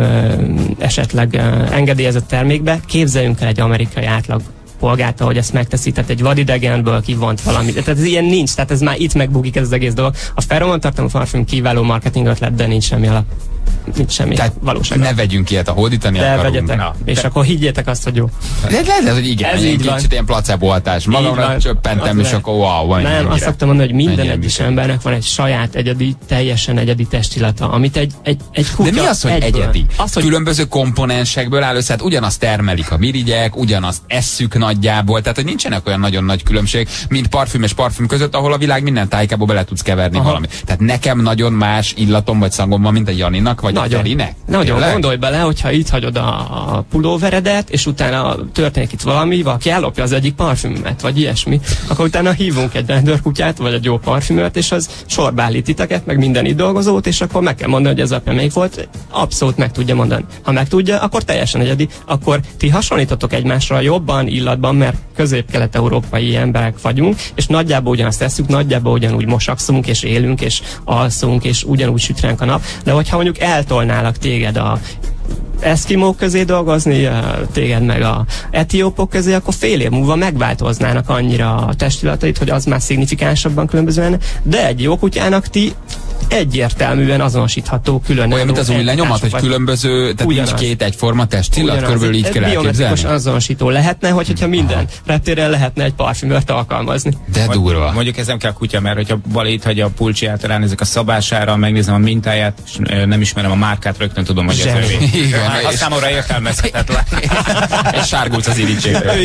esetleg engedélyezett termékbe. Képzeljünk el egy amerikai átlag polgárt, ahogy ezt megteszi, tehát egy vadidegenből kivont valami. Tehát ez ilyen nincs, tehát ez már itt megbukik ez az egész dolog. A feromontartalmú parfüm kiváló marketing ötlet, de nincs semmi alap. Nincs semmi valóság. Ne vegyünk ilyet, a hódítani de akarunk. Vegyetek. És akkor higgyétek azt, hogy jó. De lehet, hogy igen, ez egy kicsit ilyen placebo hatás. Magamra csöppentem, és akkor wow. Nem, azt szoktam mondani, hogy minden egyes embernek van egy saját egyedi, teljesen egyedi testillata, amit egy kutya. De mi az, hogy egyből. egyedi? Az, hogy különböző komponensekből áll össze, hát ugyanazt termelik a mirigyek, ugyanazt esszük nagyjából, tehát hogy nincsenek olyan nagyon nagy különbség, mint parfüm és parfüm között, ahol a világ minden tájékából bele tudsz keverni valamit. Tehát nekem nagyon más illatom vagy szangom van, mint a Janinak, vagy a Ferinek. Nagyon, gondolj bele, hogyha itt hagyod a pulóveredet, és utána történik itt valami, valaki ellopja az egyik parfümmet, vagy ilyesmi, akkor utána hívunk egy rendőrkutyát, vagy egy jó parfümört, és az sorba állít titeket, meg minden itt dolgozót, és akkor meg kell mondani, hogy ez apja melyik volt, abszolút meg tudja mondani. Ha meg tudja, akkor teljesen egyedi, akkor ti hasonlítotok egymásra jobban, illatban, mert közép-kelet-európai emberek vagyunk, és nagyjából ugyanazt tesszük, nagyjából ugyanúgy mosakszunk, és élünk, és alszunk, és ugyanúgy süt ránk a nap, de hogyha mondjuk eltolnálak téged a eszkimók közé dolgozni, téged meg a etiópok közé, akkor fél év múlva megváltoznának annyira a testillataid, hogy az már szignifikánsabban különbözően, de egy jó kutyának ti egyértelműen azonosítható külön. Olyan, mint az új lenyomat, hogy különböző, tehát nincs két egyforma testillat, körülbelül így kell elképzelni. Biometrikus azonosító lehetne, hogyha minden reptéren lehetne egy parfümört alkalmazni. De durva. Mondjuk ez nem kell kutya, mert hogyha Bali itt hagyja a pulcsiát, ránézek a szabására, megnézem a mintáját, és nem ismerem a márkát, rögtön tudom, hogy ez övé. Az számomra értelmezhetetlen. És sárgulsz az irigységre.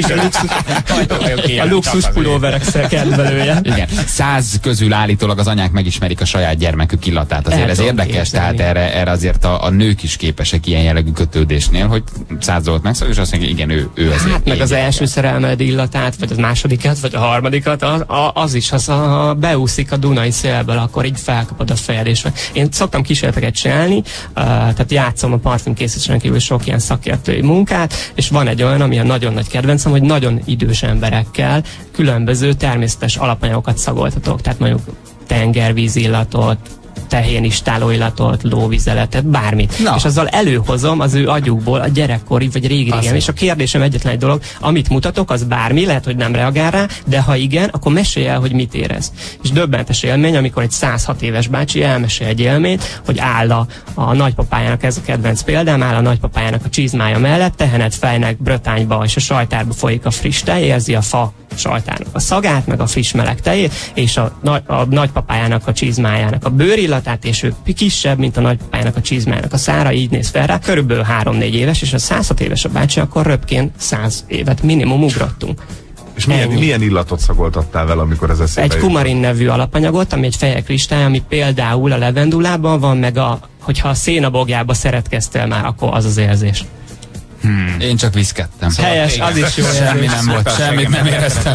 A luxus pulóverek kedvelője. Igen. 100 közül állítólag az anyák megismerik a saját gyermekük illatát. Azért ez érdekes, tehát erre azért a nők is képesek ilyen jellegű kötődésnél, hogy 100 dolgot megszól, és azt mondja, igen, ő azért. Hát meg az első szerelmed illatát, vagy az másodikat, vagy a harmadikat, az is, ha beúszik a Dunai szélből, akkor így felkapod a fejed. És én szoktam kísérleteket csinálni, tehát játszom a parfümkészítésen kívül sok ilyen szakértői munkát, és van egy olyan, ami a nagyon nagy kedvencem, hogy nagyon idős emberekkel különböző természetes alapanyagokat szagoltatok, tehát mondjuk tengervízillatot, tehén istálóillatot, lóvizeletet, bármit. És azzal előhozom az ő agyukból a gyerekkori vagy régi-régen. És a kérdésem egyetlen egy dolog, amit mutatok, az bármi, lehet, hogy nem reagál rá, de ha igen, akkor mesélj el, hogy mit érez. És döbbentes élmény, amikor egy 106 éves bácsi elmesél egy élményt, hogy áll a nagypapájának, ez a kedvenc példám, áll a nagypapájának a csizmája mellett, tehenet fejnek brötányba és a sajtárba folyik a friss tej, érzi a fa sajtának a szagát, meg a friss meleg tejét, és a nagypapájának a csizmájának a bőrillatát, és ő kisebb, mint a nagypapájának a csizmájának a szára, így néz fel rá, körülbelül 3-4 éves, és a 106 éves a bácsi, akkor röpkén 100 évet minimum ugrottunk. És milyen illatot szagoltattál vele, amikor ez eszébe Egy kumarin nevű alapanyagot, ami egy fejekristály, ami például a levendulában van, meg hogyha a szénabogjába szeretkeztél már, akkor az az érzés. Én csak viszkettem. Helyes, az is jó. Semmi nem volt, semmit nem éreztem.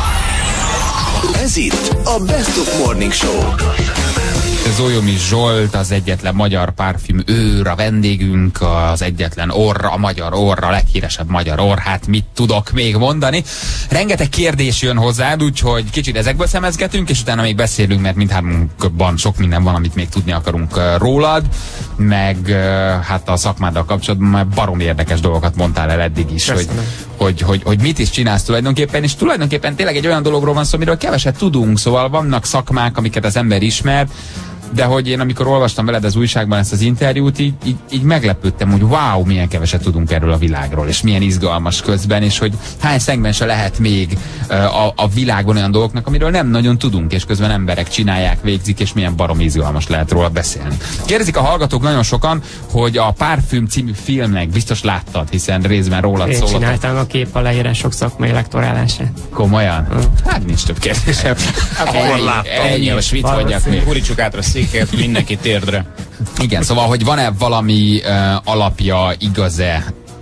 Ez itt a Best of Morning Show. Zolyomi Zsolt, az egyetlen magyar parfüm őr, a vendégünk, az egyetlen orr, a magyar orr, a leghíresebb magyar orr, hát mit tudok még mondani. Rengeteg kérdés jön hozzád, úgyhogy kicsit ezekből szemezgetünk, és utána még beszélünk, mert mindhármunkban sok minden van, amit még tudni akarunk rólad, meg hát a szakmáddal kapcsolatban már barom érdekes dolgokat mondtál el eddig is, hogy mit is csinálsz tulajdonképpen, és tulajdonképpen tényleg egy olyan dologról van szó, amiről keveset tudunk, szóval vannak szakmák, amiket az ember ismer, de hogy én amikor olvastam veled az újságban ezt az interjút, így meglepődtem, hogy wow, milyen keveset tudunk erről a világról, és milyen izgalmas közben, és hogy hány szegmense lehet még a világban olyan dolgoknak, amiről nem nagyon tudunk, és közben emberek csinálják, végzik, és milyen barom izgalmas lehet róla beszélni. Kérdezik a hallgatók nagyon sokan, hogy a Parfüm című filmnek biztos láttad, hiszen részben rólad szólott. Én csináltam a kép a leírások szakmai lektorálását. Komolyan? Hát nincs több kérdésem. Akkor láttam. Ennyi, most mit hagyjak még? Hurítsuk át a széket, mindenki térdre. Igen, szóval, hogy van-e valami alapja, igaz-e?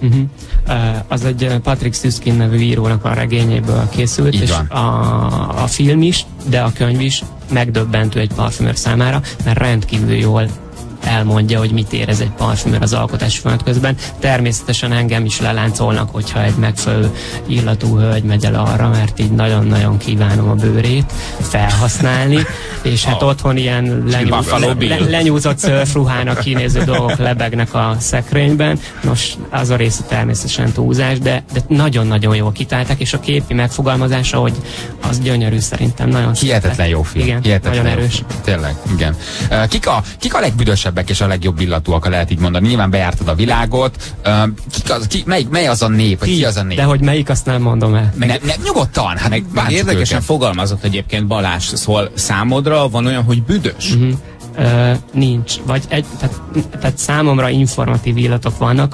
Az egy Patrick Süskind nevű írónak a regényéből készült, és a film is, de a könyv is megdöbbentő egy parfümőr számára, mert rendkívül jól elmondja, hogy mit érez egy parfümőr az alkotás folyamat közben. Természetesen engem is leláncolnak, hogyha egy megfelelő illatú hölgy megy el arra, mert így nagyon-nagyon kívánom a bőrét felhasználni, és hát otthon ilyen lenyúzott szörfruhának kinéző dolgok lebegnek a szekrényben. Nos, az a része természetesen túlzás, de nagyon-nagyon jól kitálták, és a képi megfogalmazása, hogy az gyönyörű szerintem. Nagyon hihetetlen jó film. Igen, hihetetlen nagyon erős. Tényleg, igen. Kik a legbüdösebbek és a legjobb illatúak, ha lehet így mondani? Nyilván bejártad a világot. Mely az a nép? Vagy ki az a nép? De hogy melyik, azt nem mondom el. Nyugodtan. Hát meg érdekesen fogalmazott egyébként Balázs, szóval számodra van olyan, hogy büdös? Nincs. Tehát számomra informatív illatok vannak,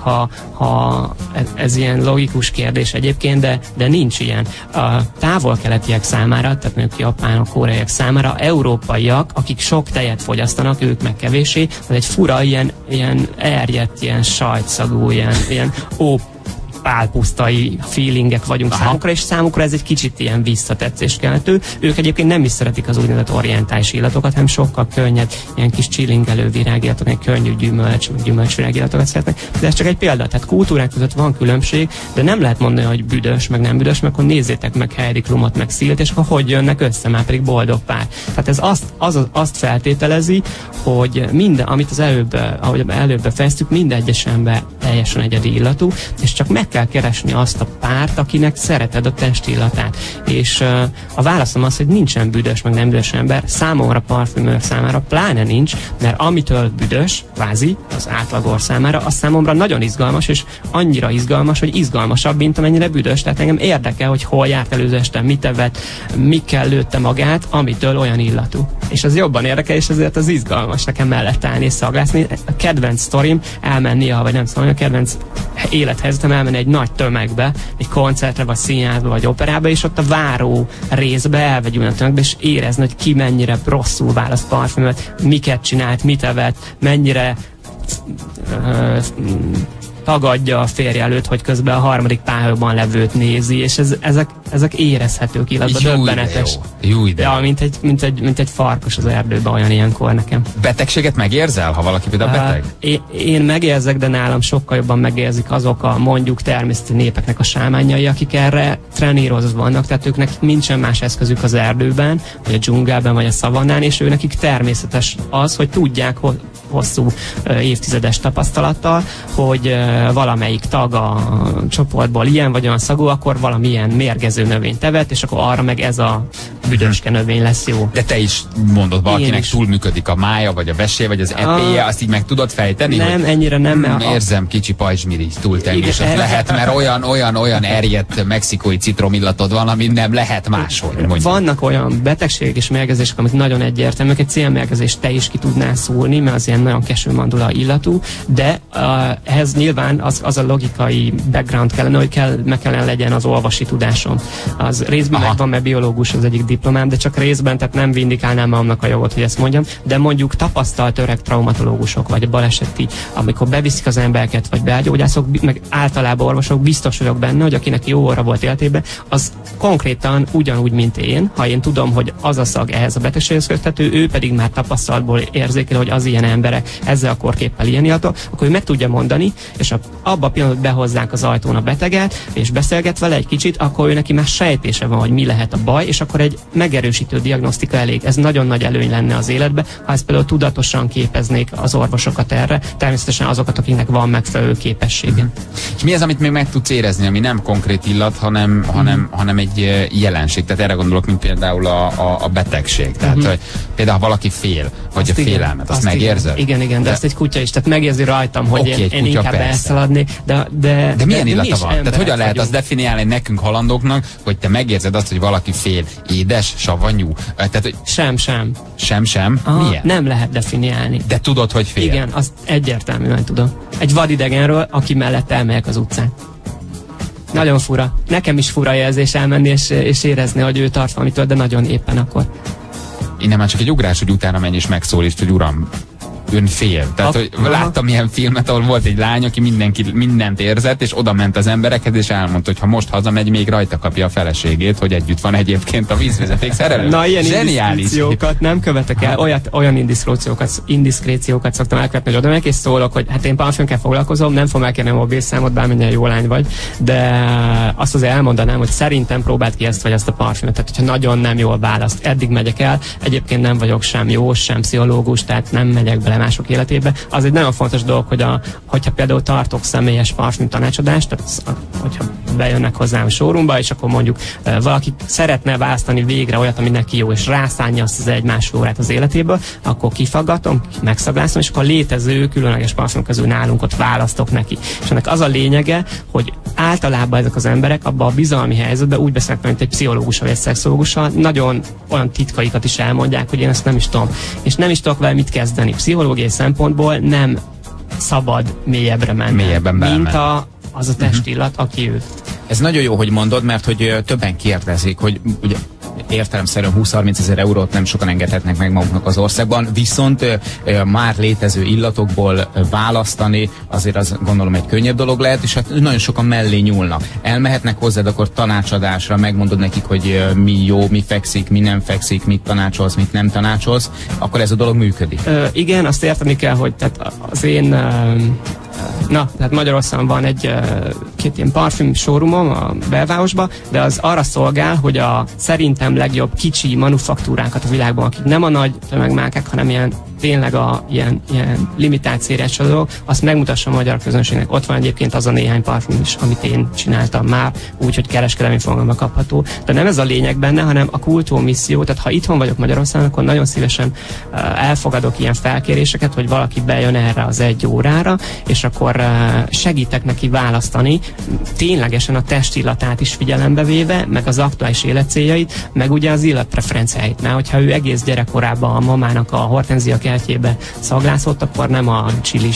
ha ez ilyen logikus kérdés egyébként, de nincs ilyen. A távol-keletiek számára, tehát mondjuk japánok, koreaiak számára, európaiak, akik sok tejet fogyasztanak, ők meg kevéssé, az egy fura, ilyen erjedt, ilyen sajtszagú, ilyen pálpusztai feelingek vagyunk számukra, és számukra ez egy kicsit ilyen visszatetszéskeltő. Ők egyébként nem is szeretik az úgynevezett orientális illatokat, hanem sokkal könnyed, ilyen kis csillingelő virágillatokat, ilyen könnyű gyümölcsvirágillatokat szeretnek. De ez csak egy példa, tehát kultúrák között van különbség, de nem lehet mondani, hogy büdös, meg nem büdös, meg akkor nézzétek meg Heidi Klumot, meg Szilt, és akkor hogy jönnek össze, már pedig boldog pár. Tehát ez azt feltételezi, hogy minden, amit ahogy előbb befejeztük, minden egyes ember teljesen egyedi illatú, és csak meg kell keresni azt a párt, akinek szereted a testillatát. És a válaszom az, hogy nincsen büdös, meg nem büdös ember, számomra parfümőr számára pláne nincs, mert amitől büdös, kvázi, az átlagor számára, az számomra nagyon izgalmas, és annyira izgalmas, hogy izgalmasabb, mint amennyire büdös. Tehát engem érdekel, hogy hol járt előző este, mit evett, mikkel lőtte magát, amitől olyan illatú. És az jobban érdekel, és ezért az izgalmas nekem mellett állni és szaglászni. A kedvenc sztorim elmenni, vagy nem szóval, a kedvenc élethelyzetem elmenni egy nagy tömegbe, egy koncertre, vagy színházba, vagy operába, és ott a váró részbe elvegyülni a tömegbe, és érezni, hogy ki mennyire rosszul választ parfümöt, miket csinált, mit evett, mennyire tagadja a férje előtt, hogy közben a harmadik pályában levőt nézi, és ezek érezhetők illetve döbbenetes. De mint egy farkas az erdőben olyan ilyenkor nekem. Betegséget megérzel, ha valaki például beteg? Én megérzek, de nálam sokkal jobban megérzik azok a mondjuk természeti népeknek a sámányai, akik erre trenírozva vannak, tehát őknek nincsen más eszközük az erdőben, vagy a dzsungelben, vagy a szavannán, és őnekik természetes az, hogy tudják hosszú évtizedes tapasztalattal, hogy valamelyik tag a csoportból ilyen vagy olyan szagú, akkor valamilyen mérgező növényt evett, és akkor arra meg ez a büdöske növény lesz jó. De te is mondod, valakinek túlműködik a mája, vagy a vesé, vagy az epéje, azt így meg tudod fejteni? Nem, ennyire nem. Érzem, kicsi pajzsmirigy túltengés, lehet, mert olyan erjedt mexikói citromiillatod van, ami nem lehet máshol. Vannak olyan betegségek és mérgezések, amik nagyon egyértelműek, egy célmérgezést te is ki tudnál szúrni, mert az ilyen nagyon keső mandula illatú, de ehhez nyilván az a logikai background kellene, hogy meg kellene legyen az olvasi tudásom. Az részben megvan, mert biológus az egyik diplomám, de csak részben, tehát nem vindikálnám magamnak a jogot, hogy ezt mondjam, de mondjuk tapasztalt öreg traumatológusok, vagy baleseti, amikor beviszik az embereket, vagy belgyógyászok, meg általában orvosok, biztos vagyok benne, hogy akinek jó orra volt életében, az konkrétan ugyanúgy, mint én, ha én tudom, hogy az a szag ehhez a betegséghez köthető, ő pedig már tapasztalatból érzékel, hogy az ilyen emberek ezzel a kórképpel ilyen illatok, akkor ő meg tudja mondani, és abban a pillanatban behozzák az ajtón a beteget, és beszélget vele egy kicsit, akkor ő neki már sejtése van, hogy mi lehet a baj, és akkor egy megerősítő diagnosztika elég. Ez nagyon nagy előny lenne az életbe, ha ezt például tudatosan képeznék az orvosokat erre, természetesen azokat, akiknek van megfelelő képessége. És mi az, amit még meg tudsz érezni, ami nem konkrét illat, hanem egy jelenség? Tehát erre gondolok, mint például a betegség. Tehát hogy például ha valaki fél, vagy azt a félelmet, azt megérzed? Igen, de azt egy kutya is, tehát megérzi rajtam, hogy én inkább elszaladnék. De milyen illata van? Tehát hogyan lehet azt definiálni nekünk halandóknak, hogy te megérzed azt, hogy valaki fél? Édes, savanyú? Tehát, hogy Sem? Milyen? Nem lehet definiálni. De tudod, hogy fél? Igen, azt egyértelműen tudom. Egy vadidegenről, aki mellett elmegyek az utcán. Nagyon fura. Nekem is fura érzés elmenni és érezni, hogy ő tart valamitől, de nagyon éppen akkor. Innen már csak egy ugrás, hogy utána menj és megszólítsd, hogy uram, ön fél. Tehát, hogy láttam ilyen filmet, ahol volt egy lány, aki mindent érzett, és oda ment az emberekhez, és elmondta, hogy ha most hazamegy, még rajta kapja a feleségét, hogy együtt van egyébként a vízvezeték szerelő. Na, ilyen indiszkréciókat nem követek el, olyan indiszkréciókat szoktam elkövetni, hogy oda megyek, és szólok, hogy hát én parfümkel foglalkozom, nem fogom elkérni a mobilszámot, bármennyire jó lány vagy, de azt azért elmondanám, hogy szerintem próbáld ki ezt vagy azt a parfümöt. Tehát, hogyha nagyon nem jól választ, eddig megyek el, egyébként nem vagyok sem jó, sem pszichológus, tehát nem megyek bele mások életébe. Az egy nagyon fontos dolog, hogyha például tartok személyes parfüm tanácsadást, tehát hogyha bejönnek hozzám a showroomba, és akkor mondjuk valaki szeretne választani végre olyat, ami neki jó, és rászánja azt az egy-másfél órát az életéből, akkor kifaggatom, megszaglászom, és akkor a létező különleges parfüm közül nálunk ott választok neki. És ennek az a lényege, hogy általában ezek az emberek abban a bizalmi helyzetben úgy beszélnek, mint egy pszichológussal vagy egy szexológussal, nagyon olyan titkaikat is elmondják, hogy én ezt nem is tudom. És nem is tudok vele mit kezdeni. Pszichológiai szempontból nem szabad mélyebbre menni, mint az a testillat, aki ő. Ez nagyon jó, hogy mondod, mert hogy többen kérdezik, hogy ugye értelemszerűen 20-30 ezer eurót nem sokan engedhetnek meg maguknak az országban, viszont már létező illatokból választani azért az gondolom egy könnyebb dolog lehet, és hát nagyon sokan mellé nyúlnak. Elmehetnek hozzád akkor tanácsadásra, megmondod nekik, hogy mi jó, mi fekszik, mi nem fekszik, mit tanácsolsz, mit nem tanácsolsz, akkor ez a dolog működik. Igen, azt érteni kell, hogy tehát az én tehát Magyarországon van két ilyen parfüm showroomom a belvárosban, de az arra szolgál, hogy a szerintem legjobb kicsi manufaktúrákat a világban, akik nem a nagy tömegmárkák, hanem tényleg ilyen limitált szériás dolgok, azt megmutassam a magyar közönségnek. Ott van egyébként az a néhány parfüm is, amit én csináltam már, úgyhogy kereskedelmi forgalomban kapható. De nem ez a lényeg benne, hanem a kultúrmisszió, tehát ha itthon vagyok Magyarországon, akkor nagyon szívesen elfogadok ilyen felkéréseket, hogy valaki bejön erre az egy órára, és akkor segítek neki választani, ténylegesen a testillatát is figyelembe véve, meg az aktuális életcéljait, meg ugye az illatpreferenciáit. Mert hogyha ő egész gyerekkorában a mamának a hortenzia kertjébe szaglászott, akkor nem a csilis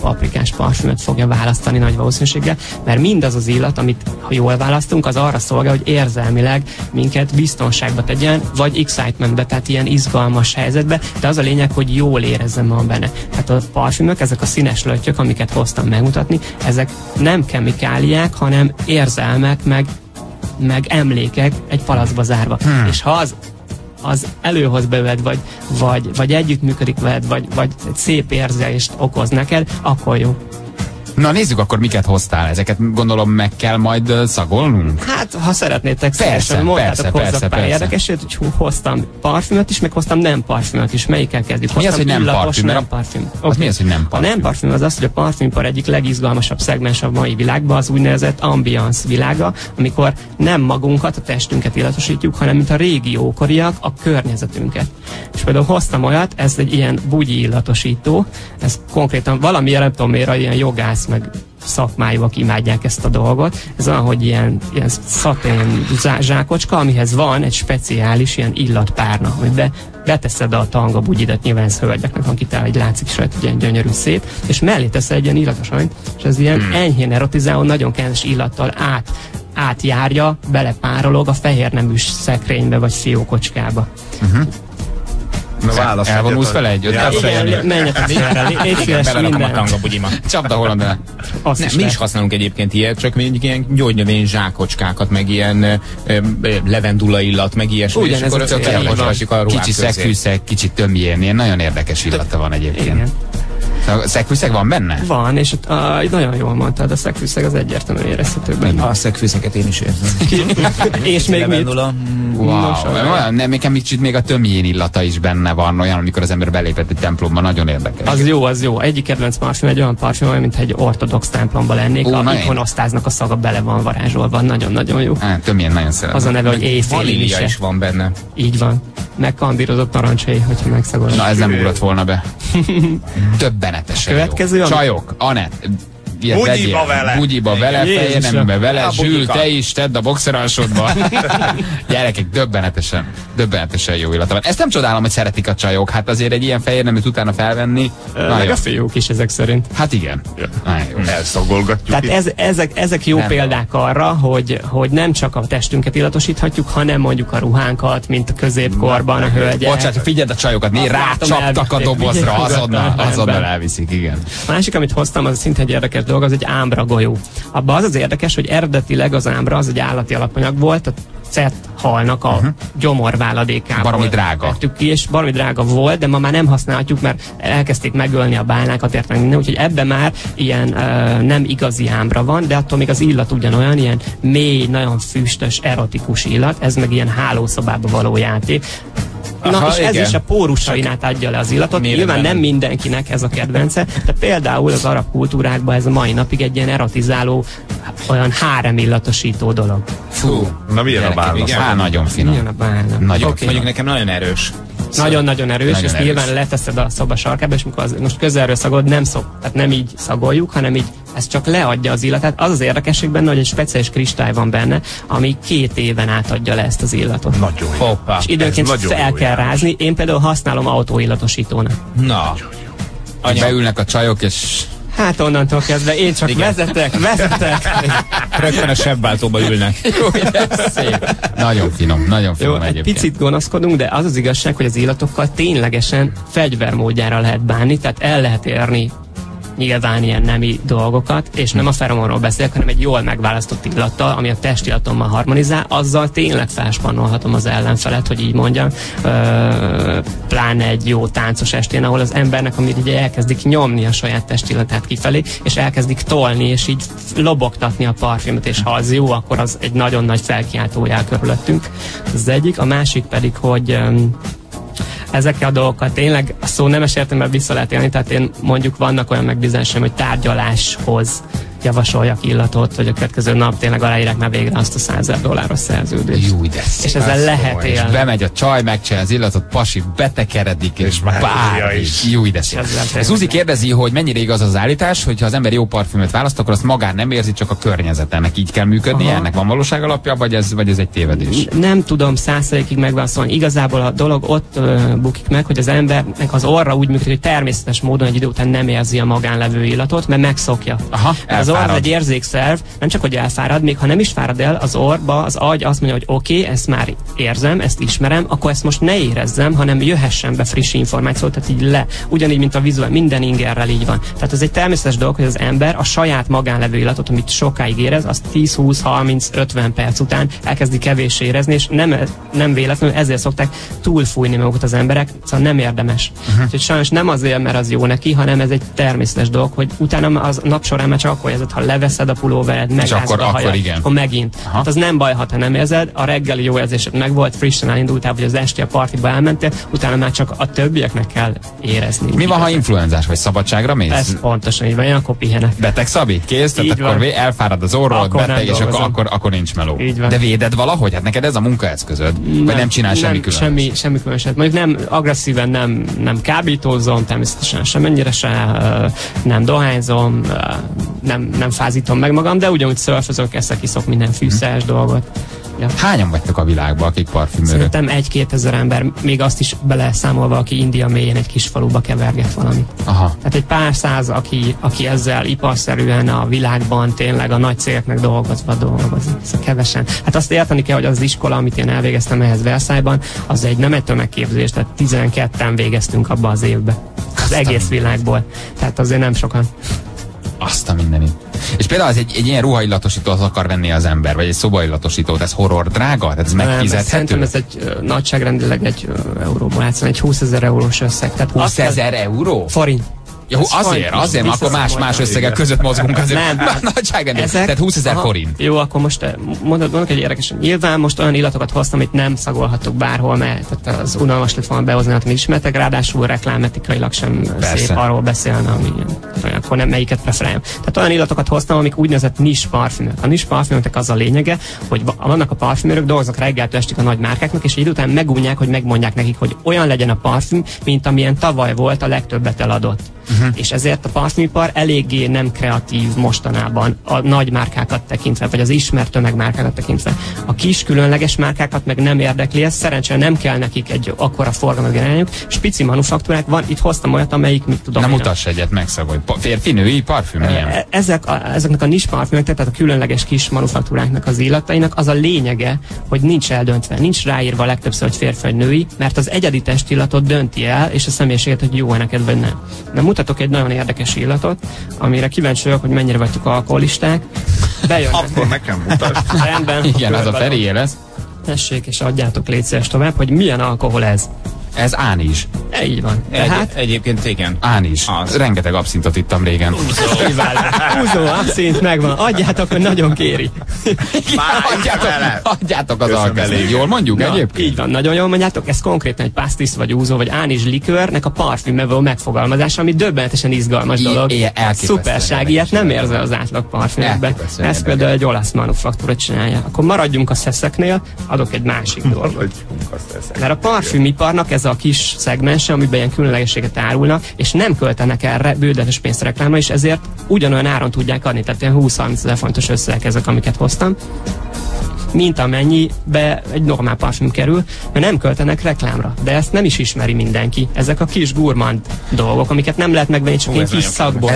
paprikás parfümöt fogja választani nagy valószínűséggel, mert mindaz az illat, amit ha jól választunk, az arra szolgál, hogy érzelmileg minket biztonságba tegyen, vagy excitementbe, tehát ilyen izgalmas helyzetbe, de az a lényeg, hogy jól érezzem magam benne. Tehát a parfümök, ezek a színes löttyök, amiket hoztam megmutatni, ezek nem kemikáliák, hanem érzelmek, meg emlékek egy palacba zárva. És ha az előhoz belőled, vagy együttműködik veled, vagy egy szép érzést okoz neked, akkor jó. Na nézzük akkor, miket hoztál. Ezeket gondolom meg kell majd szagolnunk? Hát, ha szeretnétek, szívesen mondjátok, hozzak pár érdekesét, hogy hoztam parfümöt is, meg hoztam nem parfümöt is. Melyikkel kezdjük? Mi az, hogy nem parfüm? Nem parfüm. Az mi az, hogy nem parfüm? A nem parfüm az az, hogy a parfümpar egyik legizgalmasabb szegmens a mai világban, az úgynevezett ambiance világa, amikor nem magunkat, a testünket illatosítjuk, hanem mint a régi ókoriak, a környezetünket. És például hoztam olyat, ez egy ilyen bugyi illatosító, ez konkrétan valamiért, nem tudom miért, ilyen jogász meg szakmájúak imádják ezt a dolgot. Ez olyan, hogy ilyen szatén zsákocska, amihez van egy speciális ilyen illatpárna, hogy beteszed a tanga bugyidat, nyilván ez hölgyeknek van kitalálva, hogy látszik is rajta, hogy ilyen gyönyörű szép, és mellé teszel egy ilyen illatos anyt, és ez ilyen enyhén erotizáló, nagyon kedves illattal átjárja, belepárolog a fehérneműs szekrénybe vagy fiókocskába. Elvonulsz vele egy ötlet? Menjetek félre, légy szíves minden. Csapd a hollandra. Mi is használunk egyébként ilyet, csak mondjuk ilyen gyógynövény zsákocskákat, meg ilyen levendula illat, meg ilyesmi. Ugyan, és akkor elmoshatjuk a ruhák kicsi szegfűszeg, kicsit tömjén, ilyen nagyon érdekes illata van egyébként. Igen. A szegfűszeg van benne? Van, és nagyon jól mondtad, a szegfűszeg az egyértelműen érezhető benne. A szegfűszeget én is érzem. És még mit? Wow. Nem, még a tömjén illata is benne van, olyan, amikor az ember belépett egy templomba, nagyon érdekes. Az jó, az jó. Egyik kedvenc parfüm egy olyan parfüm, olyan, mintha egy ortodox templomba lennék. A ikonosztáznak a szaga bele van varázsolva, nagyon-nagyon jó. Tömjén nagyon szeretem. Az a neve, hogy éjféli is van benne. Így van. Megkandírozott narancsai, hogyha megszagolod. Na, ez nem ugrott volna be. Döbbenetesen következő, jó. Csajok, Anett. Bugyiba vele, fejérneműbe vele, Zsül, te is tedd a boxeralsodba. Gyerekek, döbbenetesen jó illata van. Ezt nem csodálom, hogy szeretik a csajok. Hát azért egy ilyen fejérneműt utána felvenni. Meg a fiúk is ezek szerint. Hát igen. Elszagolgatjuk. Tehát ezek jó példák arra, hogy nem csak a testünket illatosíthatjuk, hanem mondjuk a ruhánkat, mint a középkorban a hölgyek. Bocsánat, figyeld a csajokat, rácsaptak a dobozra, azonnal elviszik, igen. Másik, amit hoztam, az szinte egy érdekes dolog, az egy ámbra golyó. Abban az érdekes, hogy eredetileg az ámbra az egy állati alapanyag volt, a cett halnak a gyomorváladékában. Baromi drága. Vettük ki, és baromi drága volt, de ma már nem használhatjuk, mert elkezdték megölni a bálnákat, érte meg minden, úgyhogy ebben már ilyen nem igazi ámbra van, de attól még az illat ugyanolyan, ilyen mély, nagyon füstös, erotikus illat, ez meg ilyen hálószobába való játék. Na, és ez is a pórusainát adja le az illatot. Nyilván nem mindenkinek ez a kedvence, de például az arab kultúrákban ez a mai napig egy ilyen erotizáló, olyan hárem illatosító dolog. Fú, na milyen a bálna? Nagyon finom. Milyen a bálna? Nagyon finom. Mondjuk nekem nagyon erős. Nagyon-nagyon erős, és nyilván leteszed a szoba sarkába, és mikor most közelről szagolod, tehát nem így szagoljuk, hanem így ez csak leadja az illatát. Az érdekesség benne, hogy egy speciális kristály van benne, ami 2 éven átadja le ezt az illatot. Nagyon jó. Hoppá. És időnként fel kell rázni. Én például használom autóillatosítónak. Na. Beülnek a csajok, és... Hát onnantól kezdve én csak vezetek. Rögtön a sebváltóba ülnek. Jó, szép. Nagyon finom jó, egyébként. Egy picit gonoszkodunk, de az igazság, hogy az illatokkal ténylegesen fegyvermódjára lehet bánni, tehát el lehet érni nyilván ilyen nemi dolgokat, és nem a feromonról beszélek, hanem egy jól megválasztott illattal, ami a testillatommal harmonizál, azzal tényleg felspannolhatom az ellenfelet, hogy így mondjam, pláne egy jó táncos estén, ahol az embernek, amit ugye elkezdik nyomni a saját testillatát kifelé, és elkezdik tolni, és így lobogtatni a parfümöt, és ha az jó, akkor az egy nagyon nagy felkiáltójel körülöttünk. Ez az egyik, a másik pedig, hogy ezekkel a dolgokkal tényleg a szó nemes értelemben vissza lehet élni, tehát én mondjuk vannak olyan megbízásaim, hogy tárgyaláshoz javasoljak illatot, hogy a következő nap tényleg aláírják már végre azt a $100,000 szerződést. Jú, de és ezzel lehet élni. És bemegy a csaj, megcsinálja az illatot, pasi betekeredik, és bármi. Jó, de szép. Zuzi kérdezi, hogy mennyire igaz az állítás, hogy ha az ember jó parfümöt választ, akkor azt magán nem érzi, csak a környezetenek így kell működnie. Ennek van valóság alapja, vagy ez egy tévedés? Nem tudom 100%-ig megválaszolni. Igazából a dolog ott bukik meg, hogy az embernek az orra úgy működik, hogy természetes módon egy idő után nem érzi a magánlevő illatot, mert megszokja. Az orr egy érzékszerv, nem csak hogy elfárad, még ha nem is fárad el, az orrba az agy azt mondja, hogy oké, ezt már érzem, ezt ismerem, akkor ezt most ne érezzem, hanem jöhessen be friss információ, tehát így le. Ugyanígy, mint a vizuál, minden ingerrel így van. Tehát ez egy természetes dolog, hogy az ember a saját magánlevő illatot, amit sokáig érez, azt 10, 20, 30, 50 perc után elkezdi kevéssé érezni, és nem véletlenül ezért szokták túlfújni magukat az emberek, szóval nem érdemes. Úgyhogy sajnos nem azért, mert az jó neki, hanem ez egy természetes dolog, hogy utána az nap során már csak akkor érzed, ha leveszed a pulóvered, megrázod a hajad, akkor megint. Hát az nem baj, ha te nem érzed, a reggeli jó érzésed meg volt, frissen elindultál, vagy az esti a partiba elmentél, utána már csak a többieknek kell érezni. Mi van, ha influenzás vagy szabadságra mész? Ez pontosan így van, akkor pihenek. Beteg Szabi? Kész? Tehát akkor elfárad az orrod, beteg, és akkor nincs meló. De véded valahogy? Hát neked ez a munkaeszközöd? Vagy nem csinál semmi különöset? Semmi különöset. Mondjuk nem agresszíven nem kábítózom, természetesen semennyire se, nem dohányzom, nem fázítom meg magam, de ugyanúgy szörfözök, iszok minden fűszeres dolgot. Ja. Hányan vagytok a világban, akik parfümőrök? Szerintem 1-2 ezer ember, még azt is beleszámolva, aki India mélyén egy kis faluba keverget valamit. Tehát egy pár száz, aki ezzel iparszerűen a világban tényleg a nagy cégeknek dolgozik. Ez kevesen. Hát azt érteni kell, hogy az iskola, amit én elvégeztem ehhez Versailles-ban, az nem egy tömegképzés, tehát 12-en végeztünk abba az évbe. Az egész világból. Tehát azért nem sokan. Azt a mindenit. És például az egy ilyen ruhaillatosítót akar venni az ember, vagy egy szobaillatosítót, ez horror drága? Tehát ez megfizethető? Szerintem ez egy nagyságrendileg egy euróból átszani, egy 20 000 eurós összeg. 20 000 euró? Forint. Jó, azért, akkor más összegek között mozgunk azért. Nagyságrendileg. Tehát 20 000 forint. Jó, akkor most mondok egy érdekesen. Nyilván most olyan illatokat hoztam, amit nem szagolhatok bárhol, mert tehát az unalmas lett volna behozni, amit ismertek, ráadásul reklámetikailag sem szép arról beszélne, ami akkor nem melyiket preferálom. Tehát olyan illatokat hoztam, amik úgynevezett niche parfümök. A niche parfümöknek az a lényege, hogy vannak a parfümőrök, dolgoznak reggeltől estig a nagy márkáknak, és idő után megunják, hogy megmondják nekik, hogy olyan legyen a parfüm, mint amilyen tavaly volt, a legtöbbet eladott. És ezért a parfümipar eléggé nem kreatív mostanában a nagy márkákat tekintve, vagy az ismert tömegmárkákat tekintve. A kis különleges márkákat meg nem érdekli, ez szerencsére nem kell nekik egy akkora forgalmat generálniuk. Spici manufaktúrák van, itt hoztam olyat, amelyik mit tudom. Na mutass egyet, megszagolj. Férfi, női parfüm, milyen? Ezeknek a niche parfümök, tehát a különleges kis manufaktúráknak az illatainak az a lényege, hogy nincs eldöntve, nincs ráírva legtöbbször, hogy férfi vagy női, mert az egyedi testillatot dönti el, és a személyiséget, hogy jó neked vagy nem. Mutatok egy nagyon érdekes illatot, amire kíváncsi vagyok, hogy mennyire vagytok alkoholisták. Bejönnek. Akkor nekem mutasd. Rendben. Igen, az a Ferié lesz. Tessék, és adjátok légy szíves tovább, hogy milyen alkohol ez. Ez ánis. Így van. Egyébként igen. Ánis. Rengeteg abszintot ittam régen. Húzó, abszint megvan. Adjátok, hogy nagyon kéri. Adjátok az alkoholt. Jól mondjuk egyébként? Így van, nagyon jól mondjátok. Ez konkrétan egy pastis vagy úzó, vagy ánis likőrnek a parfümmevő megfogalmazása, ami döbbenetesen izgalmas dolog. Szuperság, ilyet nem érzel az átlag parfümekben. Ez például egy olasz manufaktúra csinálja. Akkor maradjunk a szeszeknél, adok egy másik dolgot. Mert a parfümiparnak ez a kis szegmense, amiben ilyen különlegességet árulnak, és nem költenek erre bődetes pénzt reklámra, és ezért ugyanolyan áron tudják adni, tehát ilyen 20-30 000 fontos összegek ezek, amiket hoztam, mint amennyibe egy normál parfüm kerül, mert nem költenek reklámra. De ezt nem is ismeri mindenki. Ezek a kis gurmand dolgok, amiket nem lehet megvenni, csak ilyen kis szakból.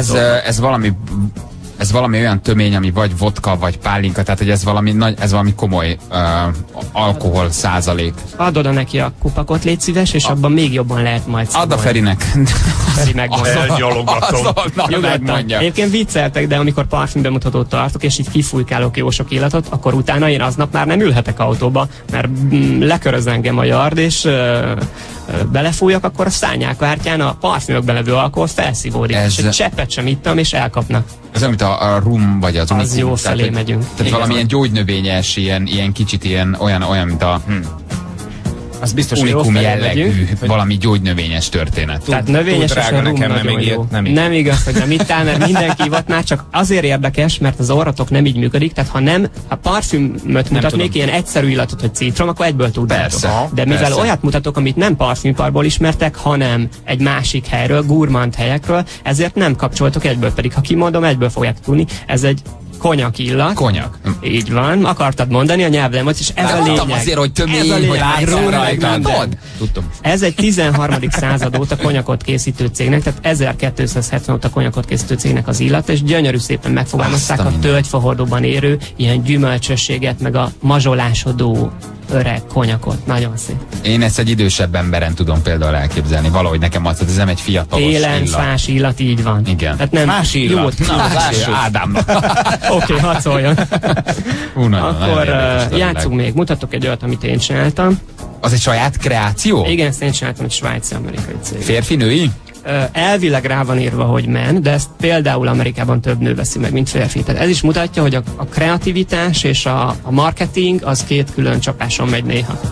Ez valami olyan tömény, ami vagy vodka, vagy pálinka, tehát hogy ez valami komoly alkohol százalék. Add oda neki a kupakot, légy szíves, és abban még jobban lehet majd szagolni. Add a Ferinek. Feri megmondja. Elnyalogatom. Egyébként vicceltek, de amikor parfümbemutatót tartok, és így kifújkálok jó sok illatot, akkor utána én aznap már nem ülhetek autóba, mert leköröz engem a yard, és belefújjak, akkor a szárnyálkártyán a parfümökben levő alkohol felszívódik. És egy cseppet sem ittam, és elkapnak. Ez olyan, mint a rum, vagy az unikum. Az jó felé megyünk. Tehát valamilyen gyógynövényes, ilyen kicsit ilyen, olyan mint a... Az biztos, unikum jellegű, valami gyógynövényes történet. Tehát növényes rum nagyon jó. Nem igaz, hogy nem itt áll, mert mindenki ivatná, csak azért érdekes, mert az orratok nem így működik, tehát ha parfümöt mutatnék, ilyen egyszerű illatot, hogy citrom, akkor egyből tudnátok. De mivel olyat mutatok, amit nem parfümparból ismertek, hanem egy másik helyről, gurmand helyekről, ezért nem kapcsoltok egyből, pedig ha kimondom, egyből fogják tudni, ez egy konyak illat. Konyak. Így van, akartad mondani a nyelvlemot, és ez a lényeg. Azért, hogy tömény, hogy látod. Ez egy 13. század óta konyakot készítő cégnek, tehát 1270 óta konyakot készítő cégnek az illat, és gyönyörű szépen megfogalmazták a tölgyfahordóban érő ilyen gyümölcsösséget, meg a mazsolásodó öreg konyakot. Nagyon szép. Én ezt egy idősebb emberen tudom például elképzelni. Valahogy nekem az, hogy ez nem egy fiatalos télen illat. Fás illat, így van. Igen. Tehát nem más illat. Ádámnak. Oké, hadd szóljon. Akkor nagyon játszunk még. Mutatok egy olyat, amit én csináltam. Az egy saját kreáció? Igen, ezt én csináltam egy svájci-amerikai cég. Férfi-női? Elvileg rá van írva, hogy men, de ezt például Amerikában több nő veszi meg, mint férfi. Tehát ez is mutatja, hogy a kreativitás és a marketing az két külön csapáson megy néha.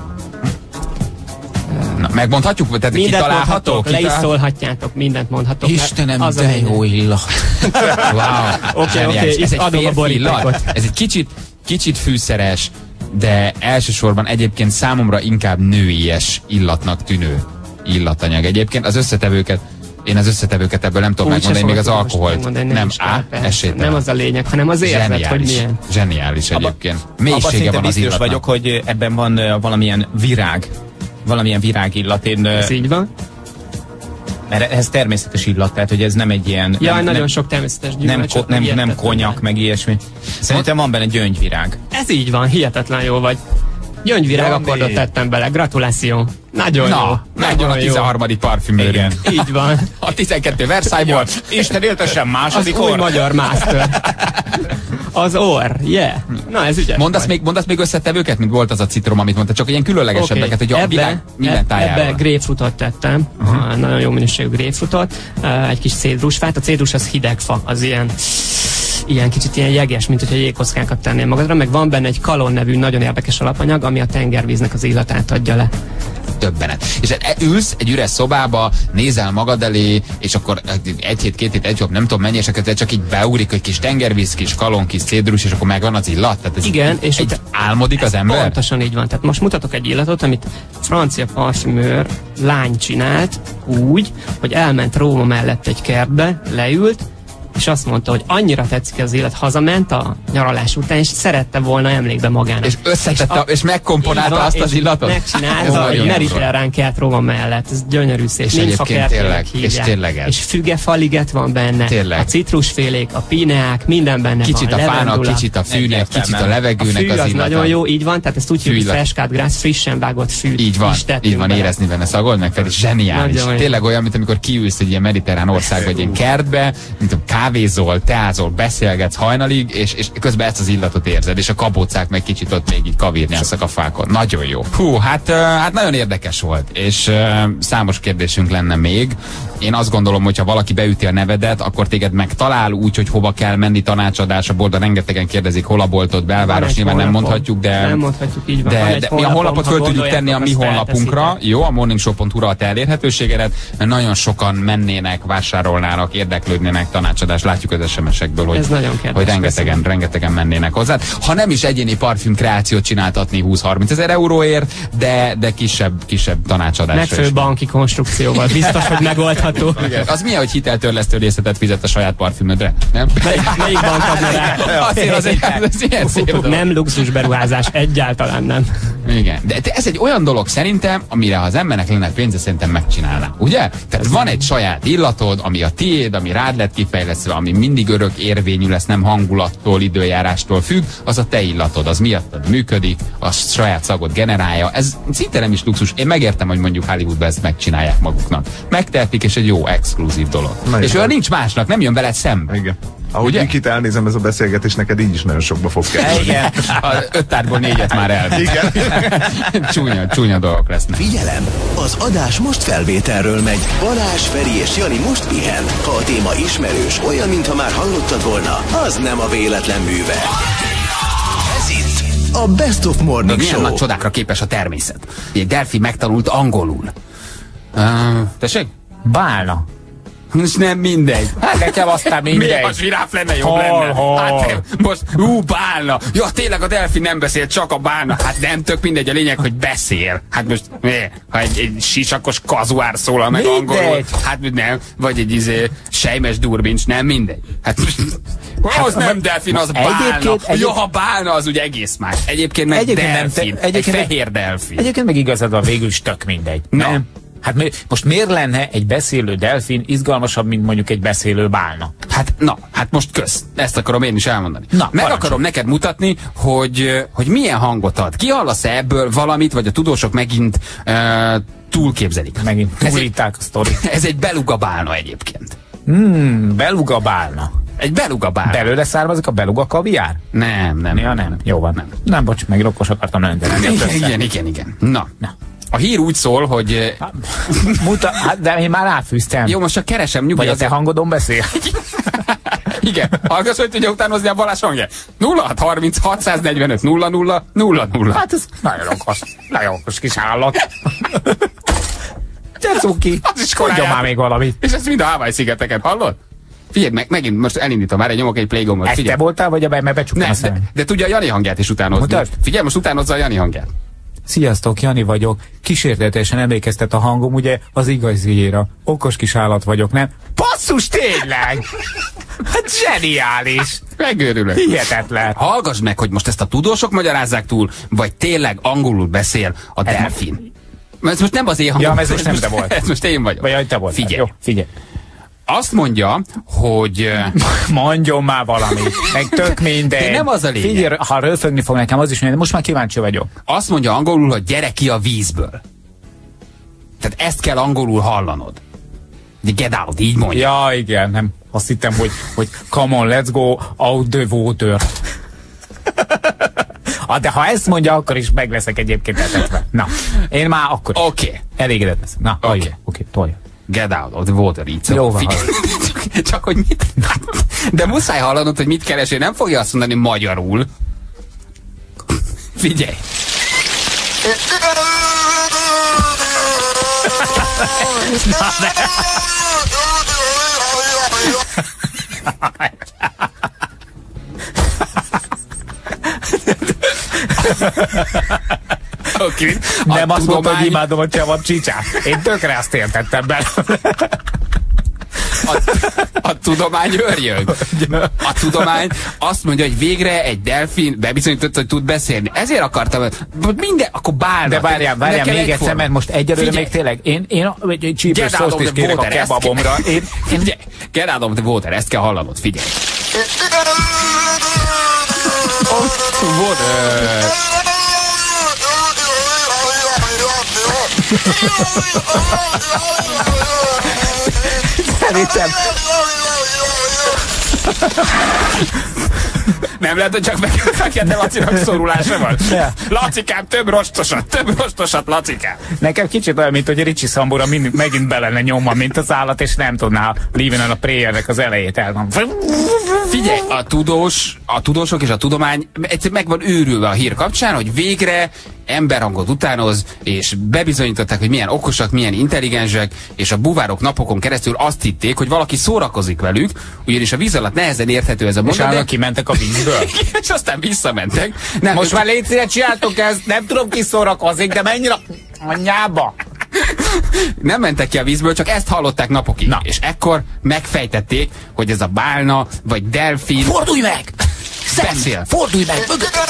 Na, megmondhatjuk? Tehát mindent mondhatok, le is szólhatjátok, mindent mondhatok. Istenem, de jó illat. Wow. Oké, ez egy adom a borítékot. Ez egy kicsit fűszeres, de elsősorban egyébként számomra inkább nőies illatnak tűnő illatanyag. Egyébként az összetevőket, én az összetevőket ebből nem tudom megmondani, még az alkoholt. Nem, esélytelen. Nem az a lényeg, hanem az érzet, hogy milyen. Zseniális egyébként. Mélysége van az illatnak. Vagyok, hogy ebben van valamilyen virágillat. Ez így van. Mert ez természetes illat, tehát hogy ez nem egy ilyen... Jaj, nagyon sok természetes gyümölcs. Nem konyak, meg ilyesmi. Szerintem van benne gyöngyvirág. Ez így van, hihetetlen jó vagy. Gyöngyvirág akkordot tettem bele, gratuláció. Nagyon jó. Megvan a 13. parfümőrünk. Így van. A 12 Versailles-ból. Isten éltesen második orr. Az új magyar master. Az orr, yeah. Na ez ügyes. Mondasz még összetevőket, mint volt az a citrom, amit mondta, csak ilyen különlegesebbeket, hogy a világ minden tájáról. Ebbe grapefruitot tettem, nagyon jó minőségű grapefruitot, egy kis cédrusfát. A cédrus az hideg fa, az ilyen kicsit ilyen jeges, mint hogyha jégkockákat tennél magadra, meg van benne egy kalon nevű nagyon érdekes alapanyag, ami a tengervíznek az illatát adja le. Döbbenet. És ülsz egy üres szobába, nézel magad elé, és akkor egy hét, két hét, egy jobb, nem tudom mennyi, és akkor csak így beugrik, hogy kis tengervíz, kis kalon, kis cédrus, és akkor megvan az illat. Tehát ez igen, és álmodik az ember? Pontosan így van. Tehát most mutatok egy illatot, amit francia parfümőr lány csinált úgy, hogy elment Róma mellett egy kertbe, leült, és azt mondta, hogy annyira tetszik az illat, hazament a nyaralás után, és szerette volna emlékbe magának. És összetette, és megkomponálta azt az illatot? Megcsinálta egy mediterrán kert Róma mellett. Ez gyönyörű szép. És egyébként tényleg. És fügefaliget van benne. Tényleg. A citrusfélék, a pineák, minden benne kicsit van. Kicsit a fának, kicsit a fűnek, kicsit a levegőnek az illata. A fű az nagyon jó, így van, tehát ezt úgy hívjuk, freskát grász, frissen vágott fű. Így van, érezni benne, szagold meg fel, és zseniális. Tényleg olyan, mint amikor kiülsz egy ilyen mediterrán országba, egy ilyen kertbe, mint a kávézol, teázol, beszélgetsz hajnalig, és közben ezt az illatot érzed, és a kabócák meg kicsit ott még így kavírnyászak a fákon. Nagyon jó. Hú, hát nagyon érdekes volt, és számos kérdésünk lenne még. Én azt gondolom, hogy ha valaki beüti a nevedet, akkor téged megtalál úgy, hogy hova kell menni tanácsadásra. Bolda rengetegen kérdezik, hol a boltod, belváros, nyilván nem mondhatjuk, de... Nem mondhatjuk, így van. De mi a honlapot föl tudjuk tenni a mi honlapunkra, jó, a morningshow.hu-ra a te elérhetőségedet, mert nagyon sokan mennének, vásárolnának, érdeklődnének tanácsadást. Látjuk az SMS-ekből, hogy rengetegen mennének hozzá. Ha nem is egyéni parfüm kreációt csináltatni 20-30 ezer euróért, de kisebb tanácsadásra. Megfelelő banki konstrukcióval. Biztos, hogy megoldható. Az milyen, hogy hiteltörlesztő részletet fizet a saját parfümödre? Nem? Melyik bank adja rá? Azért az ilyen szép dolog. Nem luxus beruházás, egyáltalán nem. Igen, de ez egy olyan dolog szerintem, amire ha az embernek lenne pénze, szerintem megcsinálná. Ugye? Tehát van egy saját illatod, ami a tiéd, ami rád lett kifejlesztve, ami mindig örök érvényű lesz, nem hangulattól, időjárástól függ, az a te illatod, az miattad működik, a saját szagot generálja. Ez szinte nem is luxus. Én megértem, hogy mondjuk Hollywoodban ezt megcsinálják maguknak. Megtehetik, és egy jó, exkluzív dolog. És olyan nincs másnak, nem jön veled szembe. Igen. Ahogy Mikit elnézem, ez a beszélgetés neked így is nagyon sokba fog kerülni. Igen. 5 tárgyból 4-et már el. Igen. Csúnya dolgok lesznek. Figyelem! Az adás most felvételről megy. Balázs, Feri és Jani most pihen. Ha a téma ismerős, olyan, mintha már hallottad volna, az nem a véletlen műve. Ez itt a Best of Morning milyen Show. nagy csodákra képes a természet. Egy delfin megtanult angolul. Tessék? Bálna. És nem mindegy. Hát nekem aztán mindegy. Miért a zsiráf lenne jobb lenne? Hát most, bálna. Ja, tényleg a delfin nem beszél, csak a bálna. Hát nem tök mindegy, a lényeg, hogy beszél. Hát most, ha egy sisakos kazuár szólal meg angolul, hát nem, vagy egy sejmes durbincs, nem mindegy. Hát az nem delfin, az bálna. Ja, ha bálna, az ugye egész más. Egyébként meg delfin, egy fehér delfin. Egyébként meg igazad van, végül is tök mindegy. Nem? Hát most miért lenne egy beszélő delfin izgalmasabb, mint mondjuk egy beszélő bálna? Hát most kösz. Ezt akarom én is elmondani. Akarom neked mutatni, hogy milyen hangot ad. Kihallasz-e ebből valamit, vagy a tudósok megint túlképzelik? Megint túlítják a sztorit. Ez egy beluga bálna egyébként. Beluga bálna. Egy beluga bálna. Belőle származik a beluga kaviár? Nem. Ja, nem. Jó van. Nem, bocs, meg rokkos akartam lenni. Igen. Na. A hír úgy szól, hogy... de én már ráfűztem. Jó, most csak keresem, nyugodj. Vagy a te hangodon beszél? Igen. Hallgass, hogy tudja utánozni a Balázs hangját. 0630 645 00 00. Hát ez nagyon okos kis állat. Te cuki. Mondja már még valamit. És ez mind a Hawaii-szigeteken, hallod? Figyelj, megint most elindítom már, nyomok egy playgombot. Te voltál, vagy mert becsuktam a szemem? De tudja a Jani hangját is utánozni. Figyelj, most utánozza a Jani hangját. Sziasztok, Jani vagyok. Kísérletesen emlékeztet a hangom, ugye, az igazijéra. Okos kis állat vagyok, nem? Basszus, tényleg! Hát zseniális! Megőrülök. Hihetetlen. Hallgass meg, hogy most ezt a tudósok magyarázzák túl, vagy tényleg angolul beszél a delfin. Ez most nem az én hangom. Ja, ez most nem te volt. Ez most én vagyok. Vagy te volt. Figyelj. Azt mondja, hogy... Mondjon már valamit. Meg tök mindegy. De nem az a lényeg. Figyelj, ha röfögni fog nekem, az is minden. Most már kíváncsi vagyok. Azt mondja angolul, hogy gyere ki a vízből. Tehát ezt kell angolul hallanod. De get out, így mondja. Ja, igen, nem. Azt hittem, hogy come on, let's go out the water. De ha ezt mondja, akkor is meg leszek egyébként etetve. Na, én már akkor is. Oké. Elégedett leszek. Na, oké, tolja. Get out of the water, így szó. Jó van. Csak hogy mit... De muszáj hallanod, hogy mit keres, nem fogja azt mondani magyarul. Figyelj. Okay. Nem azt mondta, hogy imádom a csavapcsicsát. Én tökre azt értettem bele. A tudomány örjön. A tudomány azt mondja, hogy végre egy delfin bebizonyította, hogy tud beszélni. Ezért akartam, minden, akkor bálna. De várjál még egyszer, mert most egyelőre még tényleg én egy csípős szószt is kérek a kebabomra. Get out of the water, ezt kell hallanod, figyelj. Szerintem. Nem lehet, hogy csak fekete Lacinak szorulása van? Lacikám, több rostosat, Lacikám. Nekem kicsit olyan, mint hogy Ricsi Szambura megint be lenne nyomva, mint az állat, és nem tudná Living on a Prayer-nek az elejét elmondani. Figyelj, a tudósok és a tudomány meg van őrülve a hír kapcsán, hogy végre emberhangot utánoz, és bebizonyították, hogy milyen okosak, milyen intelligensek, és a buvárok napokon keresztül azt hitték, hogy valaki szórakozik velük, ugyanis a víz alatt nehezen érthető ez a mondat. És kimentek a vízből. És aztán visszamentek. Nem, most már légy szíves, csináltok ezt, nem tudom ki szórakozik, de mennyire anyába. Nem mentek ki a vízből, csak ezt hallották napokig. Na. És ekkor megfejtették, hogy ez a bálna, vagy delfin... Fordulj meg! Beszél! Fordulj meg!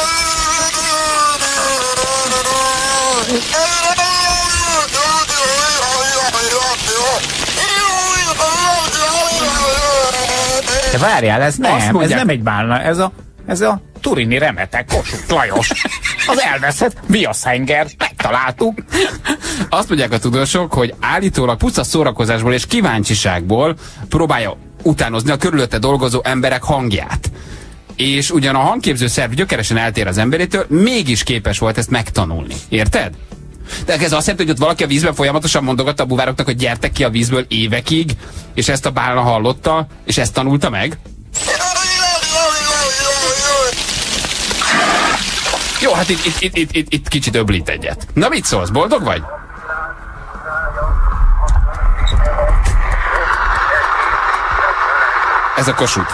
De várjál, ez nem egy bálna, ez a turini remetek Kossuth Lajos. Az elveszett viaszhenger, megtaláltuk. Azt mondják a tudósok, hogy állítólag puszta szórakozásból és kíváncsiságból próbálja utánozni a körülötte dolgozó emberek hangját. És ugyan a hangképző szerv gyökeresen eltér az emberétől, mégis képes volt ezt megtanulni. Érted? De ez azt jelenti, hogy ott valaki a vízben folyamatosan mondogatta a buvároknak, hogy gyertek ki a vízből évekig, és ezt a bálna hallotta, és ezt tanulta meg? Jó, hát itt kicsit öblít egyet. Na mit szólsz, boldog vagy? Ez a Kossuth.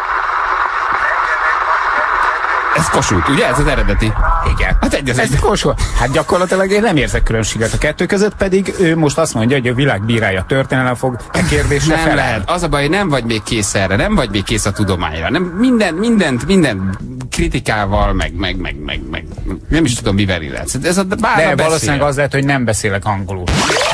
Ez Kossuth, ugye? Ez az eredeti. Igen. Hát ez Kossuth. Hát gyakorlatilag én nem érzek különbséget a kettő között, pedig ő most azt mondja, hogy a világ bírája történelem fog a kérdésre nem lehet. Az a baj, hogy nem vagy még kész erre, nem vagy még kész a tudományra. Nem, minden kritikával, meg nem is tudom, mivel illetsz. Ez a bárna de valószínűleg az lehet, hogy nem beszélek angolul.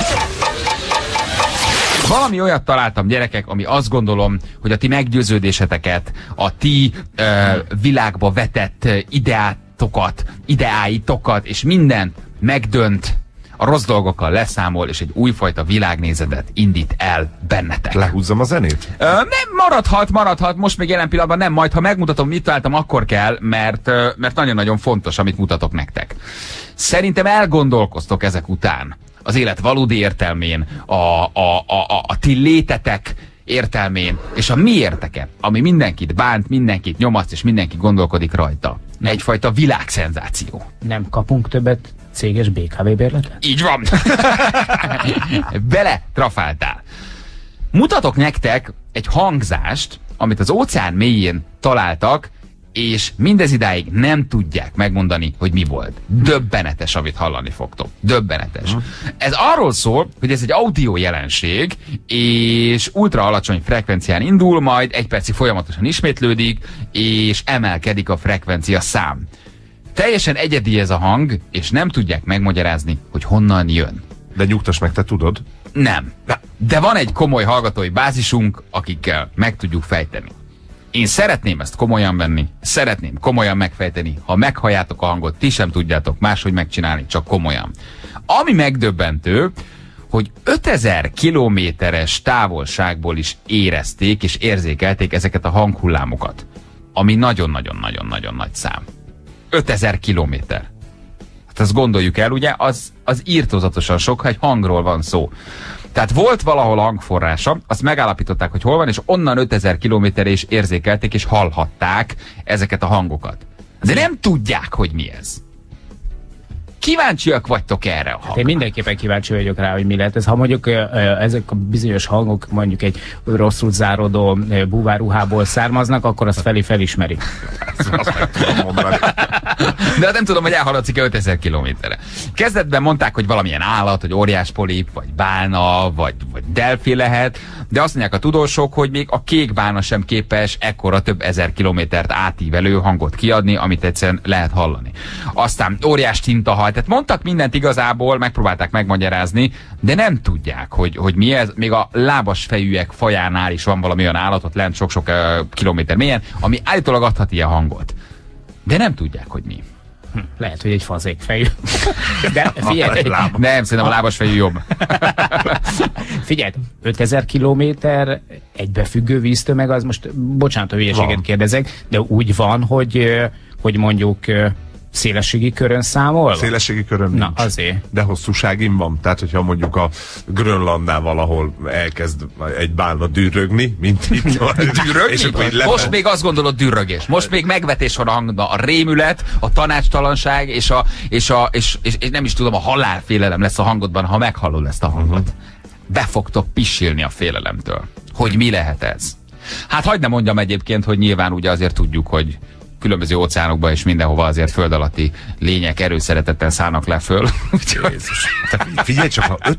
Valami olyat találtam, gyerekek, ami azt gondolom, hogy a ti meggyőződéseteket, a ti világba vetett ideáitokat és mindent megdönt, a rossz dolgokkal leszámol, és egy újfajta világnézetet indít el bennetek. Lehúzzam a zenét? Nem, maradhat, most még jelen pillanatban nem, majd ha megmutatom, mit találtam, akkor kell, mert nagyon-nagyon fontos, amit mutatok nektek. Szerintem elgondolkoztok ezek után az élet valódi értelmén, a ti létetek értelmén, és a miérteke, ami mindenkit bánt, mindenkit nyomaszt, és mindenki gondolkodik rajta. Egyfajta világszenzáció. Nem kapunk többet céges BKV bérletet? Így van. Bele trafáltál. Mutatok nektek egy hangzást, amit az óceán mélyén találtak, és mindez idáig nem tudják megmondani, hogy mi volt. Döbbenetes, amit hallani fogtok. Döbbenetes. Ez arról szól, hogy ez egy audio jelenség, és ultra alacsony frekvencián indul, majd egy percig folyamatosan ismétlődik, és emelkedik a frekvencia szám. Teljesen egyedi ez a hang, és nem tudják megmagyarázni, hogy honnan jön. De nyugtass meg, te tudod? Nem. De van egy komoly hallgatói bázisunk, akikkel meg tudjuk fejteni. Én szeretném ezt komolyan venni, szeretném komolyan megfejteni. Ha meghalljátok a hangot, ti sem tudjátok máshogy megcsinálni, csak komolyan. Ami megdöbbentő, hogy 5000 kilométeres távolságból is érezték és érzékelték ezeket a hanghullámokat. Ami nagyon-nagyon-nagyon-nagyon nagy szám. 5000 kilométer. Hát ezt gondoljuk el, ugye, az írtózatosan sok, ha egy hangról van szó. Tehát volt valahol hangforrása, azt megállapították, hogy hol van, és onnan 5000 kilométerre is érzékelték, és hallhatták ezeket a hangokat. De nem tudják, hogy mi ez. Kíváncsiak vagytok erre a hangra? Hát én mindenképpen kíváncsi vagyok rá, hogy mi lehet ez. Ha mondjuk ezek a bizonyos hangok mondjuk egy rosszul záródó búváruhából származnak, akkor azt felismeri. De hát nem tudom, hogy elhaladszik-e 5000 kilométerre. Kezdetben mondták, hogy valamilyen állat, hogy óriáspolip, vagy bálna, vagy delfi lehet, de azt mondják a tudósok, hogy még a kék bálna sem képes ekkora több ezer kilométert átívelő hangot kiadni, amit egyszerűen lehet hallani. Aztán óriás tintahal, tehát mondtak mindent igazából, megpróbálták megmagyarázni, de nem tudják, hogy mi ez. Még a lábasfejűek fajánál is van valami olyan állatot lent sok-sok kilométer mélyen, ami állítólag adhat ilyen hangot. De nem tudják, hogy mi. Lehet, hogy egy fazékfejű. De figyelj, nem, szerintem a lábasfejű jobb. Figyelj, 5000 kilométer egybefüggő víztömeg, az most, bocsánat, a hülyeséget kérdezek, de úgy van, hogy mondjuk szélességi körön számol? Szélességi körön nincs. Na, azért. De hosszúságin van. Tehát, hogyha mondjuk a Grönlandnál valahol elkezd egy bálna dűrögni, mint itt. Dűrögni? Most még azt gondolod dűrögés. Most még megvetés van a hangban. A rémület, a tanácstalanság, és nem is tudom, a halálfélelem lesz a hangodban, ha meghallod ezt a hangot. Be fogtok pisilni a félelemtől. Hogy mi lehet ez? Hát hagyd ne mondjam egyébként, hogy nyilván ugye azért tudjuk, hogy különböző óceánokban és mindenhova azért föld alatti lények erőszeretettel szállnak le föl. Figyelj csak, ha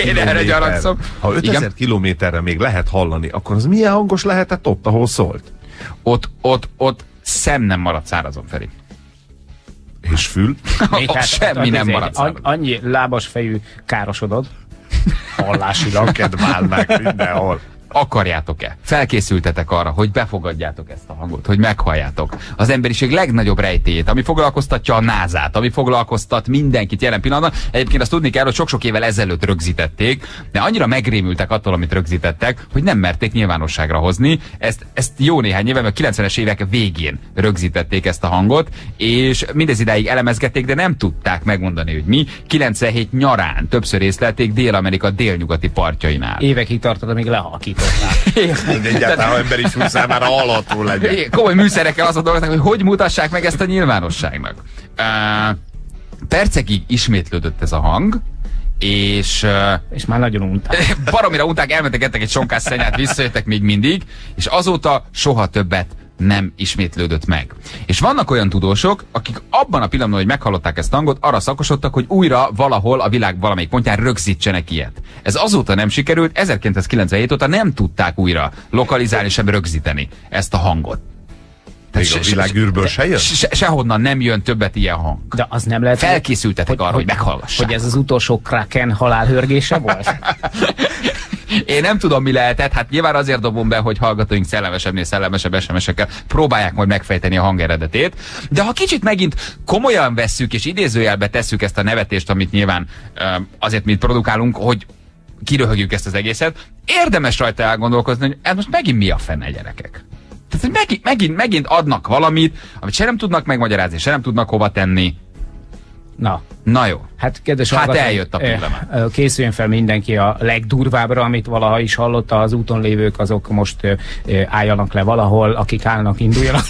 5000 kilométerre még lehet hallani, akkor az milyen hangos lehetett ott, ahol szólt? Ott szem nem maradt szárazon, Feri. És fül? Semmi nem maradt szárazon. Annyi lábasfejű károsodott hallásilag. Soket válnák mindenhol. Akarjátok-e? Felkészültetek arra, hogy befogadjátok ezt a hangot, hogy meghalljátok az emberiség legnagyobb rejtélyét, ami foglalkoztatja a NASA-t, ami foglalkoztat mindenkit jelen pillanatban. Egyébként azt tudni kell, hogy sok-sok évvel ezelőtt rögzítették, de annyira megrémültek attól, amit rögzítettek, hogy nem merték nyilvánosságra hozni. Ezt jó néhány éve, mert 90-es évek végén rögzítették ezt a hangot, és mindez idáig elemezgették, de nem tudták megmondani, hogy mi. 97 nyarán többször észlelték Dél-Amerika délnyugati partjainál. Évekig tartott, amíg lehalkították. Egyáltalán, ha emberi fül számára hallható legyen. Komoly műszerekkel azon dolgoznak, hogy mutassák meg ezt a nyilvánosságnak. Percekig ismétlődött ez a hang, és már nagyon unták. Baromira unták, elmentek, ettek egy sonkás szenyát, visszajöttek még mindig, és azóta soha többet nem ismétlődött meg. És vannak olyan tudósok, akik abban a pillanatban, hogy meghallották ezt a hangot, arra szakosodtak, hogy újra valahol a világ valamelyik pontján rögzítsenek ilyet. Ez azóta nem sikerült, 1997 óta nem tudták újra lokalizálni, sem rögzíteni ezt a hangot. Még a világűrből se jön? Sehonnan nem jön többet ilyen hang. De az nem lehet... Felkészültetek arra, hogy meghallgassák. Hogy ez az utolsó Kraken halálhörgése volt? Én nem tudom, mi lehetett, hát nyilván azért dobom be, hogy hallgatóink szellemesebbnél szellemesebb SMS-ekkel próbálják majd megfejteni a hang eredetét. De ha kicsit megint komolyan vesszük és idézőjelbe tesszük ezt a nevetést, amit nyilván azért mi produkálunk, hogy kiröhögjük ezt az egészet, érdemes rajta elgondolkozni, hogy ez most megint mi a fene, gyerekek. Tehát, hogy megint adnak valamit, amit se nem tudnak megmagyarázni, se nem tudnak hova tenni. Na jó. Hát, kedves eljött a pillanat. Készüljön fel mindenki a legdurvábbra, amit valaha is hallotta. Az úton lévők, azok most álljanak le valahol, akik állnak, induljanak.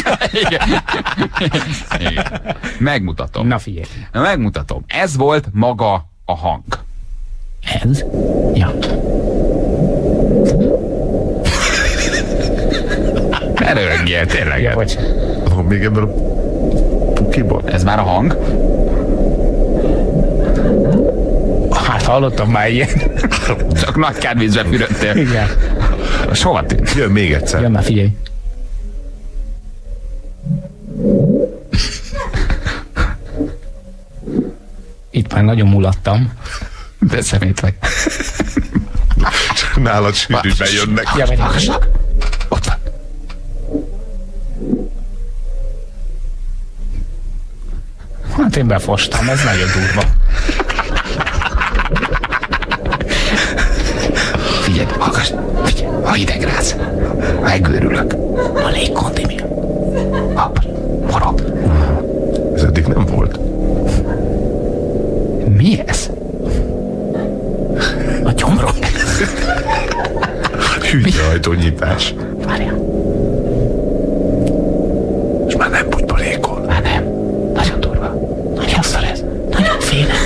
Igen. Megmutatom. Na figyelj. Megmutatom. Ez volt maga a hang. Ez? Ja. Ne röhögjél, tényleg. Ja, bocs. Van még ebben a pukiban? Ez már a hang? Hát hallottam már ilyen. Csak nagy kádvízbe fürödtél. Igen. Soha tűnt. Jön még egyszer. Jön már, figyelj. Itt már nagyon mulattam. De szemét vagy. Nálad sűrűben jönnek. Ja, ott van. Hát én befostam, ez nagyon durva. Figyelj, hallgass, figyelj, ha hidegráz, megőrülök. A légkondi miatt. Forog. Ez eddig nem volt. Mi ez? A gyomrom. Hűtőajtónyitás. Várjál. És már nem bugybalékol. Már nem. Nagyon durva. Nagyon szar ez. Nagyon félek.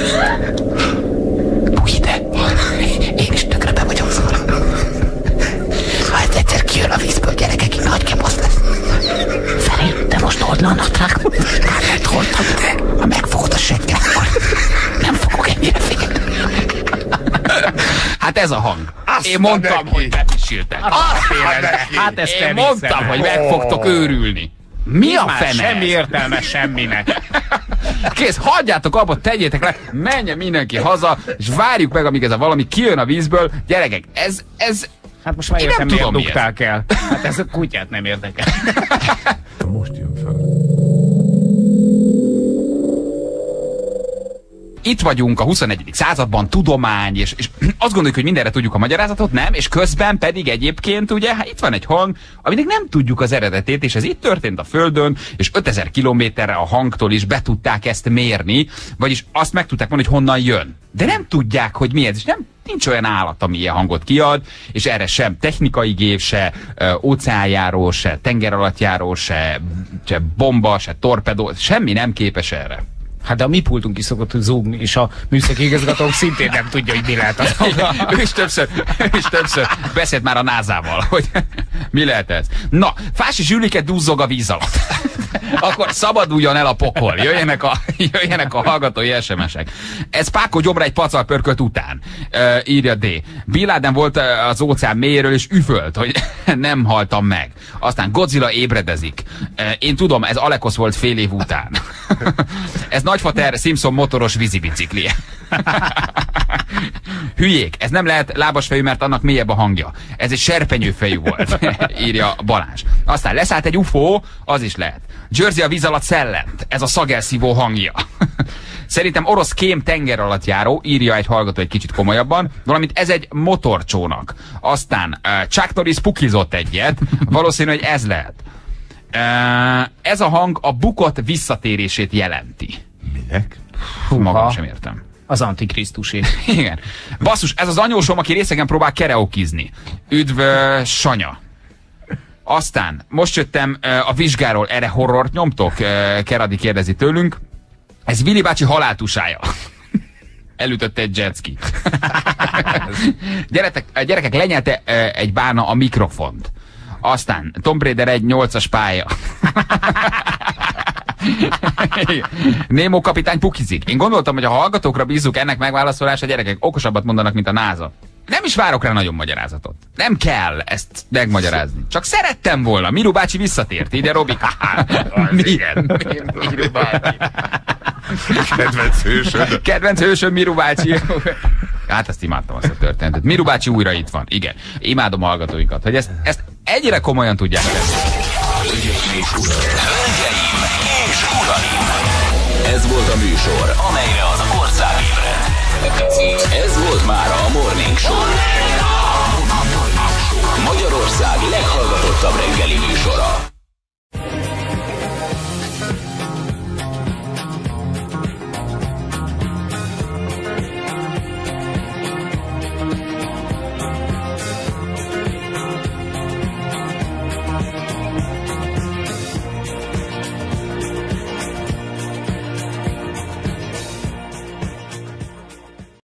Bújj ide. Én is tökre be vagyok szar. Ha ez egyszer kijön a vízből, gyerekek, nagy kebasz lesz. Feri, te most old le a natrágot. Már lehet hordtam, de ha megfogod a seggel, akkor nem fogok ennyire félni. Hát ez a hang. Én mondtam, hogy bepisültek. Hát ezt én mondtam, hogy meg fogtok őrülni. Mi a fene? Semmi értelme semminek. Kész, hagyjátok abba, tegyétek le, menjen mindenki haza, és várjuk meg, amíg ez a valami kijön a vízből. Gyerekek, ez... Hát most már én értem, nem miért tudom, dugták el. Hát ez a kutyát nem érdekel. Most jön fel. Itt vagyunk a 21. században, tudomány, és azt gondoljuk, hogy mindenre tudjuk a magyarázatot, nem? És közben pedig egyébként ugye, hát itt van egy hang, aminek nem tudjuk az eredetét, és ez itt történt a Földön, és 5000 kilométerre a hangtól is be tudták ezt mérni, vagyis azt meg tudták mondani, hogy honnan jön. De nem tudják, hogy mi ez, és nincs olyan állat, ami ilyen hangot kiad, és erre sem technikai gép, se óceánjáró, se tengeralattjáró, se bomba, se torpedó, semmi nem képes erre. Hát de a mi pultunk is szokott zúgni, és a műszaki igazgatónk szintén nem tudja, hogy mi lehet az. Ő is többször beszélt már a NASA-val, hogy mi lehet ez. Na, Fási Zsülike duzzog a víz alatt. Akkor szabaduljon el a pokol. Jöjjenek a hallgatói SMS-ek. Ez Páko gyomra egy pacalpörkölt után. Írja D. Bin Laden volt az óceán mélyéről, és üvölt, hogy nem haltam meg. Aztán Godzilla ébredezik. Én tudom, ez Alekosz volt fél év után. Ez Nagyfater Simpson motoros vízibicikli. Hülyék, ez nem lehet lábasfejű, mert annak mélyebb a hangja. Ez egy serpenyőfejű volt, írja Balázs. Aztán leszállt egy UFO, az is lehet. Jersey a víz alatt szellent, ez a szagelszívó hangja. Szerintem orosz kém tenger alatt járó, írja egy hallgató egy kicsit komolyabban, valamint ez egy motorcsónak. Aztán Chuck Norris pukizott egyet, valószínű, hogy ez lehet. Ez a hang a bukott visszatérését jelenti. Minek? Magam sem értem. Az Antikrisztusé. Igen. Basszus, ez az anyósom, aki részegen próbál kereokizni. Üdv, Sanya. Aztán most jöttem a vizsgáról, erre horrort nyomtok? Keradi kérdezi tőlünk. Ez Willy bácsi haláltusája. Elütötte egy jetski. Gyerekek, lenyelte egy bárna a mikrofont. Aztán Tomb Raider 1-8-as pálya. Nemo kapitány pukizik. Én gondoltam, hogy a hallgatókra bízzuk ennek megválaszolása, gyerekek okosabbat mondanak, mint a NASA. Nem is várok rá nagyon magyarázatot. Nem kell ezt megmagyarázni. Csak szerettem volna. Miru bácsi visszatért. Ide, Robi. Igen. Miru bácsi. Kedvenc hősöd. Kedvenc hősöm, Miru bácsi. Hát ezt imádtam, azt a történetet. Miru bácsi újra itt van. Igen. Imádom a hallgatóikat, hogy ezt ennyire komolyan tudják tenni. Hölgyeim és uraim! Ez volt a műsor, amelyre az ország ébredt. Ez volt már a Morning Show.